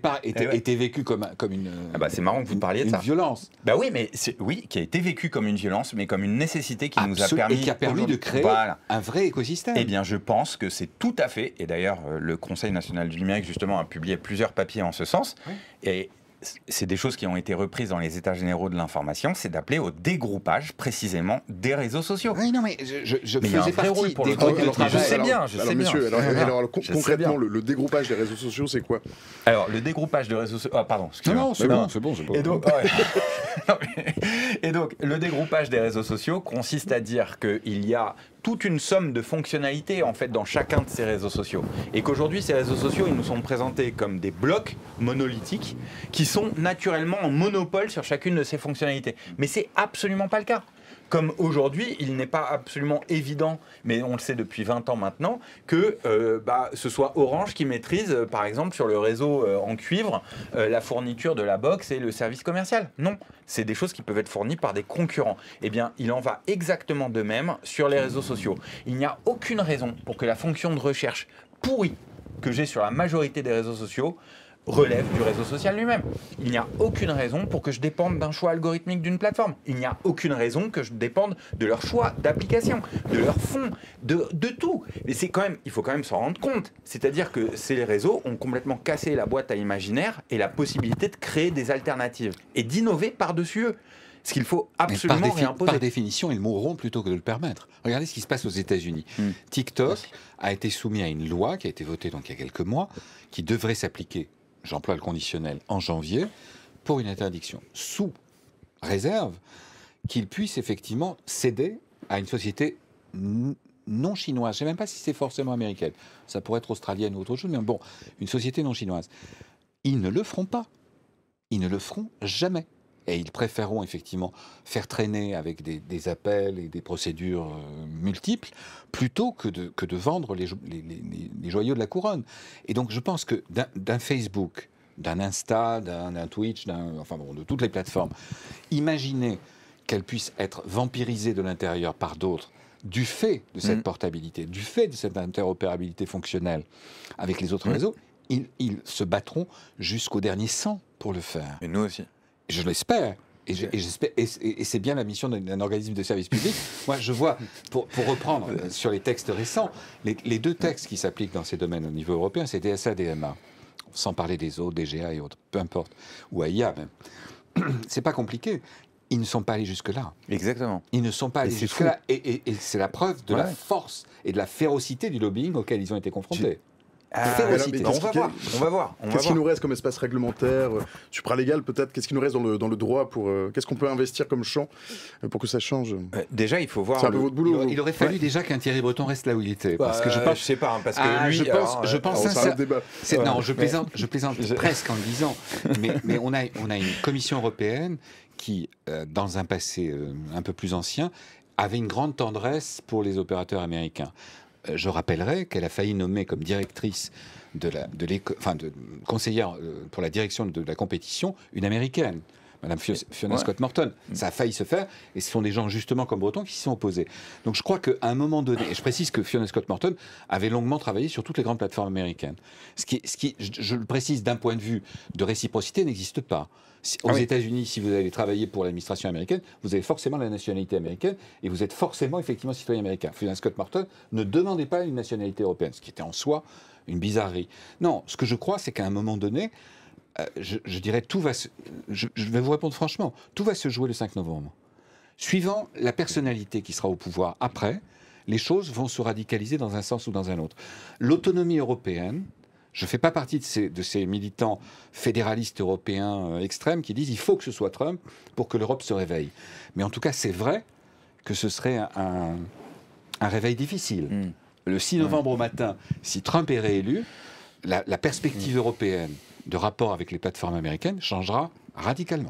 départ était, Eh ouais. était vécu comme, un- comme une, Ah bah, c'est marrant que vous parliez de une ça. violence. Bah oui, mais c'est- oui, qui a été vécu comme une violence, mais comme une nécessité qui nous a Absolument, permis et qui a permis de aujourd'hui- créer Voilà. un vrai écosystème. Eh bien, je pense que c'est tout à fait, et d'ailleurs, euh, le Conseil national du numérique, justement, a publié plusieurs papiers en ce sens, Oui. et c- c'est des choses qui ont été reprises dans les états généraux de l'information, c'est d'appeler au dégroupage, précisément, des réseaux sociaux. Oui, non, mais je, je, je Mais il y a un faisais vrai partie rôle pour des le groupes droit de du travail. travail. Je sais bien, je alors, sais bien. messieurs, alors, Ouais. alors, con- Je sais concrètement, bien. le, le dégroupage des réseaux sociaux, c'est quoi? Alors, le dégroupage de réseaux sociaux... Ah, pardon, Non, excusez-moi. non, c'est Non, bon, c'est bon, c'est bon. Et donc, ouais. Non, mais- et donc, le dégroupage des réseaux sociaux consiste à dire qu'il y a toute une somme de fonctionnalités en fait dans chacun de ces réseaux sociaux, et qu'aujourd'hui ces réseaux sociaux ils nous sont présentés comme des blocs monolithiques qui sont naturellement en monopole sur chacune de ces fonctionnalités. Mais c'est absolument pas le cas. Comme aujourd'hui, il n'est pas absolument évident, mais on le sait depuis vingt ans maintenant, que euh, bah, ce soit Orange qui maîtrise, euh, par exemple, sur le réseau euh, en cuivre, euh, la fourniture de la box et le service commercial. Non, c'est des choses qui peuvent être fournies par des concurrents. Eh bien, il en va exactement de même sur les réseaux sociaux. Il n'y a aucune raison pour que la fonction de recherche pourrie que j'ai sur la majorité des réseaux sociaux relève du réseau social lui-même. Il n'y a aucune raison pour que je dépende d'un choix algorithmique d'une plateforme. Il n'y a aucune raison que je dépende de leur choix d'application, de leur fond, de, de tout. Et c'est quand même, il faut quand même s'en rendre compte. C'est-à-dire que ces réseaux ont complètement cassé la boîte à imaginaire et la possibilité de créer des alternatives et d'innover par-dessus eux. Ce qu'il faut Mais absolument par, défi- réimposer. par définition, ils mourront plutôt que de le permettre. Regardez ce qui se passe aux États-Unis. Mm. TikTok a été soumis à une loi qui a été votée donc il y a quelques mois, qui devrait s'appliquer, j'emploie le conditionnel, en janvier, pour une interdiction, sous réserve qu'il puisse effectivement céder à une société n- non chinoise. Je ne sais même pas si c'est forcément américaine. Ça pourrait être australienne ou autre chose, mais bon, une société non chinoise. Ils ne le feront pas. Ils ne le feront jamais. Et ils préféreront effectivement faire traîner avec des, des appels et des procédures euh, multiples plutôt que de, que de vendre les, jo- les, les- les- les joyaux de la couronne. Et donc je pense que d'un d'un Facebook, d'un Insta, d'un d'un Twitch, d'un- enfin bon, de toutes les plateformes, imaginez qu'elles puissent être vampirisées de l'intérieur par d'autres du fait de cette Mm. portabilité, du fait de cette interopérabilité fonctionnelle avec les autres Mm. réseaux, ils, ils se battront jusqu'au dernier sang pour le faire. Et nous aussi. Je l'espère. Et, je- et j'espère- et c'est- et c'est bien la mission d'un d'un organisme de service public. Moi, je vois, pour, pour reprendre euh, sur les textes récents, les, les deux textes qui s'appliquent dans ces domaines au niveau européen, c'est D S A, D M A. Sans parler des autres, D G A et autres, peu importe. Ou A I A même. C'est pas compliqué. Ils ne sont pas allés jusque-là. Exactement. Ils ne sont pas Et allés c'est jusque-là. Et, et- et c'est la preuve de la Ouais. force et de la férocité du lobbying auquel ils ont été confrontés. Ah, Férocité. mais on va voir. On va voir. On va Qu'est-ce qui voir. nous reste comme espace réglementaire, euh, supralégal peut-être? Qu'est-ce qui nous reste dans le, dans le droit pour euh, qu'est-ce qu'on peut investir comme champ euh, pour que ça change? Euh, Déjà, il faut voir. C'est un peu le- votre Il boulot. aurait, vous. il aurait fallu Ouais. déjà qu'un Thierry Breton reste là où il était. Parce Bah, que je euh, pense je sais pas, hein, parce que Ah, lui, je pense- alors, je euh, pense Alors, c'est sincère- un débat. C'est- Ouais. non, je Mais- plaisante, je plaisante Je- presque en le disant, mais, mais on, a, on a une commission européenne qui, euh, dans un passé euh, un peu plus ancien, avait une grande tendresse pour les opérateurs américains. Euh, je rappellerai qu'elle a failli nommer comme directrice de la, de l'éco- enfin, de conseillère euh, pour la direction de la compétition une américaine. Madame Fio- Fiona Ouais. Scott Morton. Ça a failli se faire, et ce sont des gens justement comme Breton qui s'y sont opposés. Donc je crois qu'à un moment donné, et je précise que Fiona Scott Morton avait longuement travaillé sur toutes les grandes plateformes américaines. Ce qui, ce qui je, je le précise d'un point de vue de réciprocité, n'existe pas. Si- aux Ah oui. États-Unis, si vous allez travailler pour l'administration américaine, vous avez forcément la nationalité américaine, et vous êtes forcément effectivement citoyen américain. Fiona Scott Morton ne demandait pas une nationalité européenne, ce qui était en soi une bizarrerie. Non, ce que je crois, c'est qu'à un moment donné, euh, je, je dirais, tout va se, je, je vais vous répondre franchement, tout va se jouer le cinq novembre. Suivant la personnalité qui sera au pouvoir après, les choses vont se radicaliser dans un sens ou dans un autre. L'autonomie européenne, je ne fais pas partie de ces, de ces militants fédéralistes européens euh, extrêmes qui disent il faut que ce soit Trump pour que l'Europe se réveille. Mais en tout cas, c'est vrai que ce serait un, un, un réveil difficile. Mm. Le six novembre au matin, si Trump est réélu, la, la perspective européenne de rapport avec les plateformes américaines changera radicalement.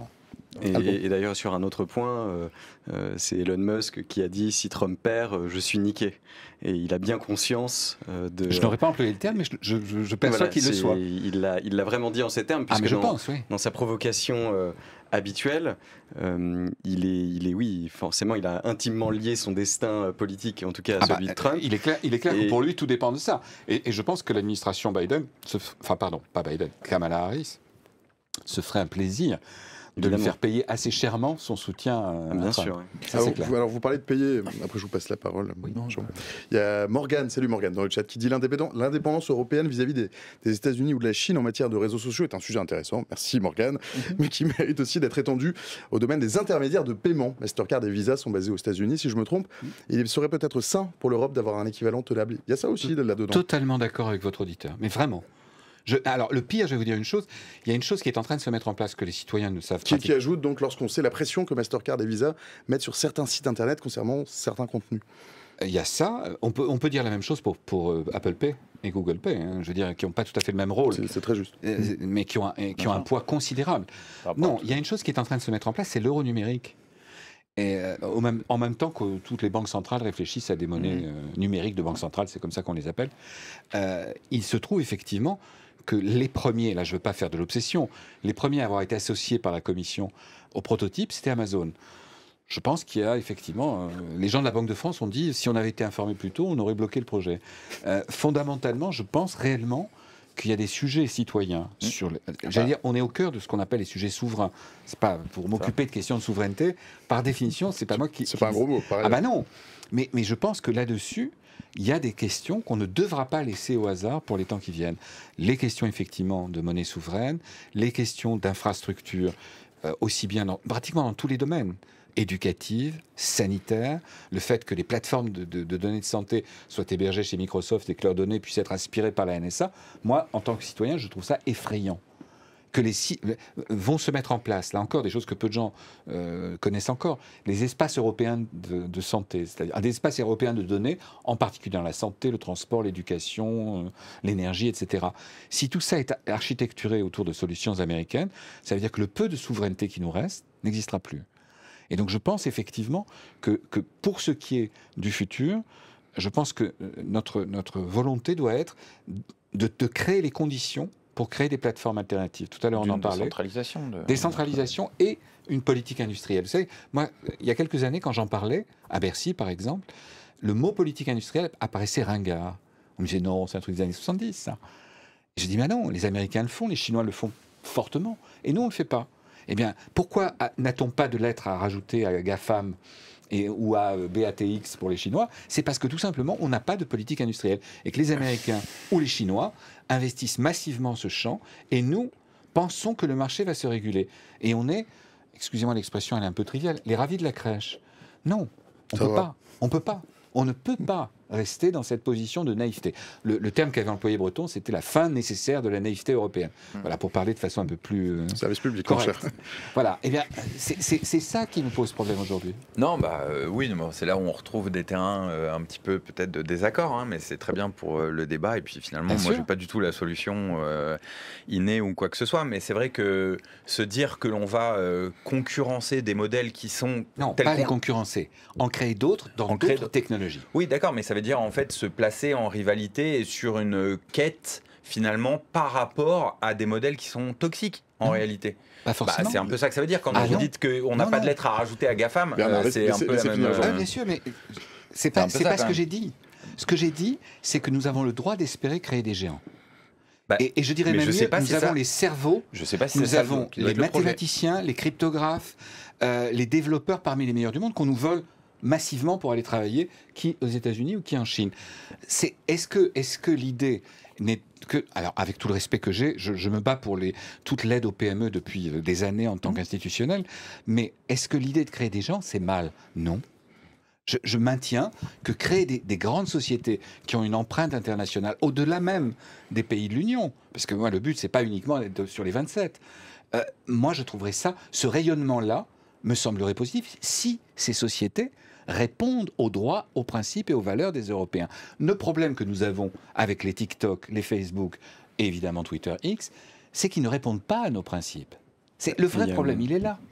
Et, Ah bon. et d'ailleurs, sur un autre point, euh, euh, c'est Elon Musk qui a dit si Trump perd, euh, je suis niqué. Et il a bien conscience euh, de. Je n'aurais pas employé le terme, mais je, je, je, je perçois Voilà, qu'il le c'est- soit. Il l'a il l'a vraiment dit en ces termes, Ah, puisque mais je dans, pense, oui. dans sa provocation euh, habituelle, euh, il, est, il est, oui, forcément, il a intimement lié son destin euh, politique, en tout cas à Ah bah, celui de Trump. il est clair, il est clair Et- que pour lui, tout dépend de ça. Et, et je pense que l'administration Biden, se f- enfin pardon, pas Biden, Kamala Harris, se ferait un plaisir de lui Évidemment. faire payer assez chèrement son soutien euh, Ah, à bien Trump. sûr. ouais. Ça, alors, c'est clair. vous, alors, vous parlez de payer, après je vous passe la parole. Non, Jean. Il y a Morgane, salut Morgane, dans le chat, qui dit l'indépendance, l'indépendance européenne vis-à-vis des, des États-Unis ou de la Chine en matière de réseaux sociaux est un sujet intéressant, merci Morgane, mais qui mérite aussi d'être étendu au domaine des intermédiaires de paiement. Mastercard et Visa sont basés aux États-Unis, si je me trompe. Il serait peut-être sain pour l'Europe d'avoir un équivalent tenable. Il y a ça aussi là-dedans. Totalement d'accord avec votre auditeur, mais vraiment. Je, alors, le pire, je vais vous dire une chose, il y a une chose qui est en train de se mettre en place que les citoyens ne savent Qui, pas. qui ajoute donc lorsqu'on sait la pression que Mastercard et Visa mettent sur certains sites internet concernant certains contenus. Il y a ça, on peut, on peut dire la même chose pour, pour euh, Apple Pay et Google Pay, hein, je veux dire, qui n'ont pas tout à fait le même rôle, C'est c'est très juste. euh, mais qui ont un, et qui ont un poids considérable. Non, il y a une chose qui est en train de se mettre en place, c'est l'euro numérique. Et euh, au même, en même temps que toutes les banques centrales réfléchissent à des monnaies euh, numériques de banque centrale, c'est comme ça qu'on les appelle, euh, il se trouve effectivement que les premiers, là je ne veux pas faire de l'obsession, les premiers à avoir été associés par la Commission au prototype, c'était Amazon. Je pense qu'il y a effectivement... Euh, les gens de la Banque de France ont dit, si on avait été informés plus tôt, on aurait bloqué le projet. Euh, fondamentalement, je pense réellement qu'il y a des sujets citoyens sur... le- J'allais dire, on est au cœur de ce qu'on appelle les sujets souverains. C'est pas pour m'occuper de questions de souveraineté. Par définition, c'est pas moi qui... C'est qui- pas un gros mot, pareil. Ah bah non. Mais, mais je pense que là-dessus, il y a des questions qu'on ne devra pas laisser au hasard pour les temps qui viennent. Les questions, effectivement, de monnaie souveraine, les questions d'infrastructures, euh, aussi bien dans, pratiquement dans tous les domaines. Éducative, sanitaire, le fait que les plateformes de, de- de données de santé soient hébergées chez Microsoft et que leurs données puissent être aspirées par la N S A, moi, en tant que citoyen, je trouve ça effrayant. Que les si- vont se mettre en place, là encore, des choses que peu de gens euh, connaissent encore, les espaces européens de, de santé, c'est-à-dire des espaces européens de données, en particulier dans la santé, le transport, l'éducation, euh, l'énergie, et cetera. Si tout ça est architecturé autour de solutions américaines, ça veut dire que le peu de souveraineté qui nous reste n'existera plus. Et donc je pense effectivement que, que pour ce qui est du futur, je pense que notre, notre volonté doit être de, de créer les conditions pour créer des plateformes alternatives. Tout à l'heure, on en parlait. Décentralisation. De... Décentralisation et une politique industrielle. Vous savez, moi, il y a quelques années, quand j'en parlais, à Bercy par exemple, le mot politique industrielle apparaissait ringard. On me disait non, c'est un truc des années soixante-dix, ça. Et je dis, mais non, les Américains le font, les Chinois le font fortement. Et nous, on ne le fait pas. Eh bien, pourquoi n'a-t-on pas de lettres à rajouter à GAFAM et, ou à B A T X pour les Chinois? C'est parce que tout simplement, on n'a pas de politique industrielle. Et que les Américains ou les Chinois investissent massivement ce champ, et nous pensons que le marché va se réguler. Et on est, excusez-moi l'expression, elle est un peu triviale, les ravis de la crèche. Non, on Ça peut va. pas. On peut pas. On ne peut pas rester dans cette position de naïveté. Le, le terme qu'avait employé Breton, c'était la fin nécessaire de la naïveté européenne. Voilà, pour parler de façon un peu plus euh, Service public, mon correcte. cher. Voilà. Eh bien, c'est c'est- c'est ça qui nous pose problème aujourd'hui. Non, bah euh, oui, mais c'est là où on retrouve des terrains euh, un petit peu peut-être de désaccord, hein, mais c'est très bien pour euh, le débat. Et puis finalement, Bien moi, sûr. j'ai pas du tout la solution euh, innée ou quoi que ce soit. Mais c'est vrai que se dire que l'on va euh, concurrencer des modèles qui sont Non, tels pas les qu'on- concurrencer. En créer d'autres dans En créer d'autres d'autres. technologies. Oui, d'accord, mais ça veut dire en fait se placer en rivalité et sur une quête finalement par rapport à des modèles qui sont toxiques en Non. réalité. Pas Bah, forcément. c'est un peu ça que ça veut dire quand Ah vous non. dites qu'on n'a Non, pas non. de lettre à rajouter à GAFAM. Bernard, euh, c'est laissez- un peu laissez la finir même. Jean. Ah, euh, bien sûr, mais c'est un pas, peu c'est ça, pas ce quand que même. j'ai dit. Ce que j'ai dit, c'est que nous avons le droit d'espérer créer des géants. Bah, et, et je dirais mais même je mieux, sais pas nous si avons ça- les cerveaux, Je sais pas si c'est nous ça avons qui doit les être le projet. mathématiciens, les cryptographes, euh, les développeurs parmi les meilleurs du monde qu'on nous vole massivement pour aller travailler, qui aux États-Unis ou qui en Chine. C'est, est-ce que, est-ce que l'idée n'est que, alors avec tout le respect que j'ai, je, je me bats pour les, toute l'aide aux P M E depuis euh, des années en tant qu'institutionnel, mais est-ce que l'idée de créer des gens, c'est mal? Non. Je, je maintiens que créer des, des grandes sociétés qui ont une empreinte internationale, au-delà même des pays de l'Union, parce que moi, le but, c'est pas uniquement d'être sur les vingt-sept. Euh, moi, je trouverais ça, ce rayonnement-là, me semblerait positif si ces sociétés répondent aux droits, aux principes et aux valeurs des Européens. Le problème que nous avons avec les TikTok, les Facebook et évidemment Twitter X, c'est qu'ils ne répondent pas à nos principes. C'est le vrai Il y a- problème, il est là.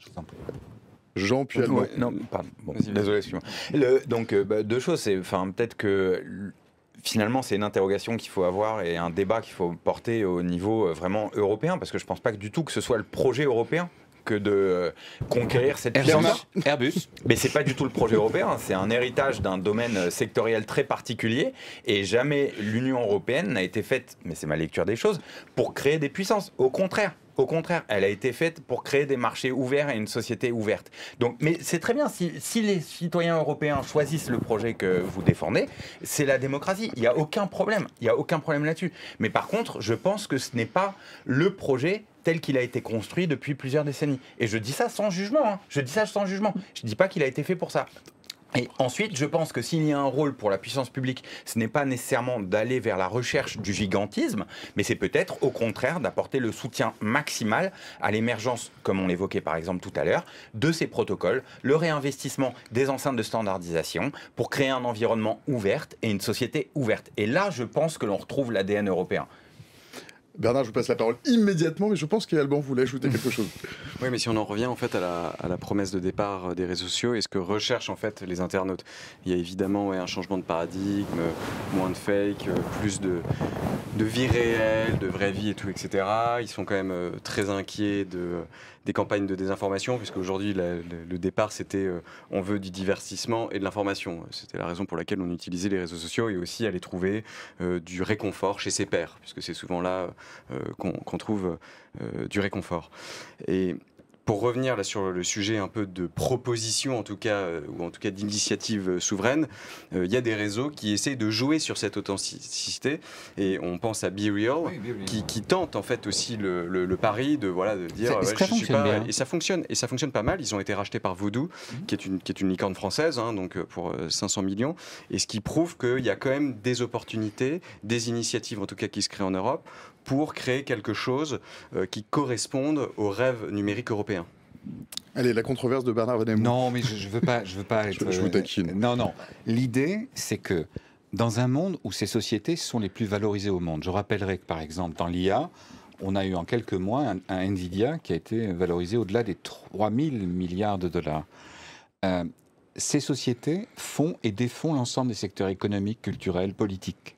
Je vous en prie. Jean, puis Alban. Ouais, non, pardon. Bon, désolé, excuse-moi. Le, donc, euh, bah, deux choses. C'est, enfin, peut-être que finalement, c'est une interrogation qu'il faut avoir et un débat qu'il faut porter au niveau euh, vraiment européen, parce que je ne pense pas que du tout que ce soit le projet européen que de euh, conquérir cette puissance. Airbus. Mais c'est pas du tout le projet européen, hein. C'est un héritage d'un domaine sectoriel très particulier et jamais l'Union européenne n'a été faite, mais c'est ma lecture des choses, pour créer des puissances. Au contraire. Au contraire, elle a été faite pour créer des marchés ouverts et une société ouverte. Donc, mais c'est très bien, si, si les citoyens européens choisissent le projet que vous défendez, c'est la démocratie. Il n'y a aucun problème. Il n'y a aucun problème là-dessus. Mais par contre, je pense que ce n'est pas le projet tel qu'il a été construit depuis plusieurs décennies. Et je dis ça sans jugement. Hein. Je dis ça sans jugement. Je ne dis pas qu'il a été fait pour ça. Et ensuite, je pense que s'il y a un rôle pour la puissance publique, ce n'est pas nécessairement d'aller vers la recherche du gigantisme, mais c'est peut-être au contraire d'apporter le soutien maximal à l'émergence, comme on l'évoquait par exemple tout à l'heure, de ces protocoles, le réinvestissement des enceintes de standardisation pour créer un environnement ouvert et une société ouverte. Et là, je pense que l'on retrouve l'A D N européen. Bernard, je vous passe la parole immédiatement, mais je pense qu'Alban voulait ajouter quelque chose. Oui, mais si on en revient en fait à la, à la promesse de départ des réseaux sociaux et ce que recherchent en fait les internautes, il y a évidemment ouais, un changement de paradigme, moins de fake, plus de, de vie réelle, de vraie vie et tout, et cetera. Ils sont quand même euh, très inquiets de, des campagnes de désinformation, puisque aujourd'hui le, le départ c'était euh, on veut du divertissement et de l'information. C'était la raison pour laquelle on utilisait les réseaux sociaux et aussi aller trouver euh, du réconfort chez ses pairs, puisque c'est souvent là euh, qu'on qu'on trouve euh, du réconfort. Et pour revenir là sur le sujet un peu de proposition, en tout cas, euh, ou en tout cas d'initiative euh, souveraine, il euh, y a des réseaux qui essayent de jouer sur cette authenticité, et on pense à Be Real, oui, Be Real. Qui, qui tente en fait aussi le, le, le pari de voilà de dire ouais, je suis pas, bien. et ça fonctionne et ça fonctionne pas mal. Ils ont été rachetés par Voodoo, mm-hmm. qui est une qui est une licorne française, hein, donc pour euh, cinq cents millions, et ce qui prouve qu'il y a quand même des opportunités, des initiatives en tout cas qui se créent en Europe, pour créer quelque chose euh, qui corresponde au rêve numérique européen. Allez, la controverse de Bernard Venemain. Non, mais je ne veux pas, je veux pas être... je, je vous taquine. Euh, non, non. L'idée, c'est que dans un monde où ces sociétés sont les plus valorisées au monde, je rappellerai que par exemple dans l'I A, on a eu en quelques mois un, un Nvidia qui a été valorisé au-delà des trois mille milliards de dollars. Euh, ces sociétés font et défont l'ensemble des secteurs économiques, culturels, politiques.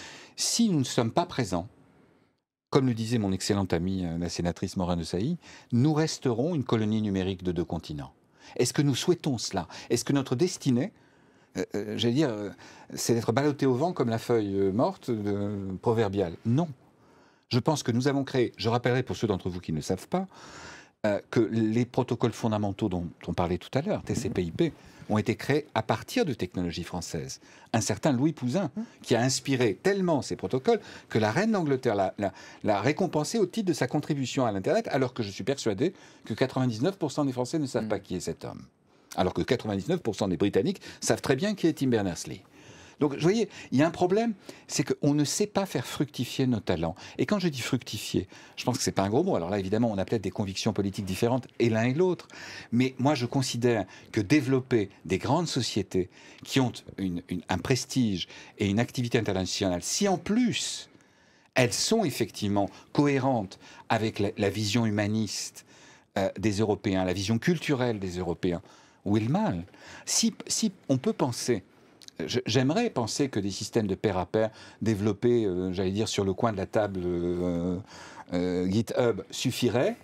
Si nous ne sommes pas présents, comme le disait mon excellente amie, la sénatrice Morin-Desailly, nous resterons une colonie numérique de deux continents. Est-ce que nous souhaitons cela? Est-ce que notre destinée, euh, euh, j'allais dire, euh, c'est d'être ballotté au vent comme la feuille euh, morte euh, proverbiale? Non. Je pense que nous avons créé, je rappellerai pour ceux d'entre vous qui ne le savent pas, euh, que les protocoles fondamentaux dont on parlait tout à l'heure, T C P I P, ont été créés à partir de technologies françaises. Un certain Louis Pouzin, qui a inspiré tellement ces protocoles que la reine d'Angleterre l'a, l'a, l'a récompensé au titre de sa contribution à l'Internet, alors que je suis persuadé que quatre-vingt-dix-neuf pour cent des Français ne savent pas qui est cet homme. Alors que quatre-vingt-dix-neuf pour cent des Britanniques savent très bien qui est Tim Berners-Lee. Donc, vous voyez, il y a un problème, c'est qu'on ne sait pas faire fructifier nos talents. Et quand je dis fructifier, je pense que c'est pas un gros mot. Alors là, évidemment, on a peut-être des convictions politiques différentes, et l'un et l'autre. Mais moi, je considère que développer des grandes sociétés qui ont une, une, un prestige et une activité internationale, si en plus elles sont effectivement cohérentes avec la, la vision humaniste euh, des Européens, la vision culturelle des Européens, où est le mal? Si, si on peut penser... J'aimerais penser que des systèmes de pair à pair développés, euh, j'allais dire, sur le coin de la table euh, euh, GitHub suffiraient.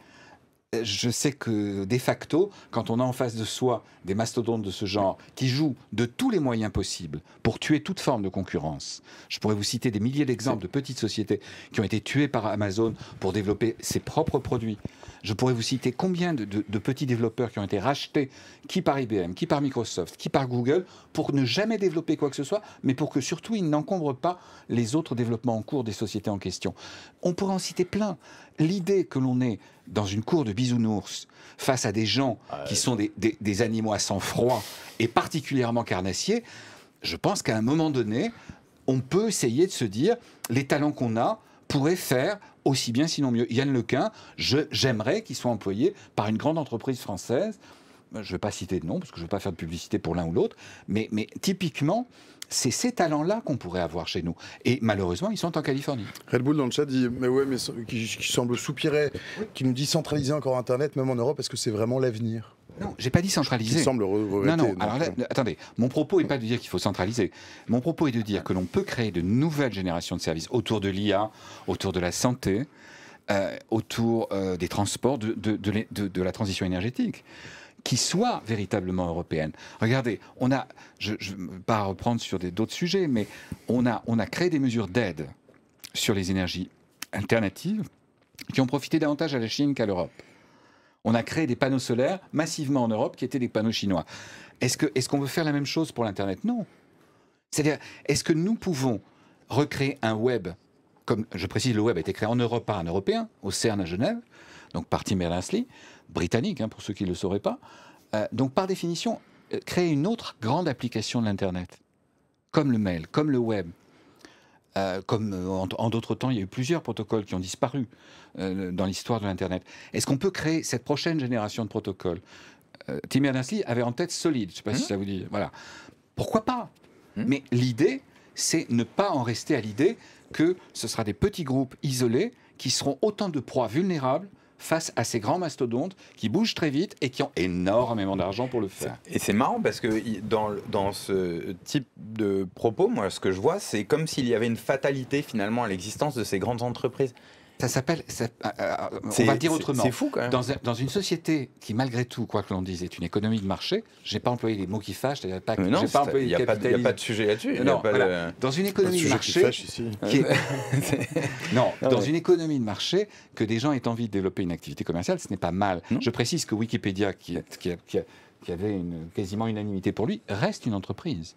Je sais que, de facto, quand on a en face de soi des mastodontes de ce genre qui jouent de tous les moyens possibles pour tuer toute forme de concurrence, je pourrais vous citer des milliers d'exemples de petites sociétés qui ont été tuées par Amazon pour développer ses propres produits. Je pourrais vous citer combien de, de, de petits développeurs qui ont été rachetés, qui par I B M, qui par Microsoft, qui par Google, pour ne jamais développer quoi que ce soit, mais pour que surtout ils n'encombrent pas les autres développements en cours des sociétés en question. On pourrait en citer plein. L'idée que l'on est dans une cour de bisounours face à des gens euh... qui sont des, des, des animaux à sang froid et particulièrement carnassiers, je pense qu'à un moment donné, on peut essayer de se dire les talents qu'on a pourraient faire aussi bien, sinon mieux. Yann Lequin, je, j'aimerais qu'il soit employé par une grande entreprise française je ne vais pas citer de nom, parce que je ne veux pas faire de publicité pour l'un ou l'autre, mais, mais typiquement, c'est ces talents-là qu'on pourrait avoir chez nous. Et malheureusement, ils sont en Californie. Red Bull dans le chat dit, mais ouais, mais qui, qui semble soupirer, qui nous dit centraliser encore Internet, même en Europe, est-ce que c'est vraiment l'avenir? Non, j'ai pas dit centraliser. Qui semble regretter. Non, non. Alors là, attendez, mon propos n'est pas de dire qu'il faut centraliser. Mon propos est de dire que l'on peut créer de nouvelles générations de services autour de l'I A, autour de la santé, euh, autour euh, des transports, de, de, de, de, de la transition énergétique, qui soient véritablement européennes. Regardez, on a, je ne veux pas reprendre sur d'autres sujets, mais on a, on a créé des mesures d'aide sur les énergies alternatives qui ont profité davantage à la Chine qu'à l'Europe. On a créé des panneaux solaires massivement en Europe qui étaient des panneaux chinois. Est-ce que, est-ce qu'on veut faire la même chose pour l'Internet? Non. C'est-à-dire, est-ce que nous pouvons recréer un web, comme je précise, le web a été créé en Europe par un Européen, au CERN à Genève, donc par Tim Berners-Lee, britannique, hein, pour ceux qui ne le sauraient pas. Euh, donc, par définition, euh, créer une autre grande application de l'Internet, comme le mail, comme le web. Euh, comme euh, en, en d'autres temps, il y a eu plusieurs protocoles qui ont disparu euh, dans l'histoire de l'Internet. Est-ce qu'on peut créer cette prochaine génération de protocoles? euh, Tim Berners-Lee avait en tête Solid, je ne sais pas mmh. si ça vous dit. Voilà. Pourquoi pas? mmh. Mais l'idée, c'est ne pas en rester à l'idée que ce sera des petits groupes isolés qui seront autant de proies vulnérables face à ces grands mastodontes qui bougent très vite et qui ont énormément d'argent pour le faire. Et c'est marrant parce que dans, dans ce type de propos, moi, ce que je vois, c'est comme s'il y avait une fatalité finalement à l'existence de ces grandes entreprises. Ça s'appelle, ça, euh, on va dire autrement. C'est fou quand même. Dans, dans une société qui, malgré tout, quoi que l'on dise, est une économie de marché, je n'ai pas employé les mots qui fâchent, c'est-à-dire pas, non, pas employé il n'y a, a pas de sujet là-dessus. Non, voilà. de... Dans une économie de marché, qui ici. Qui est... non, non, dans ouais. une économie de marché, que des gens aient envie de développer une activité commerciale, ce n'est pas mal. Non. Je précise que Wikipédia, qui, qui, a, qui, a, qui avait une, quasiment unanimité pour lui, reste une entreprise.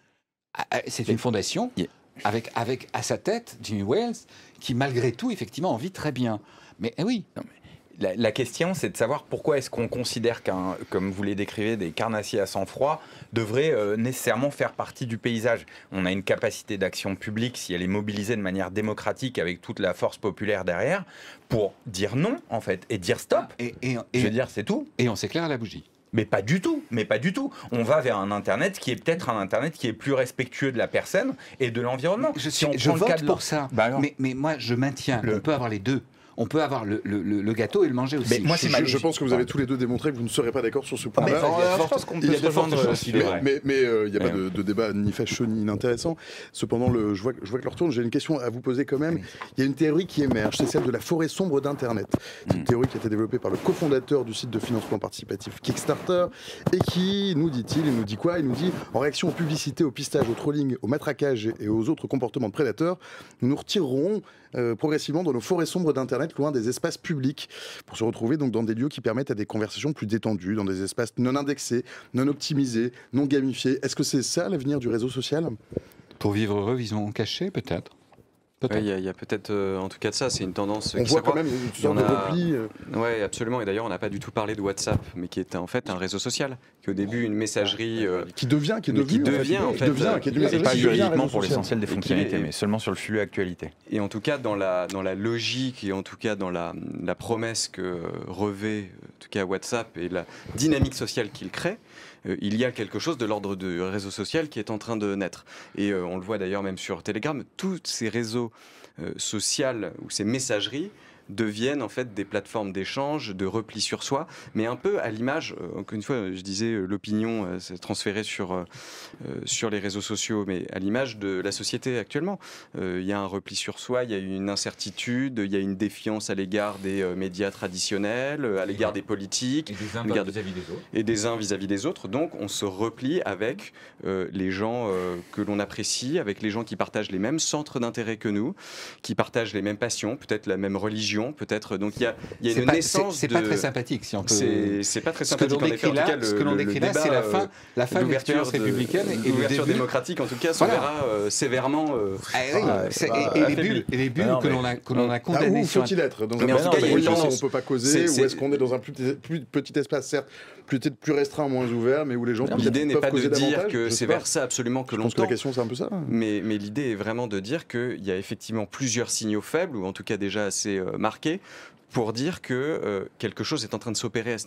C'est une fondation. Yeah. Avec, avec à sa tête Jimmy Wales, qui malgré tout, effectivement, en vit très bien. Mais eh oui. Non, mais la, la question, c'est de savoir pourquoi est-ce qu'on considère qu'un, comme vous les décrivez, des carnassiers à sang-froid devraient euh, nécessairement faire partie du paysage. On a une capacité d'action publique, si elle est mobilisée de manière démocratique, avec toute la force populaire derrière, pour dire non, en fait, et dire stop. Et, et, et, Je veux dire, c'est tout. Et on s'éclaire à la bougie. Mais pas du tout, mais pas du tout. On va vers un Internet qui est peut-être un Internet qui est plus respectueux de la personne et de l'environnement. Je, suis, si je vote pour de... ça, bah mais, mais moi je maintiens qu'on peut avoir les deux. On peut avoir le, le, le gâteau et le manger aussi. Mais moi, je, je, je pense que vous avez tous les deux démontré que vous ne serez pas d'accord sur ce point. Ah, mais euh, je pense qu'on peut se rejoindre. Mais il n'y euh, a pas de, de débat ni fâcheux ni inintéressant. Cependant, le, je, vois, je vois que leur tourne. J'ai une question à vous poser quand même. Il y a une théorie qui émerge, c'est celle de la forêt sombre d'Internet. C'est une théorie qui a été développée par le cofondateur du site de financement participatif Kickstarter et qui nous dit-il, il nous dit quoi? Il nous dit, en réaction aux publicités, au pistage, au trolling, au matraquage et aux autres comportements de prédateurs, nous nous retirerons euh, progressivement dans nos forêts sombres d'Internet, loin des espaces publics, pour se retrouver donc dans des lieux qui permettent à des conversations plus détendues, dans des espaces non indexés, non optimisés, non gamifiés. Est-ce que c'est ça l'avenir du réseau social? Pour vivre heureux, vivons cachés, peut-être. Il ouais, y a, a peut-être, euh, en tout cas de ça, c'est une tendance on qui voit quand même une sorte de repli. Euh... Oui, absolument. Et d'ailleurs, on n'a pas du tout parlé de WhatsApp, mais qui est en fait un réseau social, qui est au début une messagerie... Euh... Qui devient, qui est devenu, qui devient, en fait, qui devient, qui est devenu, pas juridiquement pour l'essentiel des fonctionnalités, mais seulement sur le flux actualité. Et en tout cas, dans la, dans la logique et en tout cas dans la, la promesse que revêt, en tout cas WhatsApp et la dynamique sociale qu'il crée, Euh, il y a quelque chose de l'ordre du réseau social qui est en train de naître. Et euh, on le voit d'ailleurs même sur Telegram, tous ces réseaux euh, sociaux ou ces messageries deviennent en fait des plateformes d'échange, de repli sur soi, mais un peu à l'image, euh, encore une fois, je disais, euh, l'opinion euh, s'est transférée sur, euh, sur les réseaux sociaux, mais à l'image de la société actuellement. Il euh, y a un repli sur soi, il y a une incertitude, il y a une défiance à l'égard des euh, médias traditionnels, à l'égard des politiques, et des uns vis-à-vis des autres. Et des uns vis-à-vis des autres. Donc on se replie avec euh, les gens euh, que l'on apprécie, avec les gens qui partagent les mêmes centres d'intérêt que nous, qui partagent les mêmes passions, peut-être la même religion, peut-être. Donc il y a, y a une pas, naissance. C'est de... pas très sympathique, si on peut. C'est pas très sympathique. En effet, en tout cas, le, ce que l'on décrit là, c'est la fin, la fin de l'expérience républicaine et l'ouverture démocratique, en tout cas, se voilà. verra euh, sévèrement. Euh, ah, oui, ah, et, et, et les bulles, et les bulles bah non, que l'on a, que l'on a condamnées. Où faut-il être dans un petit on ne peut pas causer, ou est-ce qu'on est dans un plus petit espace, certes, plus restreint, moins ouvert, mais où les gens peuvent causer davantage? L'idée n'est pas de dire que c'est vers ça absolument que l'on tend. Je pense que la question, c'est un peu ça. Mais l'idée est vraiment de dire qu'il y a effectivement plusieurs signaux faibles, ou en tout cas déjà assez marqués, pour dire que euh, quelque chose est en train de s'opérer à ce niveau-là.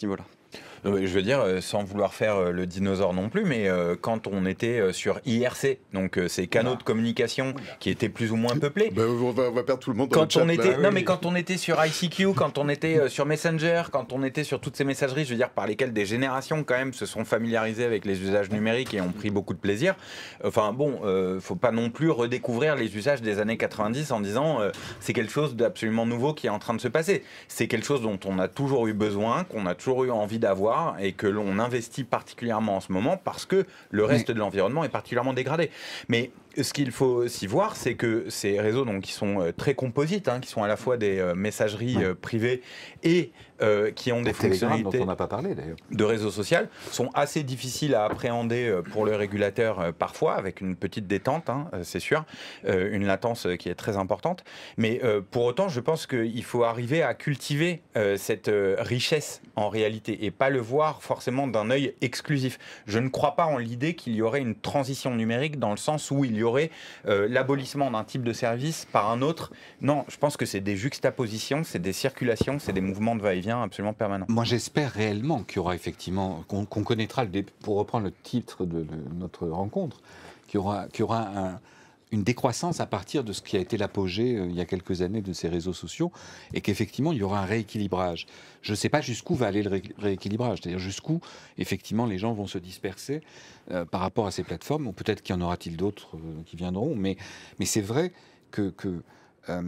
Je veux dire, sans vouloir faire le dinosaure non plus, mais quand on était sur I R C, donc ces canaux de communication qui étaient plus ou moins peuplés. Ben, on, va, on va perdre tout le monde dans quand le chat, on était, là, non, oui. mais quand on était sur I C Q, quand on était sur Messenger, quand on était sur toutes ces messageries, je veux dire, par lesquelles des générations quand même se sont familiarisées avec les usages numériques et ont pris beaucoup de plaisir. Enfin bon, euh, faut pas non plus redécouvrir les usages des années quatre-vingt-dix en disant euh, c'est quelque chose d'absolument nouveau qui est en train de se passer. C'est quelque chose dont on a toujours eu besoin, qu'on a toujours eu envie d'avoir et que l'on investit particulièrement en ce moment parce que le reste oui. de l'environnement est particulièrement dégradé. Mais ce qu'il faut aussi voir, c'est que ces réseaux donc, qui sont euh, très composites, hein, qui sont à la fois des euh, messageries ouais. euh, privées et euh, qui ont des fonctionnalités dont on n'a pas parlé, d'ailleurs. de réseau social, sont assez difficiles à appréhender euh, pour le régulateur euh, parfois, avec une petite détente, hein, euh, c'est sûr, euh, une latence euh, qui est très importante. Mais euh, pour autant, je pense qu'il faut arriver à cultiver euh, cette euh, richesse en réalité et pas le voir forcément d'un œil exclusif. Je ne crois pas en l'idée qu'il y aurait une transition numérique dans le sens où il y aurait euh, l'abolissement d'un type de service par un autre. Non, je pense que c'est des juxtapositions, c'est des circulations, c'est des mouvements de va-et-vient absolument permanents. Moi, j'espère réellement qu'il y aura effectivement, qu'on qu'on connaîtra, le, pour reprendre le titre de, de notre rencontre, qu'il y aura, qu'il y aura un, une décroissance à partir de ce qui a été l'apogée euh, il y a quelques années de ces réseaux sociaux et qu'effectivement, il y aura un rééquilibrage. Je ne sais pas jusqu'où va aller le ré rééquilibrage, c'est-à-dire jusqu'où, effectivement, les gens vont se disperser euh, par rapport à ces plateformes, ou peut-être qu'il y en aura-t-il d'autres euh, qui viendront, mais, mais c'est vrai que... que euh,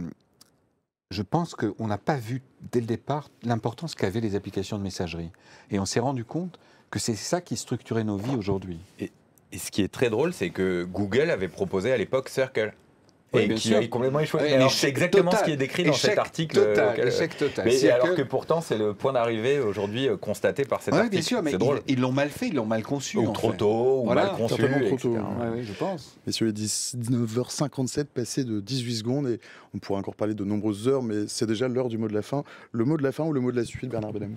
je pense qu'on n'a pas vu dès le départ l'importance qu'avaient les applications de messagerie. Et on s'est rendu compte que c'est ça qui structurait nos vies aujourd'hui. Et, et ce qui est très drôle, c'est que Google avait proposé à l'époque Circle. Oui, et bien qui sûr. a complètement échoué. Oui, Alors, c'est exactement total. ce qui est décrit dans Échec cet article. Total, auquel, échec total. Mais alors que... que pourtant, c'est le point d'arrivée aujourd'hui euh, constaté par cet oui, article. bien sûr, mais ils l'ont mal fait, ils l'ont mal conçu. Ou en trop fait. tôt, ou voilà, mal conçu, trop tôt. et cetera. Ouais, oui, je pense. Messieurs, il est dix-neuf heures cinquante-sept, passé de dix-huit secondes, et on pourra encore parler de nombreuses heures, mais c'est déjà l'heure du mot de la fin. Le mot de la fin ou le mot de la suite, Bernard Benamou?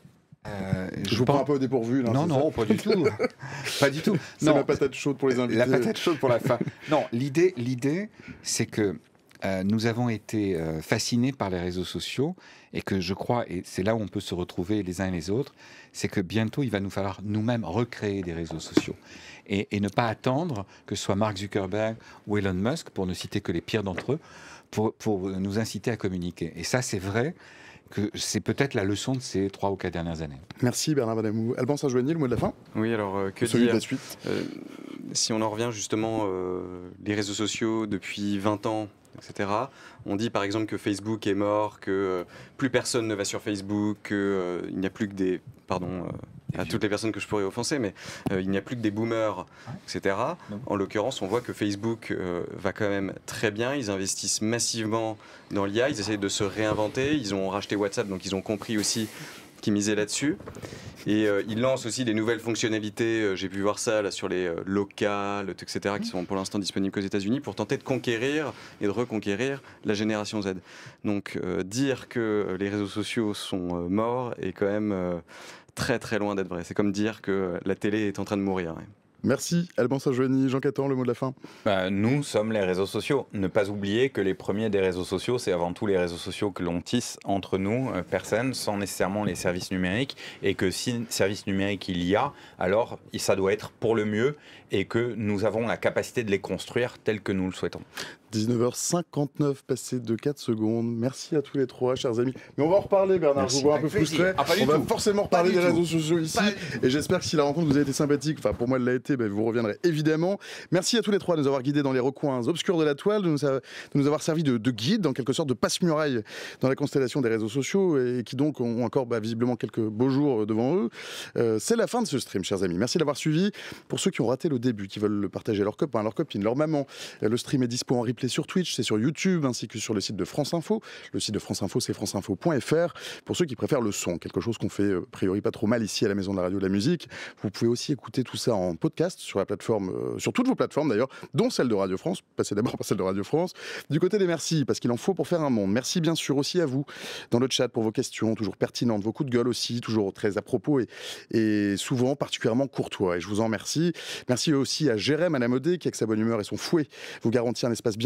Euh, je, je vous pense... prends un peu au dépourvu. Là, non, non, pas du tout. Pas du tout. C'est la patate chaude pour les invités. La patate chaude pour la fin. Non, l'idée, l'idée, c'est que euh, nous avons été euh, fascinés par les réseaux sociaux et que je crois, et c'est là où on peut se retrouver les uns et les autres, c'est que bientôt il va nous falloir nous-mêmes recréer des réseaux sociaux et, et ne pas attendre que ce soit Mark Zuckerberg ou Elon Musk, pour ne citer que les pires d'entre eux, pour, pour nous inciter à communiquer. Et ça, c'est vrai que c'est peut-être la leçon de ces trois ou quatre dernières années. Merci Bernard Benamou. Alban Saint-Joigny, le mot de la fin? Oui, alors euh, que Celui dire de la suite euh, Si on en revient justement euh, les réseaux sociaux depuis vingt ans, et cetera. On dit par exemple que Facebook est mort, que euh, plus personne ne va sur Facebook, qu'il euh, n'y a plus que des... Pardon euh, à toutes les personnes que je pourrais offenser, mais euh, il n'y a plus que des boomers, et cetera. En l'occurrence, on voit que Facebook euh, va quand même très bien. Ils investissent massivement dans l'I A, ils essayent de se réinventer. Ils ont racheté WhatsApp, donc ils ont compris aussi qu'ils misaient là-dessus. Et euh, ils lancent aussi des nouvelles fonctionnalités, euh, j'ai pu voir ça là, sur les euh, locales, et cetera, qui sont pour l'instant disponibles qu'aux États-Unis, pour tenter de conquérir et de reconquérir la génération Z. Donc euh, dire que les réseaux sociaux sont euh, morts est quand même euh, très très loin d'être vrai. C'est comme dire que la télé est en train de mourir. Ouais. Merci Alban Saint-Joigny. Jean Catan, le mot de la fin. Bah, nous sommes les réseaux sociaux. Ne pas oublier que les premiers des réseaux sociaux, c'est avant tout les réseaux sociaux que l'on tisse entre nous, euh, personnes, sans nécessairement les services numériques, et que si services numériques il y a, alors ça doit être pour le mieux, et que nous avons la capacité de les construire tels que nous le souhaitons. dix-neuf heures cinquante-neuf, passé de quatre secondes. Merci à tous les trois, chers amis. Mais on va en reparler, Bernard. Merci. Je vous vois un peu frustré. Ah, on va tout. forcément reparler des tout. réseaux sociaux ici. Et j'espère que si la rencontre vous a été sympathique, enfin pour moi elle l'a été, ben, vous reviendrez évidemment. Merci à tous les trois de nous avoir guidés dans les recoins obscurs de la toile, de nous, a, de nous avoir servi de, de guide, en quelque sorte de passe-muraille dans la constellation des réseaux sociaux, et qui donc ont encore bah, visiblement quelques beaux jours devant eux. Euh, C'est la fin de ce stream, chers amis. Merci d'avoir suivi. Pour ceux qui ont raté le début, qui veulent le partager à leurs copains, à leurs copines, leur maman, le stream est dispo en replay sur Twitch, c'est sur YouTube, ainsi que sur le site de France Info. Le site de France Info, c'est france info point f r. Pour ceux qui préfèrent le son, quelque chose qu'on fait euh, a priori pas trop mal ici à la Maison de la Radio et de la Musique, vous pouvez aussi écouter tout ça en podcast sur la plateforme, euh, sur toutes vos plateformes d'ailleurs, dont celle de Radio France. Passez d'abord par celle de Radio France. Du côté des merci, parce qu'il en faut pour faire un monde. Merci bien sûr aussi à vous dans le chat pour vos questions, toujours pertinentes, vos coups de gueule aussi, toujours très à propos et, et souvent particulièrement courtois. Et je vous en remercie. Merci aussi à Jérém Anamodé qui, avec sa bonne humeur et son fouet, vous garantit un espace bien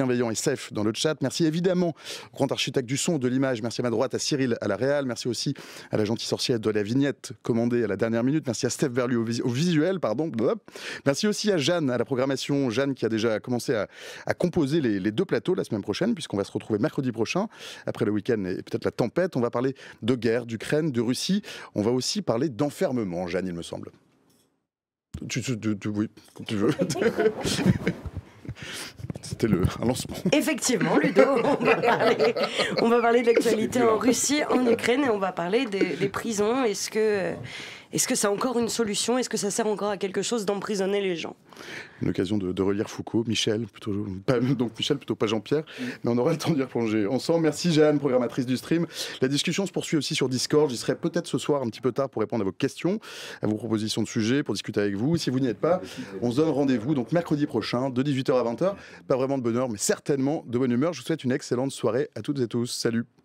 bienveillant et safe dans le chat. Merci évidemment au grand architecte du son, de l'image. Merci à ma droite à Cyril à la réal. Merci aussi à la gentille sorcière de la vignette commandée à la dernière minute. Merci à Steph Verlu au, vis- au visuel. Pardon. Merci aussi à Jeanne à la programmation. Jeanne qui a déjà commencé à, à composer les, les deux plateaux la semaine prochaine, puisqu'on va se retrouver mercredi prochain, après le week-end et peut-être la tempête. On va parler de guerre, d'Ukraine, de Russie. On va aussi parler d'enfermement, Jeanne, il me semble. Tu, tu, tu, tu- oui, comme tu veux. C'était le, un lancement. Effectivement, Ludo, on va parler, on va parler de l'actualité en Russie, en Ukraine, et on va parler des, des prisons. Est-ce que, est-ce que c'est encore une solution? Est-ce que ça sert encore à quelque chose d'emprisonner les gens? Une occasion de, de relire Foucault, Michel, plutôt, pas, donc Michel, plutôt pas Jean-Pierre, mais on aura le temps d'y replonger ensemble. Merci Jeanne, programmatrice du stream. La discussion se poursuit aussi sur Discord. J'y serai peut-être ce soir un petit peu tard pour répondre à vos questions, à vos propositions de sujets, pour discuter avec vous. Si vous n'y êtes pas, on se donne rendez-vous donc mercredi prochain de dix-huit heures à vingt heures. Pas vraiment de bonne heure, mais certainement de bonne humeur. Je vous souhaite une excellente soirée à toutes et tous. Salut.